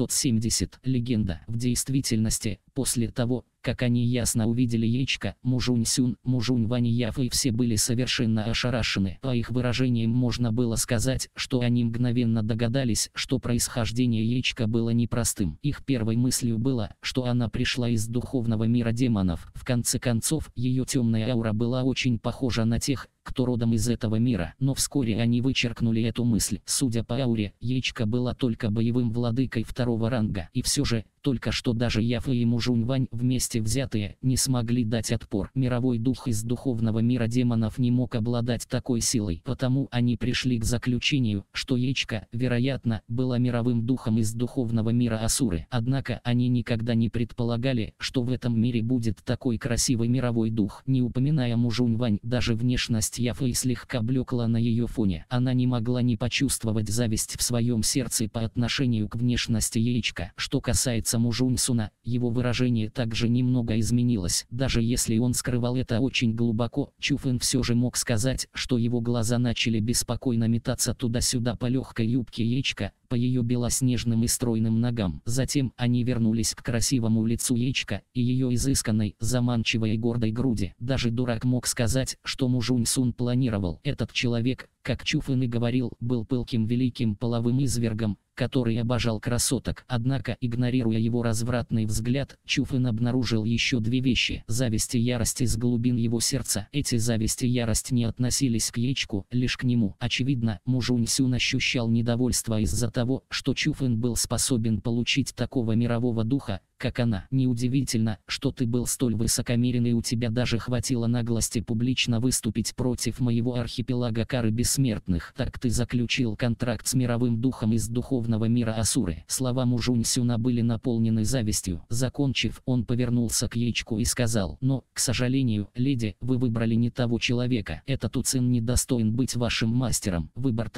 770. Легенда. В действительности, после того, как они ясно увидели яичко, Мужунь-сюн, Мужунь-вань и Яфэ все были совершенно ошарашены. По их выражениям можно было сказать, что они мгновенно догадались, что происхождение яичка было непростым. Их первой мыслью было, что она пришла из духовного мира демонов. В конце концов, ее темная аура была очень похожа на тех, кто родом из этого мира. Но вскоре они вычеркнули эту мысль. Судя по ауре, яичко была только боевым владыкой 2-го ранга. И все же, только что даже Яфэ и Мужунь-вань вместе взятые не смогли дать отпор. Мировой дух из духовного мира демонов не мог обладать такой силой. Потому они пришли к заключению, что яичко, вероятно, была мировым духом из духовного мира Асуры. Однако они никогда не предполагали, что в этом мире будет такой красивый мировой дух. Не упоминая Мужунь-вань, даже внешность Яфэ слегка блекла на ее фоне. Она не могла не почувствовать зависть в своем сердце по отношению к внешности яичка. Что касается Мужунь-сюна, его выражение также немного изменилось. Даже если он скрывал это очень глубоко, Чуфын все же мог сказать, что его глаза начали беспокойно метаться туда-сюда по легкой юбке яичка, по ее белоснежным и стройным ногам. Затем они вернулись к красивому лицу яичка и ее изысканной, заманчивой и гордой груди. Даже дурак мог сказать, что Мужунь-сюн планировал. Этот человек, как Чуфын и говорил, был пылким великим половым извергом, который обожал красоток. Однако, игнорируя его развратный взгляд, Чуфын обнаружил еще две вещи: зависть и ярость из глубин его сердца. Эти зависть и ярость не относились к яичку, лишь к нему. Очевидно, Мужунь-сюн ощущал недовольство из-за того, что Чуфын был способен получить такого мирового духа, как она. Неудивительно, что ты был столь высокомерен, и у тебя даже хватило наглости публично выступить против моего архипелага кары бессмертных. Так ты заключил контракт с мировым духом из духовного мира Асуры. Слова Мужунь-сюна были наполнены завистью. Закончив, он повернулся к яичку и сказал: но, к сожалению, леди, вы выбрали не того человека. Этот Уцин не достоин быть вашим мастером. Выбор того,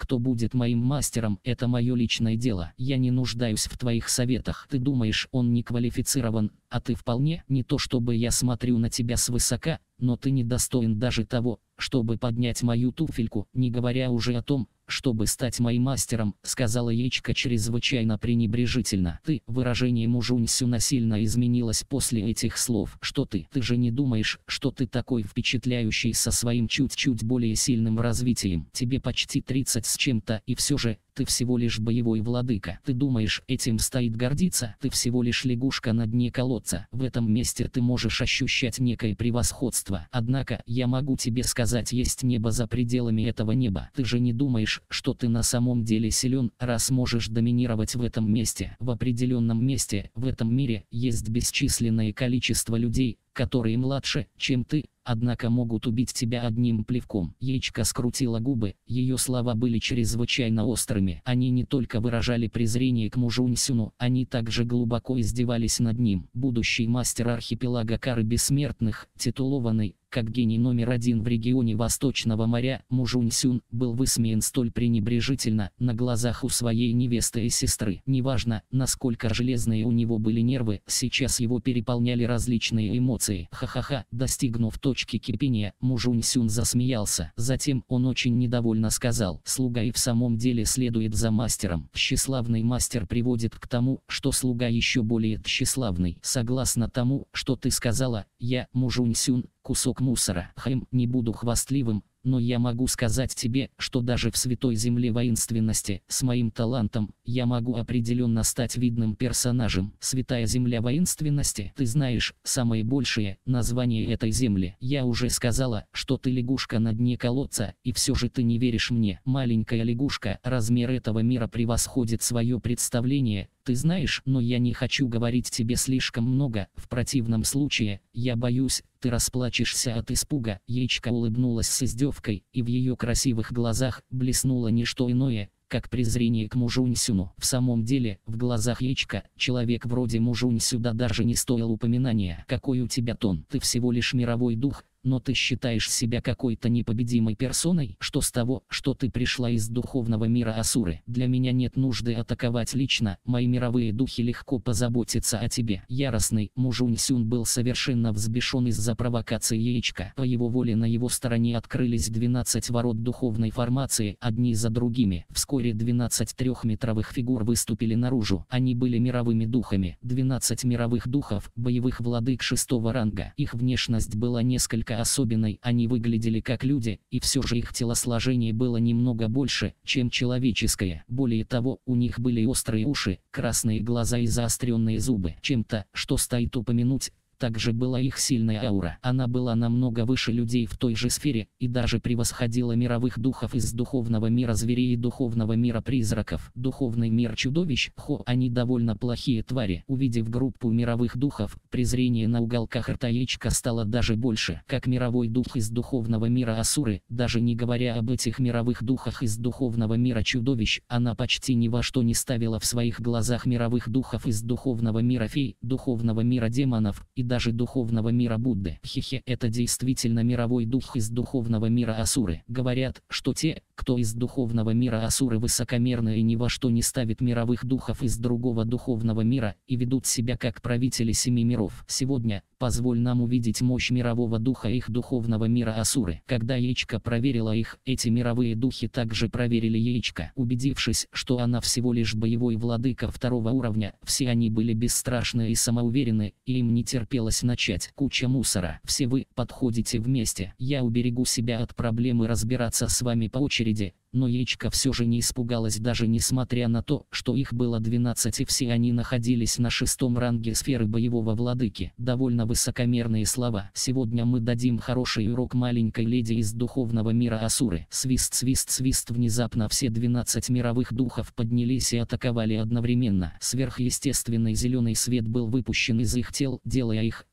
кто будет моим мастером, это мое личное дело. Я не нуждаюсь в твоих советах. Ты думаешь, он не квалифицирован, а ты вполне. Не то чтобы я смотрю на тебя свысока, но ты недостоин даже того, чтобы поднять мою туфельку, не говоря уже о том, чтобы стать моим мастером, сказала Яичко чрезвычайно пренебрежительно. Выражение Мужуньсю сильно изменилось после этих слов. Что ты же не думаешь, что ты такой впечатляющий со своим чуть-чуть более сильным развитием. Тебе почти 30 с чем-то, и все же, ты всего лишь боевой владыка. Ты думаешь, этим стоит гордиться? Ты всего лишь лягушка на дне колодца. В этом месте ты можешь ощущать некое превосходство. Однако, я могу тебе сказать, есть небо за пределами этого неба. Ты же не думаешь, что ты на самом деле силен, раз можешь доминировать в этом месте. В определенном месте, в этом мире, есть бесчисленное количество людей, которые младше, чем ты, однако могут убить тебя одним плевком. Яичко скрутила губы, ее слова были чрезвычайно острыми. Они не только выражали презрение к Мужуньсюну, они также глубоко издевались над ним. Будущий мастер архипелага Кары Бессмертных, титулованный как гений номер 1 в регионе Восточного моря, Мужуньсюн был высмеян столь пренебрежительно на глазах у своей невесты и сестры. Неважно, насколько железные у него были нервы, сейчас его переполняли различные эмоции. Ха-ха-ха, достигнув точки кипения, Мужуньсюн засмеялся. Затем он очень недовольно сказал: слуга и в самом деле следует за мастером. Тщеславный мастер приводит к тому, что слуга еще более тщеславный. Согласно тому, что ты сказала, я, Мужуньсюн, кусок мусора. Не буду хвастливым, но я могу сказать тебе, что даже в святой земле воинственности, с моим талантом, я могу определенно стать видным персонажем. Святая земля воинственности, ты знаешь, самое большее название этой земли. Я уже сказала, что ты лягушка на дне колодца, и все же ты не веришь мне. Маленькая лягушка, размер этого мира превосходит свое представление. Ты знаешь, но я не хочу говорить тебе слишком много, в противном случае, я боюсь, ты расплачешься от испуга. Яичко улыбнулась с издевкой, и в ее красивых глазах блеснуло не что иное, как презрение к Мужуньсюну. В самом деле, в глазах Яичко, человек вроде Мужуньсюда даже не стоил упоминания. Какой у тебя тон? Ты всего лишь мировой дух, но ты считаешь себя какой-то непобедимой персоной? Что с того, что ты пришла из духовного мира Асуры? Для меня нет нужды атаковать лично, мои мировые духи легко позаботятся о тебе. Яростный Мужуньсюн был совершенно взбешен из-за провокации Яичко. По его воле на его стороне открылись 12 ворот духовной формации, одни за другими. Вскоре 12 трехметровых фигур выступили наружу. Они были мировыми духами. 12 мировых духов, боевых владык 6-го ранга. Их внешность была несколько особенной, они выглядели как люди, и все же их телосложение было немного больше, чем человеческое. Более того, у них были острые уши, красные глаза и заостренные зубы. Чем-то, что стоит упомянуть, также была их сильная аура. Она была намного выше людей в той же сфере, и даже превосходила мировых духов из духовного мира зверей и духовного мира призраков. Духовный мир чудовищ, они довольно плохие твари. Увидев группу мировых духов, презрение на уголках рта Яичко стало даже больше. Как мировой дух из духовного мира Асуры, даже не говоря об этих мировых духах из духовного мира чудовищ, она почти ни во что не ставила в своих глазах мировых духов из духовного мира фей, духовного мира демонов и даже духовного мира Будды. Это действительно мировой дух из духовного мира Асуры. Говорят, что те, кто из духовного мира Асуры высокомерны и ни во что не ставит мировых духов из другого духовного мира, и ведут себя как правители 7 миров. Сегодня, позволь нам увидеть мощь мирового духа их духовного мира Асуры. Когда Яичко проверила их, эти мировые духи также проверили Яичко. Убедившись, что она всего лишь боевой владыка 2-го уровня, все они были бесстрашны и самоуверены, и им не терпелось начать. Куча мусора. Все вы подходите вместе. Я уберегу себя от проблемы разбираться с вами по очереди. Но Яичко все же не испугалась, даже несмотря на то, что их было 12 и все они находились на 6-м ранге сферы боевого владыки. Довольно высокомерные слова. Сегодня мы дадим хороший урок маленькой леди из духовного мира Асуры. Свист, свист, свист. Внезапно все 12 мировых духов поднялись и атаковали одновременно. Сверхъестественный зеленый свет был выпущен из их тел, делая их,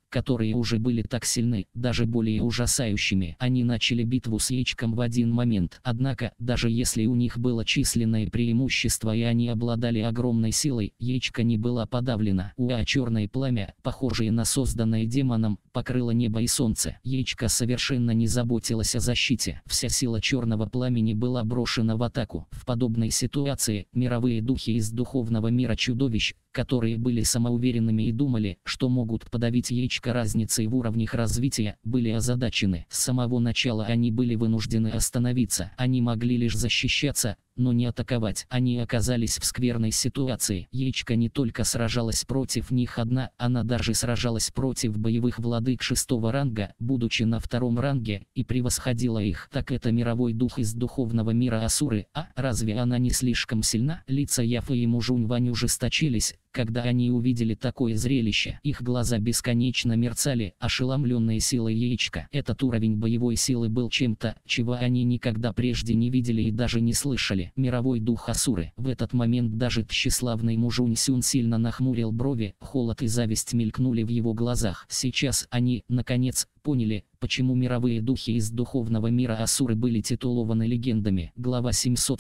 которые уже были так сильны, даже более ужасающими. Они начали битву с Яичком в один момент. Однако, даже если у них было численное преимущество и они обладали огромной силой, Яичко не была подавлена. Черное пламя, похожее на созданное демоном, покрыло небо и солнце. Яичко совершенно не заботилась о защите. Вся сила черного пламени была брошена в атаку. В подобной ситуации мировые духи из духовного мира чудовищ, которые были самоуверенными и думали, что могут подавить Яичко разницей в уровнях развития, были озадачены. С самого начала они были вынуждены остановиться. Они могли лишь защищаться, но не атаковать. Они оказались в скверной ситуации. Яичко не только сражалась против них одна, она даже сражалась против боевых владык 6-го ранга, будучи на 2-м ранге, и превосходила их. Так это мировой дух из духовного мира Асуры, а разве она не слишком сильна? Лица Яфы и Мужунь-Вань ужесточились, когда они увидели такое зрелище. Их глаза бесконечно мерцали, ошеломленные силой Яичка. Этот уровень боевой силы был чем-то, чего они никогда прежде не видели и даже не слышали. Мировой дух Асуры. В этот момент даже тщеславный Мужунь-Сюн сильно нахмурил брови, холод и зависть мелькнули в его глазах. Сейчас они, наконец, поняли, почему мировые духи из духовного мира Асуры были титулованы легендами. Глава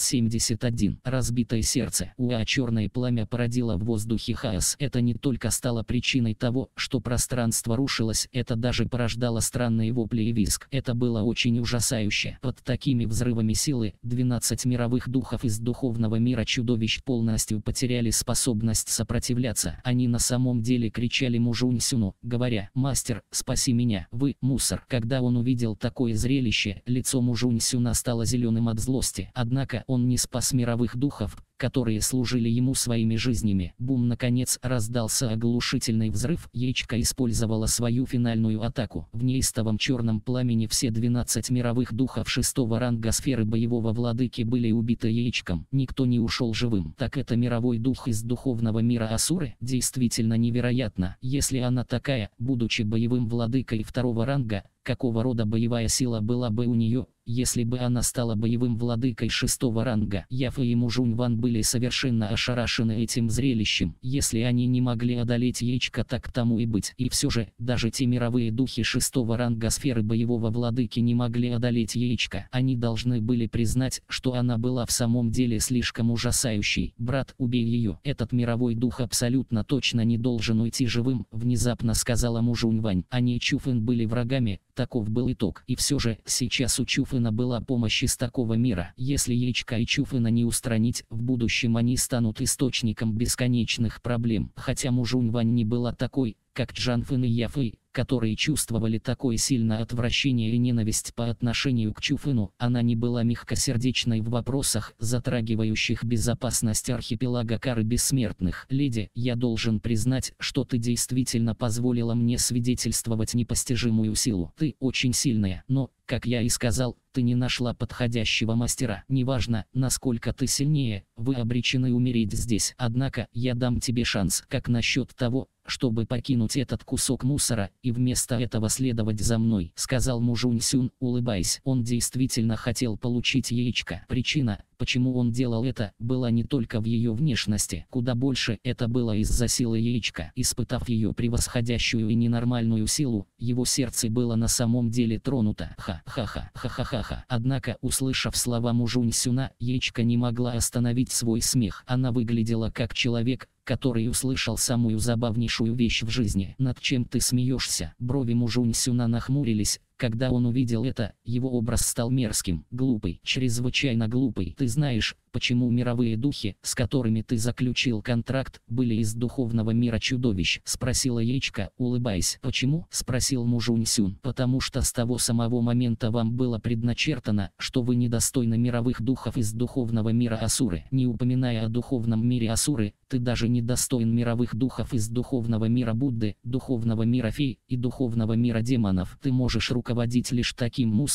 771. Разбитое сердце. Черное пламя породило в воздухе хаос. Это не только стало причиной того, что пространство рушилось, это даже порождало странные вопли и визг. Это было очень ужасающе. Под такими взрывами силы 12 мировых духов из духовного мира чудовищ полностью потеряли способность сопротивляться. Они на самом деле кричали Мужунь-Сюну, говоря: «Мастер, спаси меня, вы мусор». Когда он увидел такое зрелище, лицо Мужунь-Сюна стало зеленым от злости. Однако он не спас мировых духов, которые служили ему своими жизнями. Бум! Наконец раздался оглушительный взрыв. Яичко использовала свою финальную атаку. В неистовом черном пламени все 12 мировых духов 6-го ранга сферы боевого владыки были убиты Яичком. Никто не ушел живым. Так это мировой дух из духовного мира Асуры? Действительно невероятно. Если она такая, будучи боевым владыкой 2-го ранга, какого рода боевая сила была бы у нее, если бы она стала боевым владыкой 6-го ранга? Яфа и Мужунь-Ван были совершенно ошарашены этим зрелищем. Если они не могли одолеть Яичко, так тому и быть. И все же, даже те мировые духи 6-го ранга сферы боевого владыки не могли одолеть Яичко. Они должны были признать, что она была в самом деле слишком ужасающей. «Брат, убей ее. Этот мировой дух абсолютно точно не должен уйти живым», — внезапно сказала Мужунь-Вань. Они и Чуфэн были врагами. Таков был итог. И все же, сейчас у Чуфэна была помощь из такого мира. Если Яичко и Чуфэна не устранить, в будущем они станут источником бесконечных проблем. Хотя Мужунь-Вань не была такой, как Джанфэн и Яфэй, которые чувствовали такое сильное отвращение и ненависть по отношению к Чуфэну, она не была мягкосердечной в вопросах, затрагивающих безопасность архипелага Кары Бессмертных. «Леди, я должен признать, что ты действительно позволила мне свидетельствовать непостижимую силу. Ты очень сильная, но, как я и сказал, ты не нашла подходящего мастера. Неважно, насколько ты сильнее, вы обречены умереть здесь. Однако, я дам тебе шанс. Как насчет того, чтобы покинуть этот кусок мусора, и вместо этого следовать за мной», — сказал Мужунь-Сюн, улыбаясь. Он действительно хотел получить Яичко. Причина, почему он делал это, была не только в ее внешности. Куда больше это было из-за силы Яичко. Испытав ее превосходящую и ненормальную силу, его сердце было на самом деле тронуто. Ха-ха-ха. Однако, услышав слова Мужунь-Сюна, Яичко не могла остановить свой смех. Она выглядела как человек, который услышал самую забавнейшую вещь в жизни. «Над чем ты смеешься?» Брови Мужунь-Сюна нахмурились. Когда он увидел это, его образ стал мерзким, глупый, чрезвычайно глупый. «Ты знаешь, почему мировые духи, с которыми ты заключил контракт, были из духовного мира чудовищ?» — спросила Яичко, улыбаясь. «Почему?» — спросил Мужунь-Сюн. «Потому что с того самого момента вам было предначертано, что вы недостойны мировых духов из духовного мира Асуры. Не упоминая о духовном мире Асуры, ты даже недостоин мировых духов из духовного мира Будды, духовного мира фей и духовного мира демонов. Ты можешь руководить лишь таким мусором,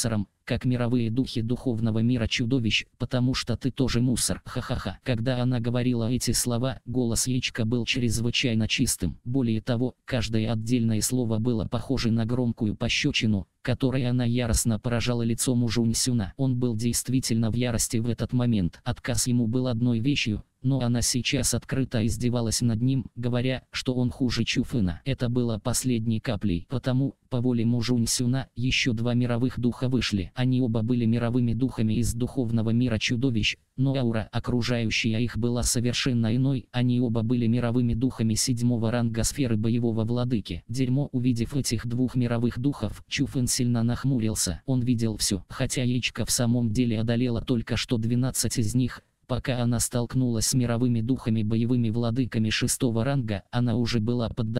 как мировые духи духовного мира чудовищ, потому что ты тоже мусор. Ха-ха-ха. Когда она говорила эти слова, голос яичка был чрезвычайно чистым. Более того, каждое отдельное слово было похоже на громкую пощечину, которой она яростно поражала лицо мужу Нсюна. Он был действительно в ярости в этот момент. Отказ ему был одной вещью, но она сейчас открыто издевалась над ним, говоря, что он хуже Чуфына. Это было последней каплей, потому, по воле мужу Нсюна, еще два мировых духа вышли. Они оба были мировыми духами из духовного мира чудовищ, но аура, окружающая их, была совершенно иной. Они оба были мировыми духами 7-го ранга сферы боевого владыки. Дерьмо. Увидев этих двух мировых духов, Чуфын сильно нахмурился. Он видел все, хотя яичко в самом деле одолела только что 12 из них. Пока она столкнулась с мировыми духами боевыми владыками 6-го ранга, она уже была под